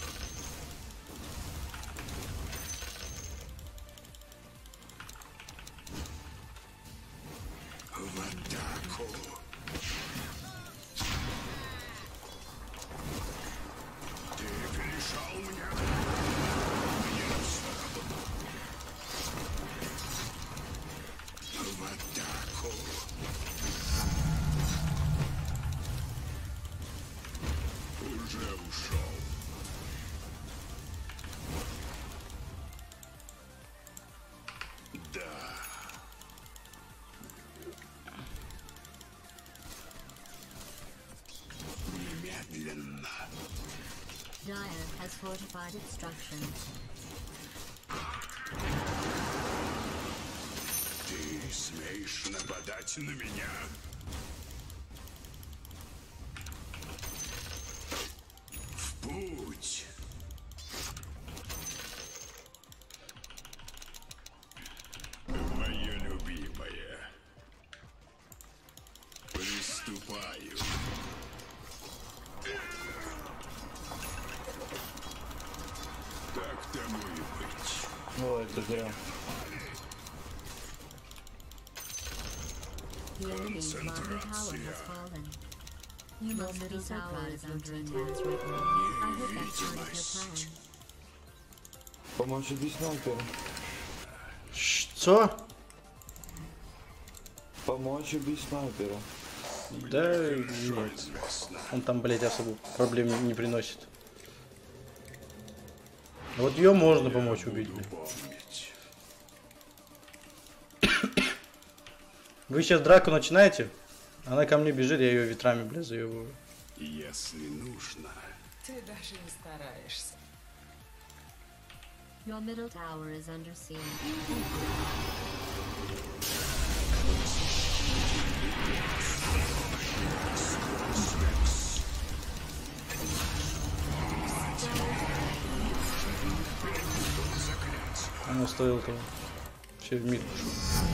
В атаку. has fortified its structures. Ты смеешь нападать на меня? В путь! Моя любимая. Приступаю. Так тому и быть. О, это зря. The enemy's bottom tower has fallen. You must be surprised under attack right now. I hope that's part of your plan. Помочь убить снайпера. Что? Помочь убить снайпера. Да нет. Он там, блять, особо проблем не, не приносит. Вот ее можно помочь убить, блин. Вы сейчас драку начинаете? Она ко мне бежит, я ее ветрами, бля, заебываю. Если нужно. Ты даже не стараешься. Your middle tower is under siege. Она стоила того. Все в мид пошел.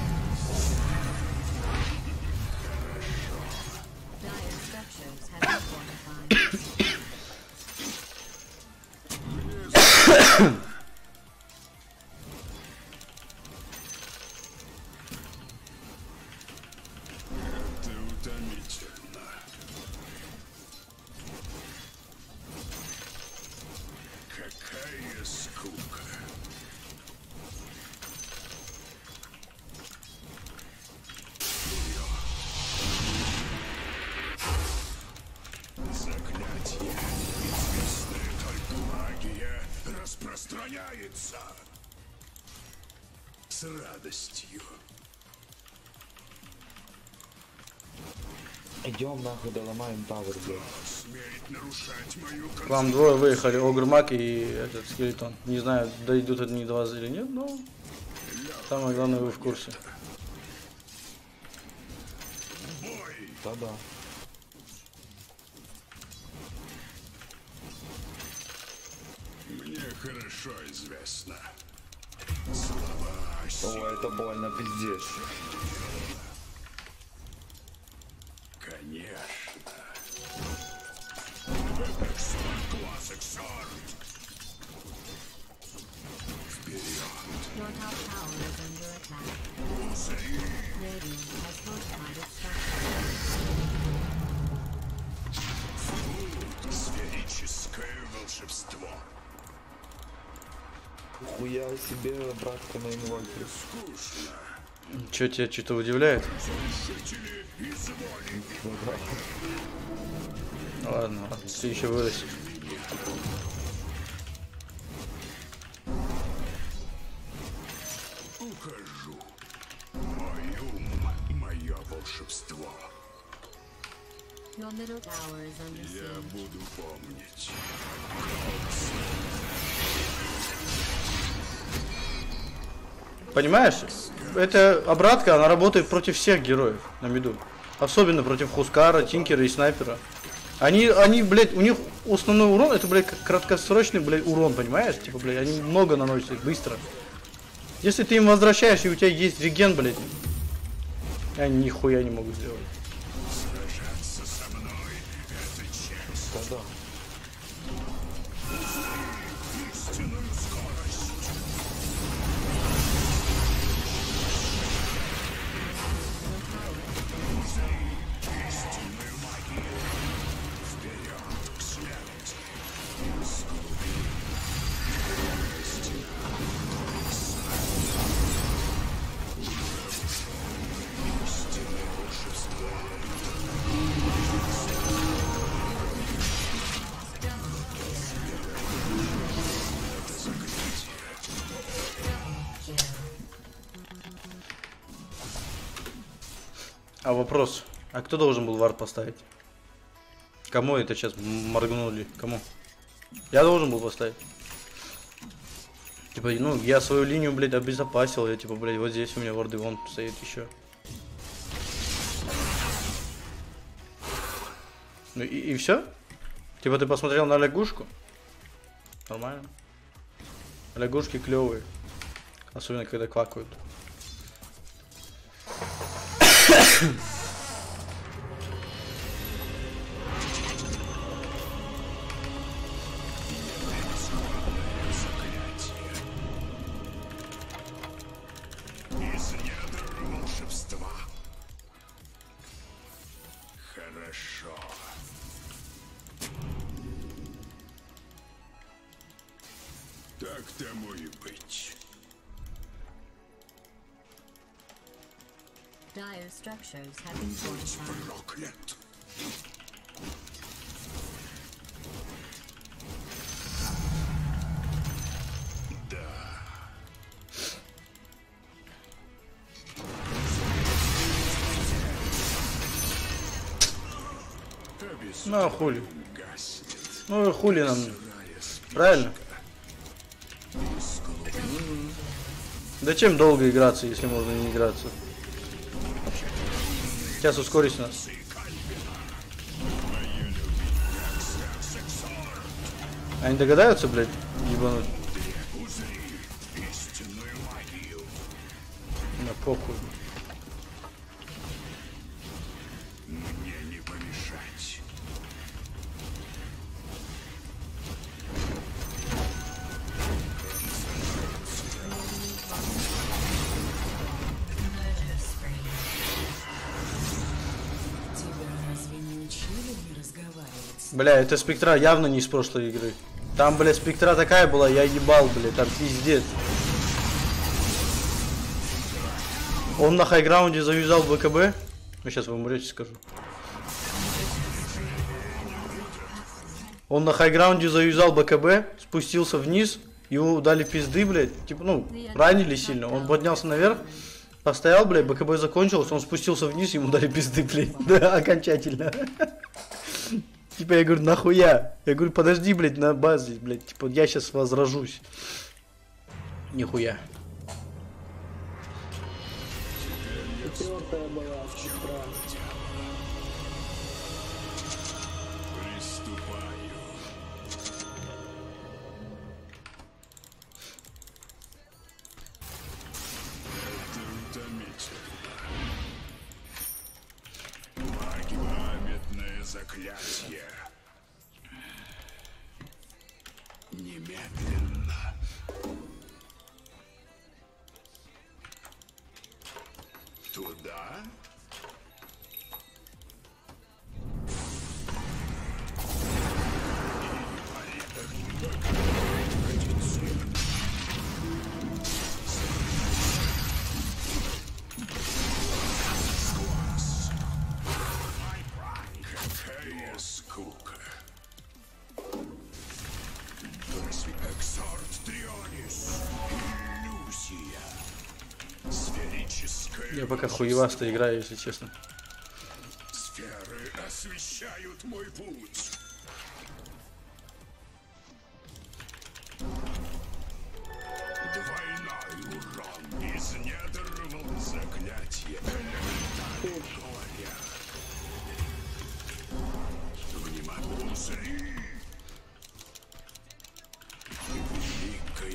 Dire structures have been fortified. Это утомительно. Какая скука. Заклятие. Известная только магия распространяется. С радостью. Идем нахуй, доломаем тавер, блядь. Смеет нарушать мою К вам двое выехали, Огрмак и этот скелетон. Не знаю, дойдут они до вас или нет, но самое главное, вы в курсе. Да-да. Мне хорошо известно. Слова О, это больно, пиздец. Конечно. Your top tower is under attack. Radiant has fortified its structures. Сферическое волшебство. Хуя себе, братка, на инвольте. Скучно. Че тебя что-то удивляет? Жители изволили. Ладно, ладно, ты еще вырастешь. Ухожу. Мой ум, мое волшебство. Your middle tower is under Я siege. буду помнить. Понимаешь? Эта обратка, она работает против всех героев на миду. Особенно против Хускара, Тинкера и Снайпера. Они, они, блядь, у них основной урон, это, блядь, краткосрочный, блядь, урон, понимаешь? Типа, блядь, они много наносят, быстро. Если ты им возвращаешь, и у тебя есть реген, блядь, они нихуя не могут сделать. Сражаться со мной — это честь. Да-да. Истинную скорость. Истинную магию. Вперед к смерти. С глубины. Истина. Истинное волшебство. А вопрос, а кто должен был вард поставить? Кому это сейчас моргнули? Кому? Я должен был поставить. Типа, ну, я свою линию, блядь, обезопасил. Я, типа, блядь, вот здесь у меня ворды вон стоит еще. Ну и, и все? Типа, ты посмотрел на лягушку? Нормально. Лягушки клевые. Особенно, когда квакают. Хорошо. Так тому и быть. Dire structures have been fortified. Проклят. Ну а хули? Ну и хули нам? Правильно? Зачем долго играться, если можно не играться? Сейчас ускорись нас. Они догадаются, блядь, ебануть? На похуй. Мне не помешать. Бля, это спектра явно не из прошлой игры. Там, бля, спектра такая была, я ебал, бля, там пиздец. Он на хайграунде завязал БКБ. Ну, сейчас вы умрете, скажу. Он на хайграунде завязал БКБ, спустился вниз, ему дали пизды, блядь. Типа, ну, ранили сильно. Он поднялся наверх, постоял, блядь, БКБ закончилось, он спустился вниз, ему дали пизды, блядь. Да, окончательно. Типа, я говорю, нахуя? Я говорю, подожди, блядь, на базе, блядь. Типа, я сейчас возражусь. Нихуя. Четвертая была сестра. Приступаю. Это утомительно. Памятное заклятие. Немедленно. Туда? Какая скука. Эксорт Трионис. Иллюзия. Сферическая. Я пока хуевасто играю, если честно. Сферы освещают мой путь. Двойной урон из недр волн заклятия. Элементарь горя. Внимание, узри. Великое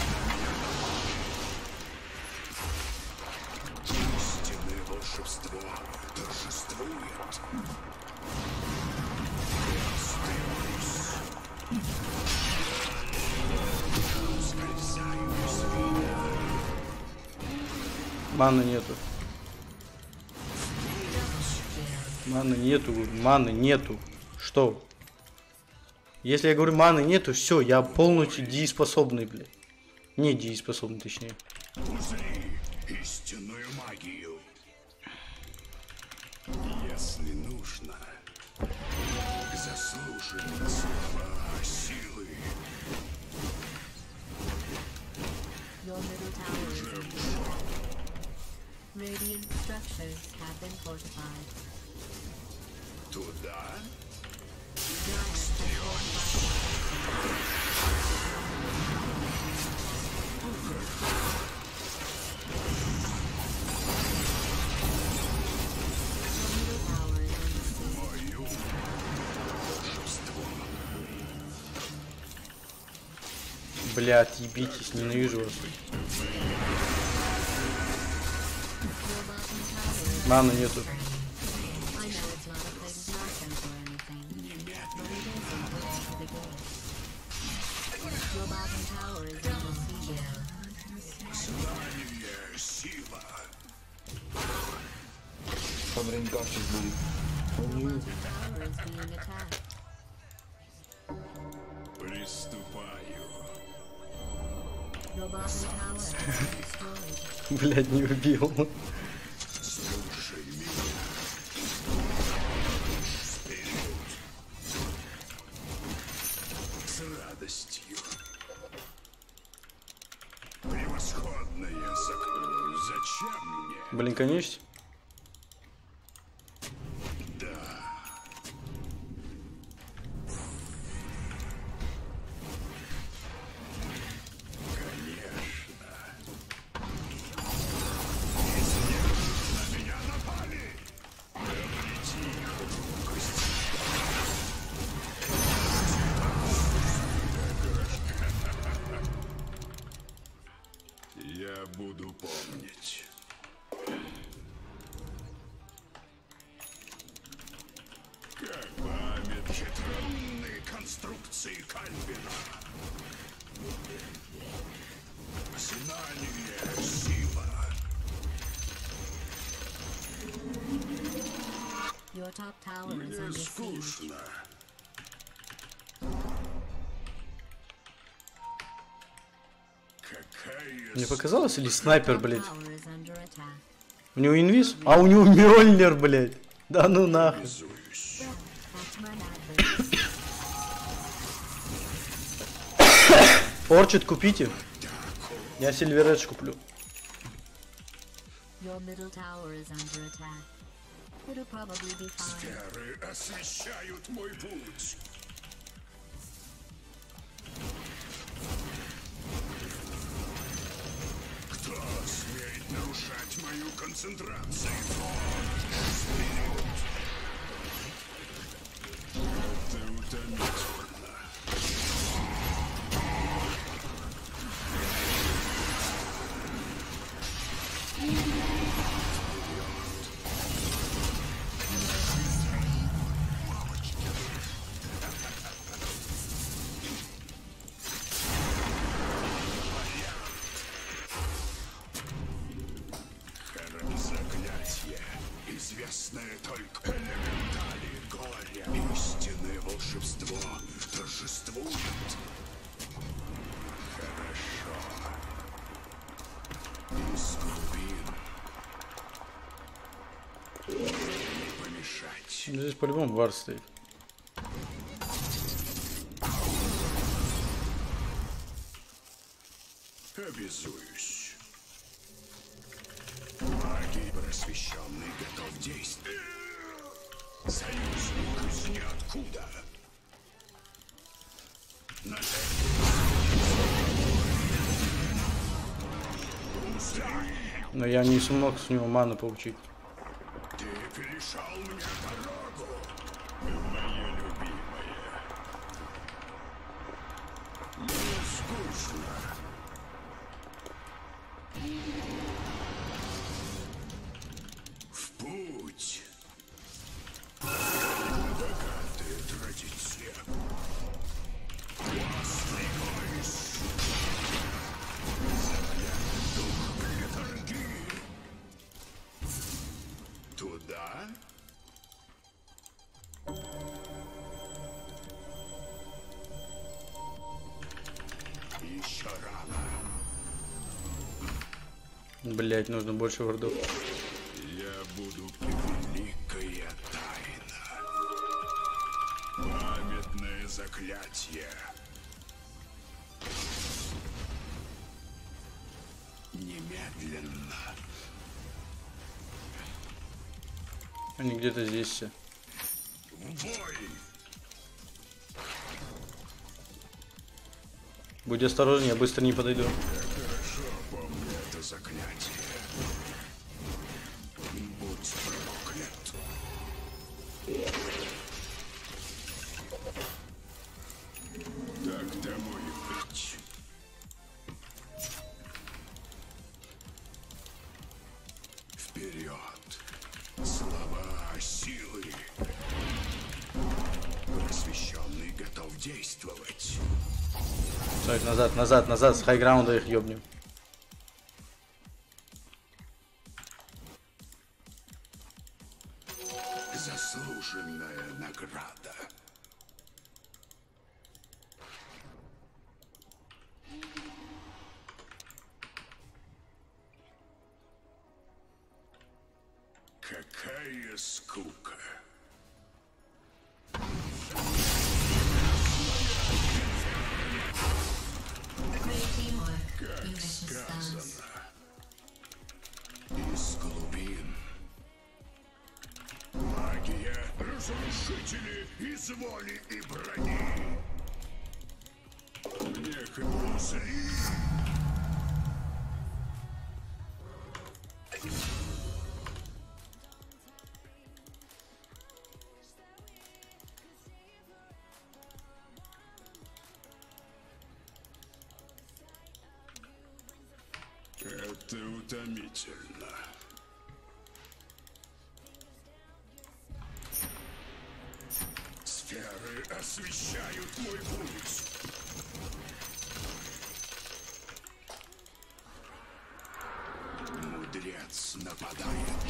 истинное волшебство торжествует. Ускользаю из вида. Маны нету. Маны нету, маны нету. Что? Если я говорю маны нету, все, я полностью дееспособный, блядь. Не дееспособный, точнее. Узри истинную магию. Если нужно, заслуженно слова силы. Your middle tower is under attack. Radiant structures have been fortified. Туда? Dire has fortified. Блядь, ебитесь, ненавижу вас. Маны нету. Там рейнкар сейчас будет. Приступаю. Блядь, не убил. Слушай меня. Вперед. С радостью. Превосходная зак... Зачем мне? Блин, конечно. Я буду помнить. Как память хитроумные конструкции Кальвина. Знание, сила. Your top tower is Мне under siege. скучно. Какая Мне показалось, или снайпер, блядь? Tower is under attack. У него инвиз? А у него Мёльнир, блядь. Да ну нахуй. обязуюсь? That's my advert. Орчит купите. Я Сильвередж куплю. Your middle tower is under attack. It'll probably be fine. Сферы освещают мой путь. Кто смеет нарушать мою концентрацию? Вперед! Это утомительно. Заклятие, известное только элементали горя. Истинное волшебство торжествует. Хорошо. Из глубин. Не помешать. Здесь по-любому вар стоит. Обязуюсь. Маги просвещенный готов действовать. Союзник из ниоткуда. На Но я не смог с него ману получить. Ты перешел мне дорогу, моя любимая. Мне скучно. В путь. Богатая традиция. Остригаюсь. Заклятый дух летаргии. Туда? Еще рано. Блять, нужно больше вардов. Я буду великая тайна. Памятное заклятие. Немедленно. Они где-то здесь все. В бой! Будь осторожнее, я быстро не подойду. Хорошо помню это заклятие. Будь проклят. Так тому и быть. Вперед! Слова силы! Просвещенный готов действовать. Так, назад, назад, назад, с хайграунда их ёбнем. Заслуженная награда. Какая скука. Great teamwork. Как Even stars. сказано. Из глубин. Магия, разрушители из воли и брони. Некому узри. Это утомительно. Сферы освещают мой путь. Мудрец нападает.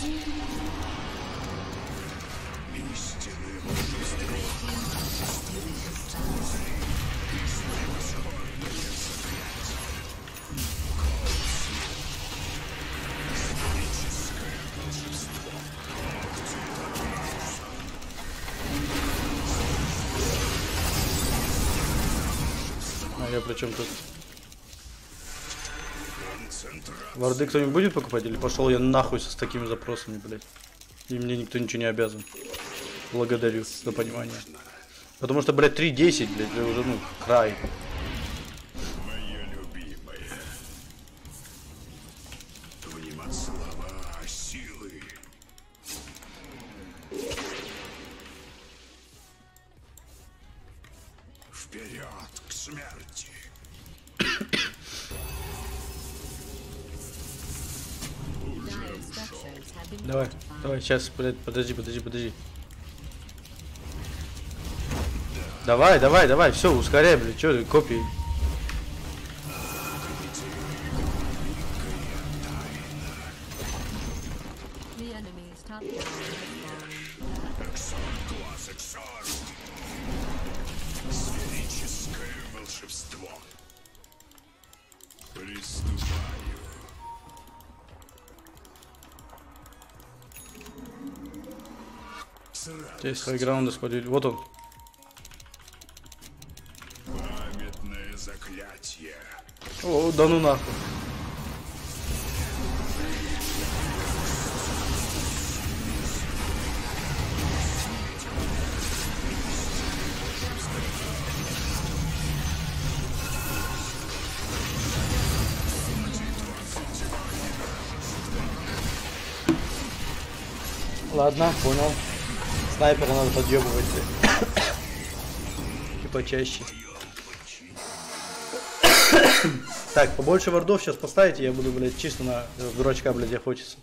Истинное волшебство. А я при чем тут? Варды кто-нибудь будет покупать? Или пошел я нахуй с такими запросами, блядь? И мне никто ничего не обязан. Благодарю за понимание. Потому что, блядь, три десять, блядь, это уже, ну, край. Моя любимая. Внимать слова силы. Вперед к смерти. Dire structures have been Давай, fortified. давай, сейчас, блядь, подожди, подожди, подожди. Давай, давай, давай, все, ускоряй, блядь, что ты, копии. The enemy's top tower has fallen. Эксор, глаз, эксор. Сферическое волшебство. Приступаю. Здесь хайграунда спалили. Вот он. Памятное заклятие. О, да ну нахуй. Ладно, понял. Снайпера надо подъебывать. И почаще. Так, побольше вардов сейчас поставите, я буду, блядь, чисто на дурачка, блядь, охотиться.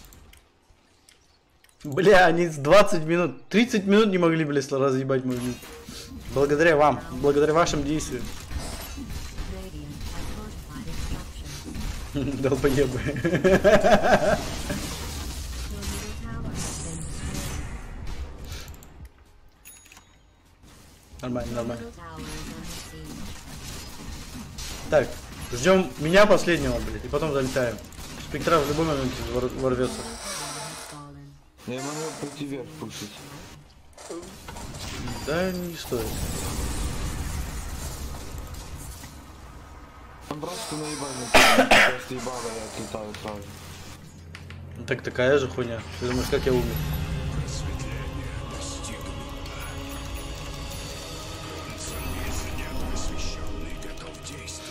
Бля, они двадцать минут, тридцать минут не могли, блядь, разъебать мой ник. Благодаря вам, благодаря вашим действиям. Radiant has fortified its structures. Долбоебы. Your middle tower has been destroyed. Нормально, Your нормально. middle tower is under siege. Так, ждем меня последнего, блядь, и потом залетаем. Спектра в любой момент вор- ворвется. Has fallen. Я могу пойти вверх пушить. Да, не стоит. Он просто наебал, просто ебало, я отлетаю сразу. Так такая же хуйня. Ты думаешь, как я умер? Просветление достигнуто. Солнце нет, посвященный готов действовать.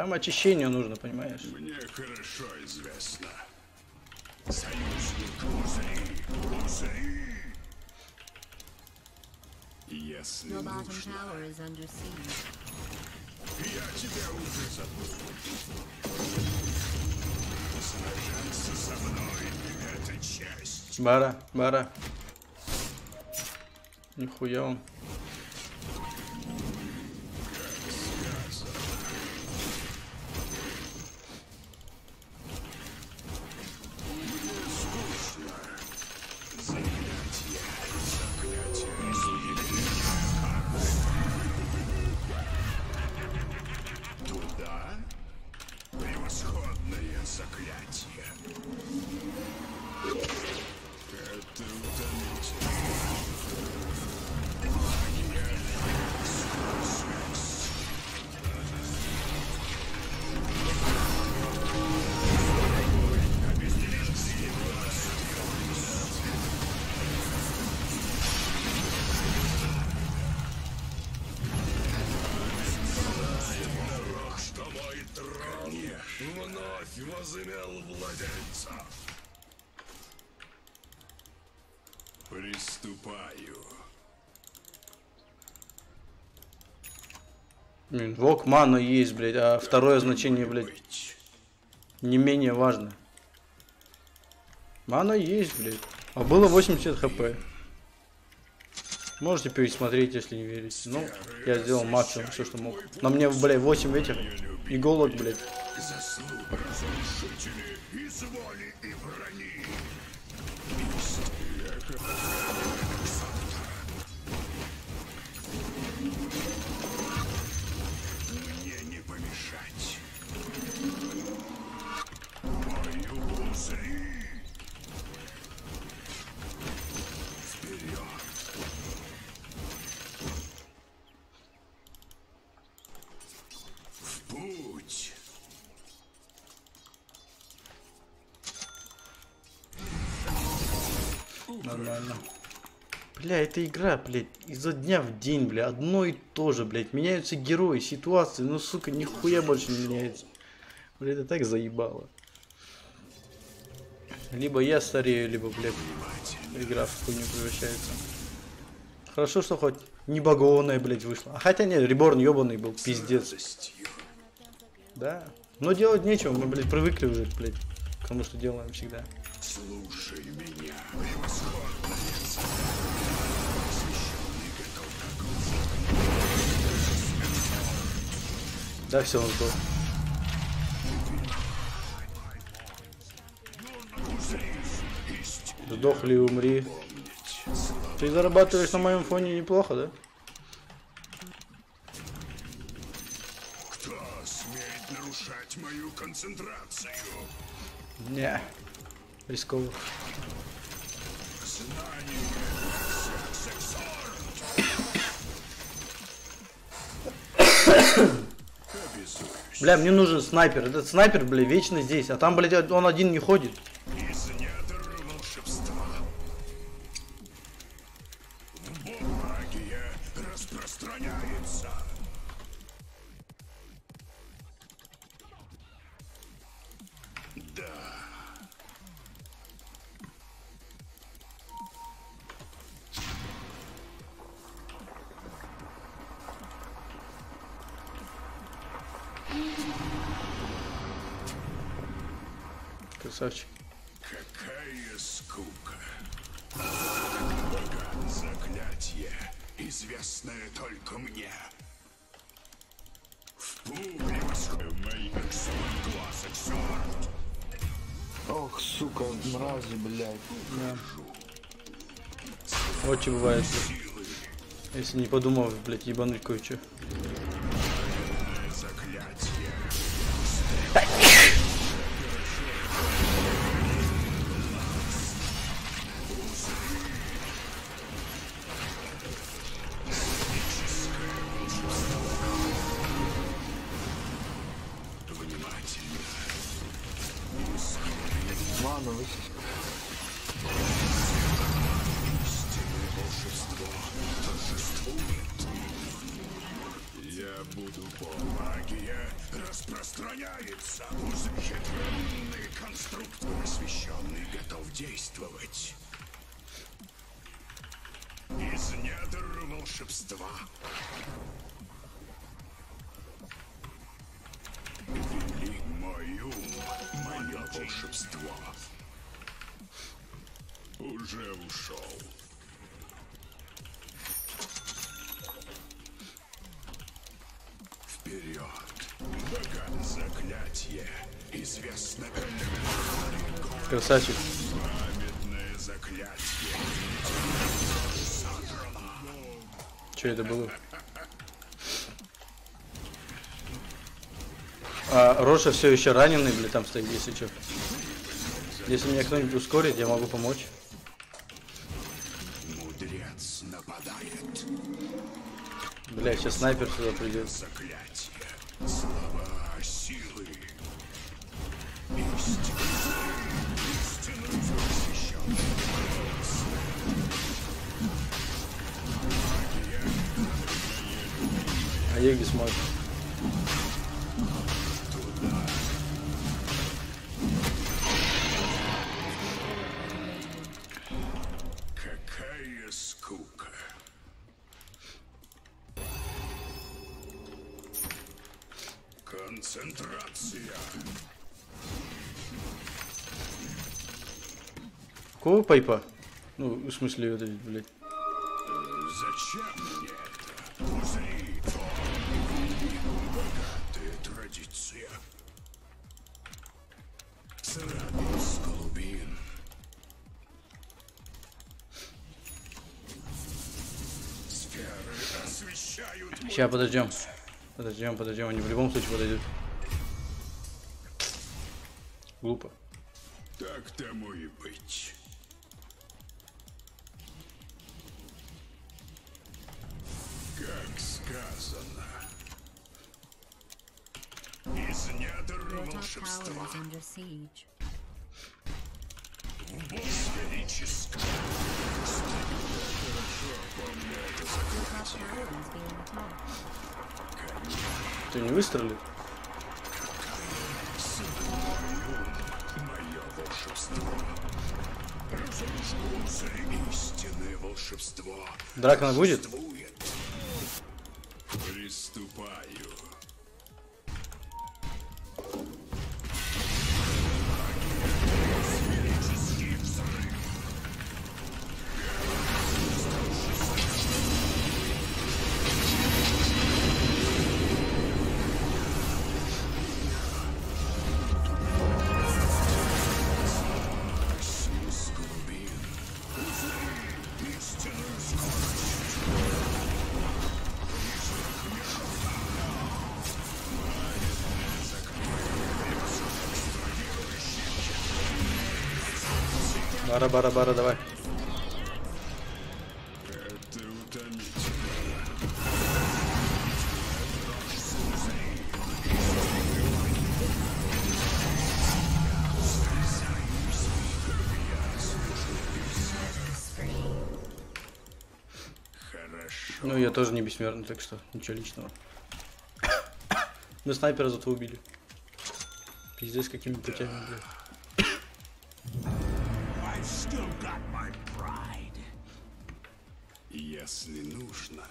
Там очищение нужно, понимаешь? Мне хорошо известно. Союзник Узри, Узри. Ясный Your bottom нужно. tower is under siege. Я тебя уже забыл. Сражаться со мной — это честь. Бара, бара. Нихуя он. Туда? Превосходное заклятие. Это утомительно. Что мой трон вновь возымел владельца. Приступаю. Блин, вок мана есть, блядь, а второе значение, блядь, не менее важно. Мана есть, блядь. А было восемьдесят хп. Можете пересмотреть, если не верите. Ну, я сделал максимум, все, что мог. На мне, блядь, восемь этих иголок, блядь. Заслуга разрушители из воли и брони. Мне не помешать. Мою Узри. Вперед. В путь. Нормально. Бля, эта игра, блядь, изо дня в день, бля, одно и то же, блядь. Меняются герои, ситуации, ну, сука, нихуя больше не меняется. Бля, это так заебало. Либо я старею, либо, блядь, игра в хуйню превращается. Хорошо, что хоть не багованная, блядь, вышла. А хотя нет, реборн ебаный был, пиздец. Да. Но делать нечего, мы, блядь, привыкли уже, блядь, к тому, что делаем всегда. Слушай меня, превосходно. Да, все, он сдох. Сдохли и умри. Ты зарабатываешь на моем фоне неплохо, да? Кто смеет нарушать мою концентрацию? Не. Рисково. Знание Бля, мне нужен снайпер. Этот снайпер, бля, вечно здесь. А там, блядь, он один не ходит. из недр волшебства. Магия распространяется. Да. Красавчик. Какая скука. Заклятие, известное только мне. В путь превосходную мои глаз эксорт. Ох, сука, мрази, блядь. Да. Вот что бывает, блядь. Если не подумав, блядь, ебануть кое-что. Заклятие. Ладно, вы... Я буду по магия распространяться. Устраняется хитроумный конструктор, освещенный, готов действовать. Из недр волшебства. Вели мой ум, мое волшебство. Уже ушел. Вперед! Богат заклятие, известно как Красавчик. памятное заклятие. Что это было? А Роша все еще раненый, блин, там стоит, если что. Если меня кто-нибудь ускорит, я могу помочь. Мудрец нападает. Бля, сейчас снайпер сюда придет. Заклятие. Слова силы. Истину. Истину посвящен. А Еги смотрит. Какая скука. Концентрация. Какого пайпа? Ну, в смысле, вот эти, блядь. Зачем мне это? Пузыри. Богатая традиция. Царапин с голубин. Сферы освещают мой Сейчас подождем. Подождем, подождем, они в любом случае подойдут. Глупо. Так тому и быть. Как сказано. Из недр Your top tower волшебства. is under siege. Сферическое. Your top tower is being attacked. Ты не выстрелил? Мое волшебство. Разрушился истинное волшебство. Дракона будет? Существует. Приступаю. Сферический взрыв. Сиз глубин. Пузыри. Истинную скорость. Бара-бара-бара, давай. Это утомительно. Хорошо. Ну, я тоже не бессмертный, так что ничего личного. Мы снайпера зато убили. Пиздец, какими путями, блядь. I've still got my pride. Если нужно.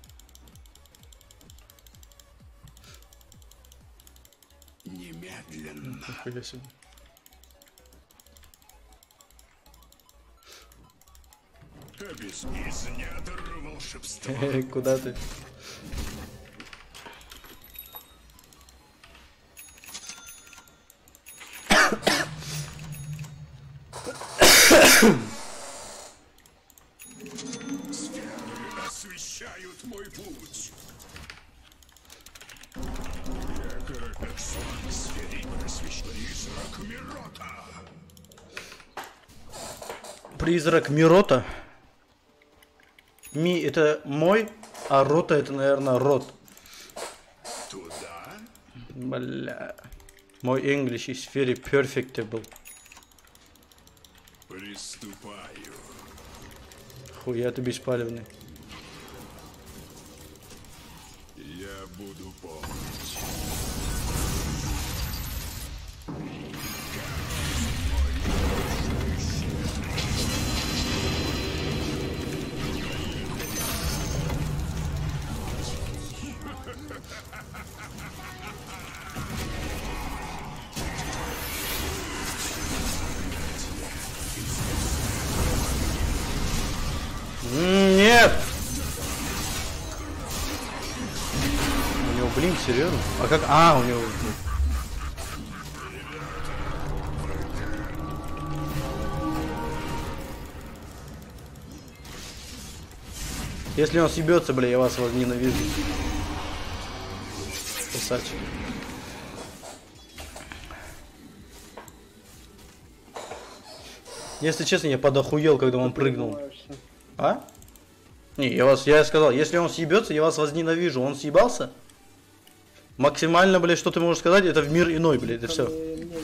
Немедленно. Нихуя себе. Обез... Из недр волшебства. Куда ты? Сферы освещают мой путь. Я как сон сферы освещен. Призрак Мирота. Призрак Мирота. Ми это мой, а Рота это, наверное, рот. Туда? Бля. Мой English is very perfectable. Приступаю. Хуя ты беспалевный. Я буду помнить. серьезно? А как? А, у него... Если он съебется, бля, я вас ненавижу. Красавчик. Если честно, я подохуел, когда он прыгнул. А? Не, я вас, я сказал, если он съебется, я вас возненавижу. Он съебался? Максимально, блядь, что ты можешь сказать, это в мир иной, блядь, это все.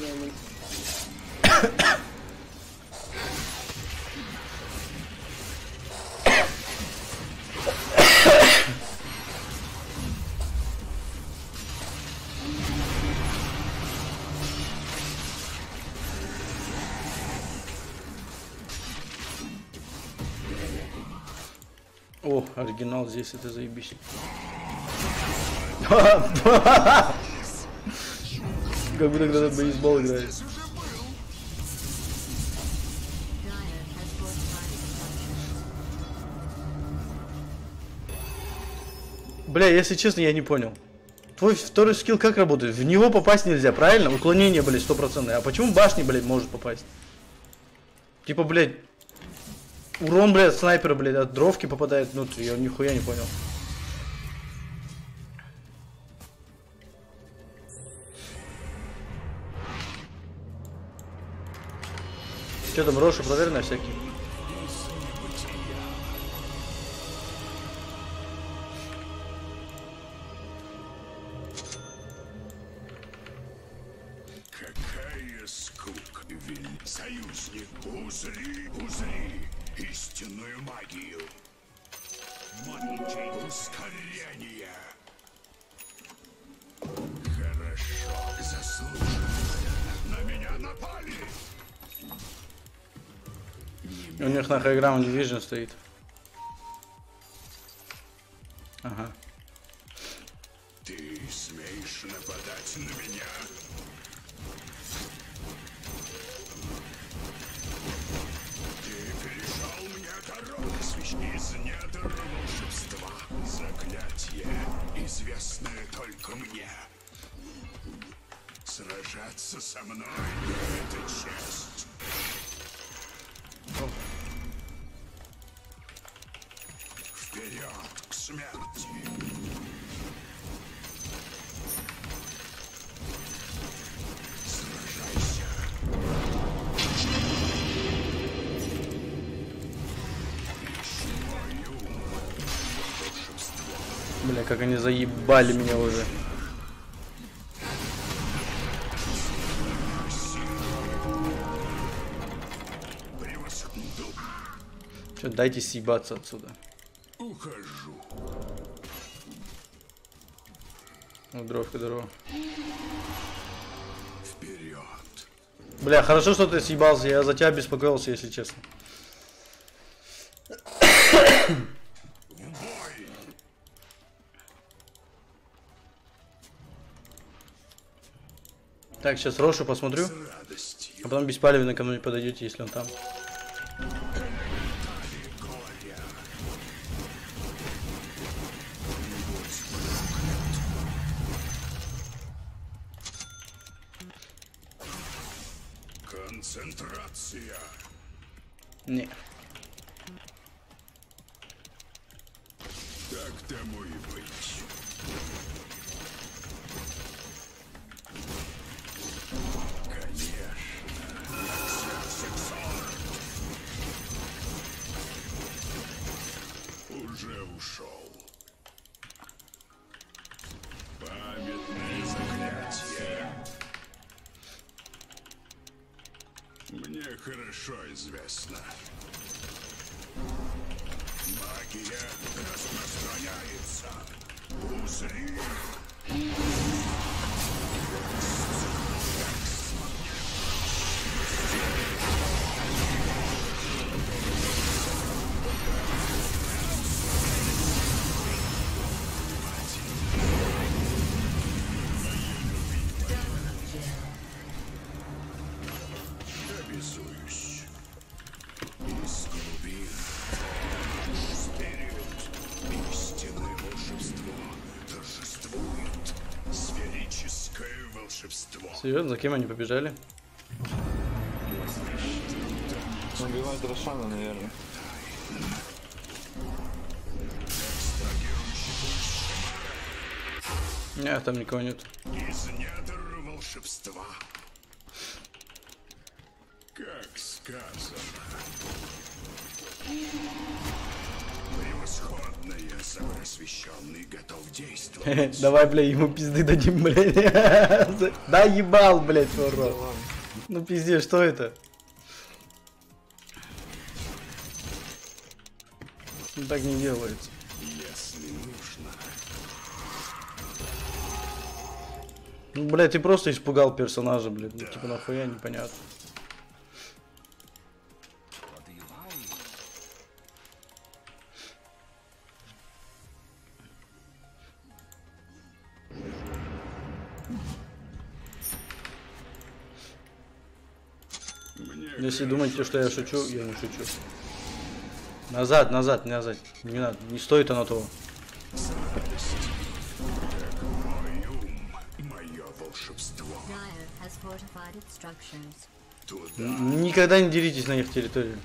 О, оригинал здесь, это заебись. Как будто когда-то бейсбол играет. Бля, если честно, я не понял. Твой второй скилл как работает? В него попасть нельзя, правильно? Уклонение, блядь, стопроцентное. А почему башни, блядь, может попасть? Типа, блядь, урон, блядь, снайпера, блядь, от дровки попадает внутрь. Я нихуя не понял. Что там, Роша, проверь на всякий. Какая скука, Виль. Союзник, узри, узри истинную магию. Манчей ускорения. Хорошо, заслуженно. На меня напали. У них на хайграунд Division стоит. Ага. Ты смеешь нападать на меня? Ты перешел мне дорогу, священник из недр волшебства. Заклятие, известное только мне. Сражаться со мной — это честь. Вперед к смерти! Сражайся! Ищи мою волшебство. Бля, как они заебали меня уже. Че, дайте съебаться отсюда. Ухожу. Ну, дровка, здорово. Вперед. Бля, хорошо, что ты съебался, я за тебя беспокоился, если честно. Так, сейчас Рошу посмотрю. А потом беспалевно ко мне подойдете, если он там. Концентрация. Не. Так тому и быть. Конечно. Уже ушел. Памятное заклятие. Мне хорошо известно. Магия распространяется. Узри. Обязуюсь. Из глубин спирит, истинное волшебство торжествует. Серьезно, за кем они побежали? Убивать Рошана, наверное. Нет, там никого нет. Из недр волшебства. Как сказано. Превосходное, самоосвященный готов действовать. Давай, бля, ему пизды дадим, блядь. Да ебал, блядь, урод. Ну пиздец, что это? Ну, так не делается. Если нужно. Ну, блядь, ты просто испугал персонажа, блядь. Ну, типа, нахуя, непонятно. Если думаете, что я шучу, я не шучу. Назад, назад, назад. Не надо, не стоит оно того. Мой ум, мое волшебство. Dire has fortified its structures. Туда Никогда не деритесь на их территорию.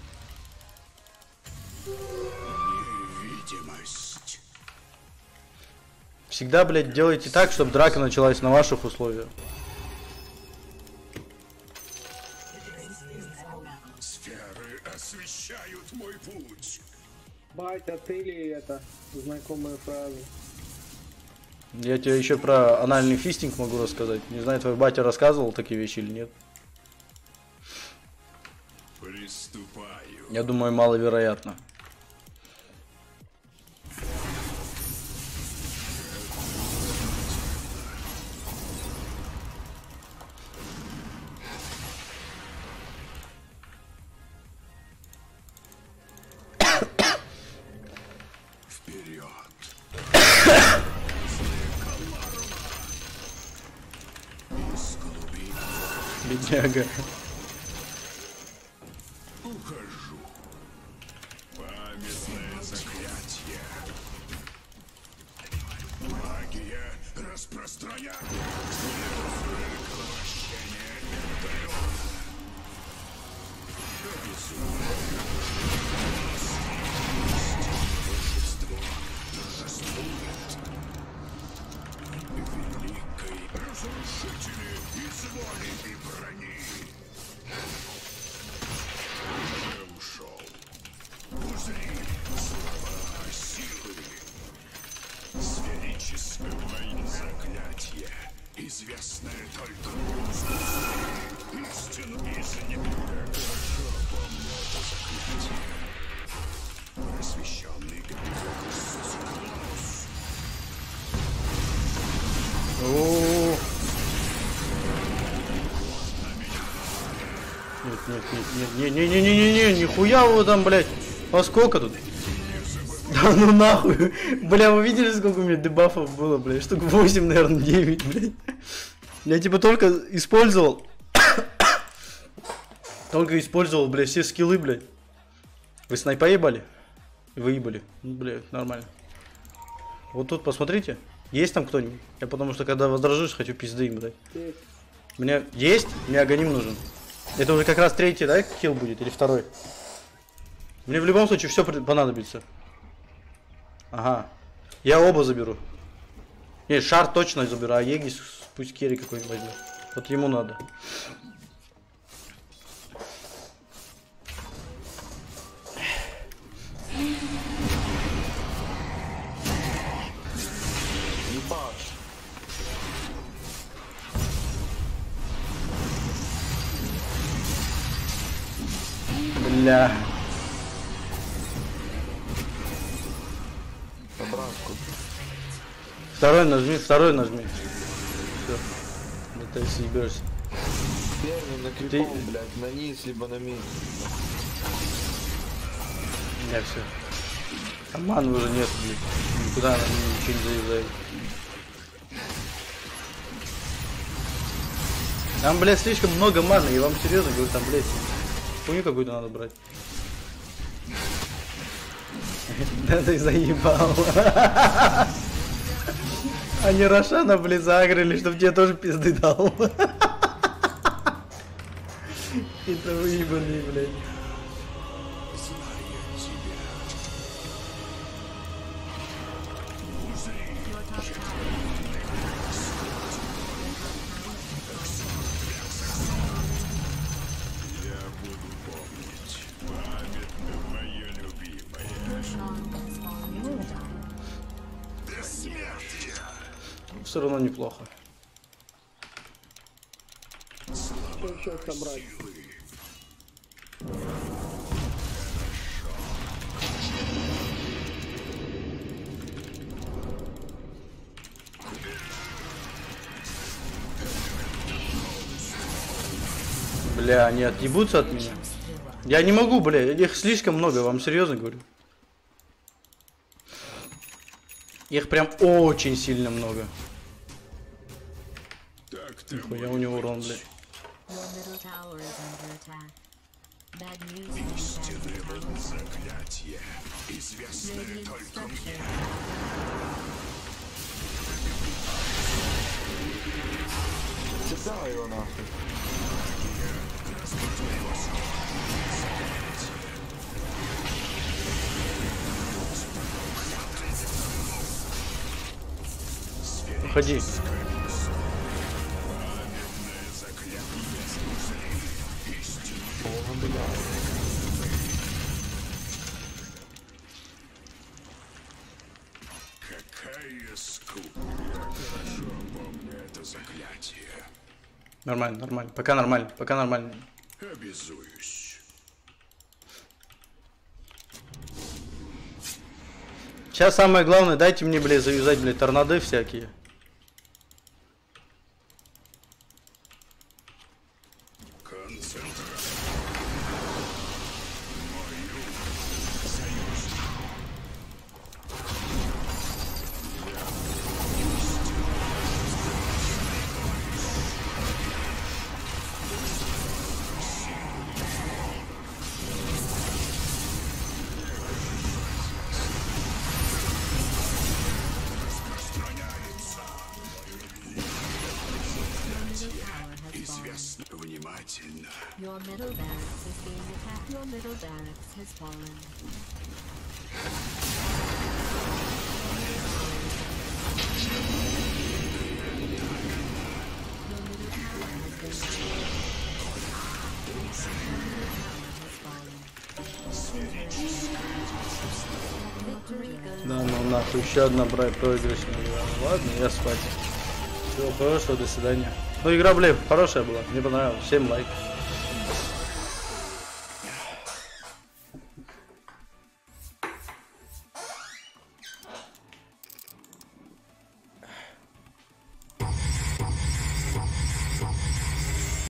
невидимость. Всегда, блядь, делайте так, чтобы драка началась на ваших условиях. Сферы освещают мой путь. Батя, ты ли это? Знакомая фраза. Я тебе еще про анальный фистинг могу рассказать. Не знаю, твой батя рассказывал такие вещи или нет. Приступаю. Я думаю, маловероятно. Вперед. Бедняга. Ухожу. Памятное заклятие. Магия распространяет. Возвращение Энтериона. Волшебство торжествует. Великой разрушители из воли и брони. Уже ушел. Узри слова силы. Сферическое заклятие, известное только искусству. Истину из него. Хорошо помню это заклятие. Просвещенный Иисус Клаус. О-о-о. Нет, нет, нет, нет, не, не, не, не, не, не, нихуя его там, блядь. А сколько тут? Да ну нахуй. Бля, вы видели, сколько у меня дебафов было, блядь? Штук восемь, наверное, девять, блядь. Я типа только использовал. Только использовал, блядь, все скиллы, блядь. Вы снайпа ебали? Выебали. Ну, блядь, нормально. Вот тут посмотрите. Есть там кто-нибудь? Я потому что когда возражусь, хочу пизды им дать. Мне есть? Мне агоним нужен. Это уже как раз третий, да, килл будет? Или второй? Мне в любом случае все понадобится. Ага. Я оба заберу. Не, шар точно заберу, а Егис пусть керри какой-нибудь возьмет. Вот ему надо. Бля. Обратку. Второй нажми, второй нажми. Все. Это съебешься. Первый на крипом, Ты... блядь, на низ, либо на мид. Я все. А маны уже нет, блядь. Никуда она ничего не заезжает. Там, блядь, слишком много маны, я вам серьезно говорю, там, блядь, хуйню какую-то надо брать. Да ты заебал. Они Рошана, блядь, загрели, чтоб тебе тоже пизды дал. Это выебанный, блядь. Все равно неплохо. Что еще собрать? Бля, они отъебутся от меня. Я не могу, бля, их слишком много, вам серьезно говорю. Их прям очень сильно много. Нихуя у него урон, блядь. Давай его нахуй. Уходи. Какая скука. Я хорошо помню это заклятие. Нормально, нормально. Пока нормально, пока нормально. Обязуюсь. Сейчас самое главное, дайте мне, блядь, завязать, блядь, торнады всякие. Внимательно. Your middle barracks is being attacked. Your middle barracks has fallen. Your middle tower has been destroyed. Your middle tower has fallen. Victory goes. Да, ну нахуй, еще одна проигрышная игра. Ладно, я спать. Всего хорошего, до свидания. Ну, игра, блядь, хорошая была, мне понравилось. Всем лайк.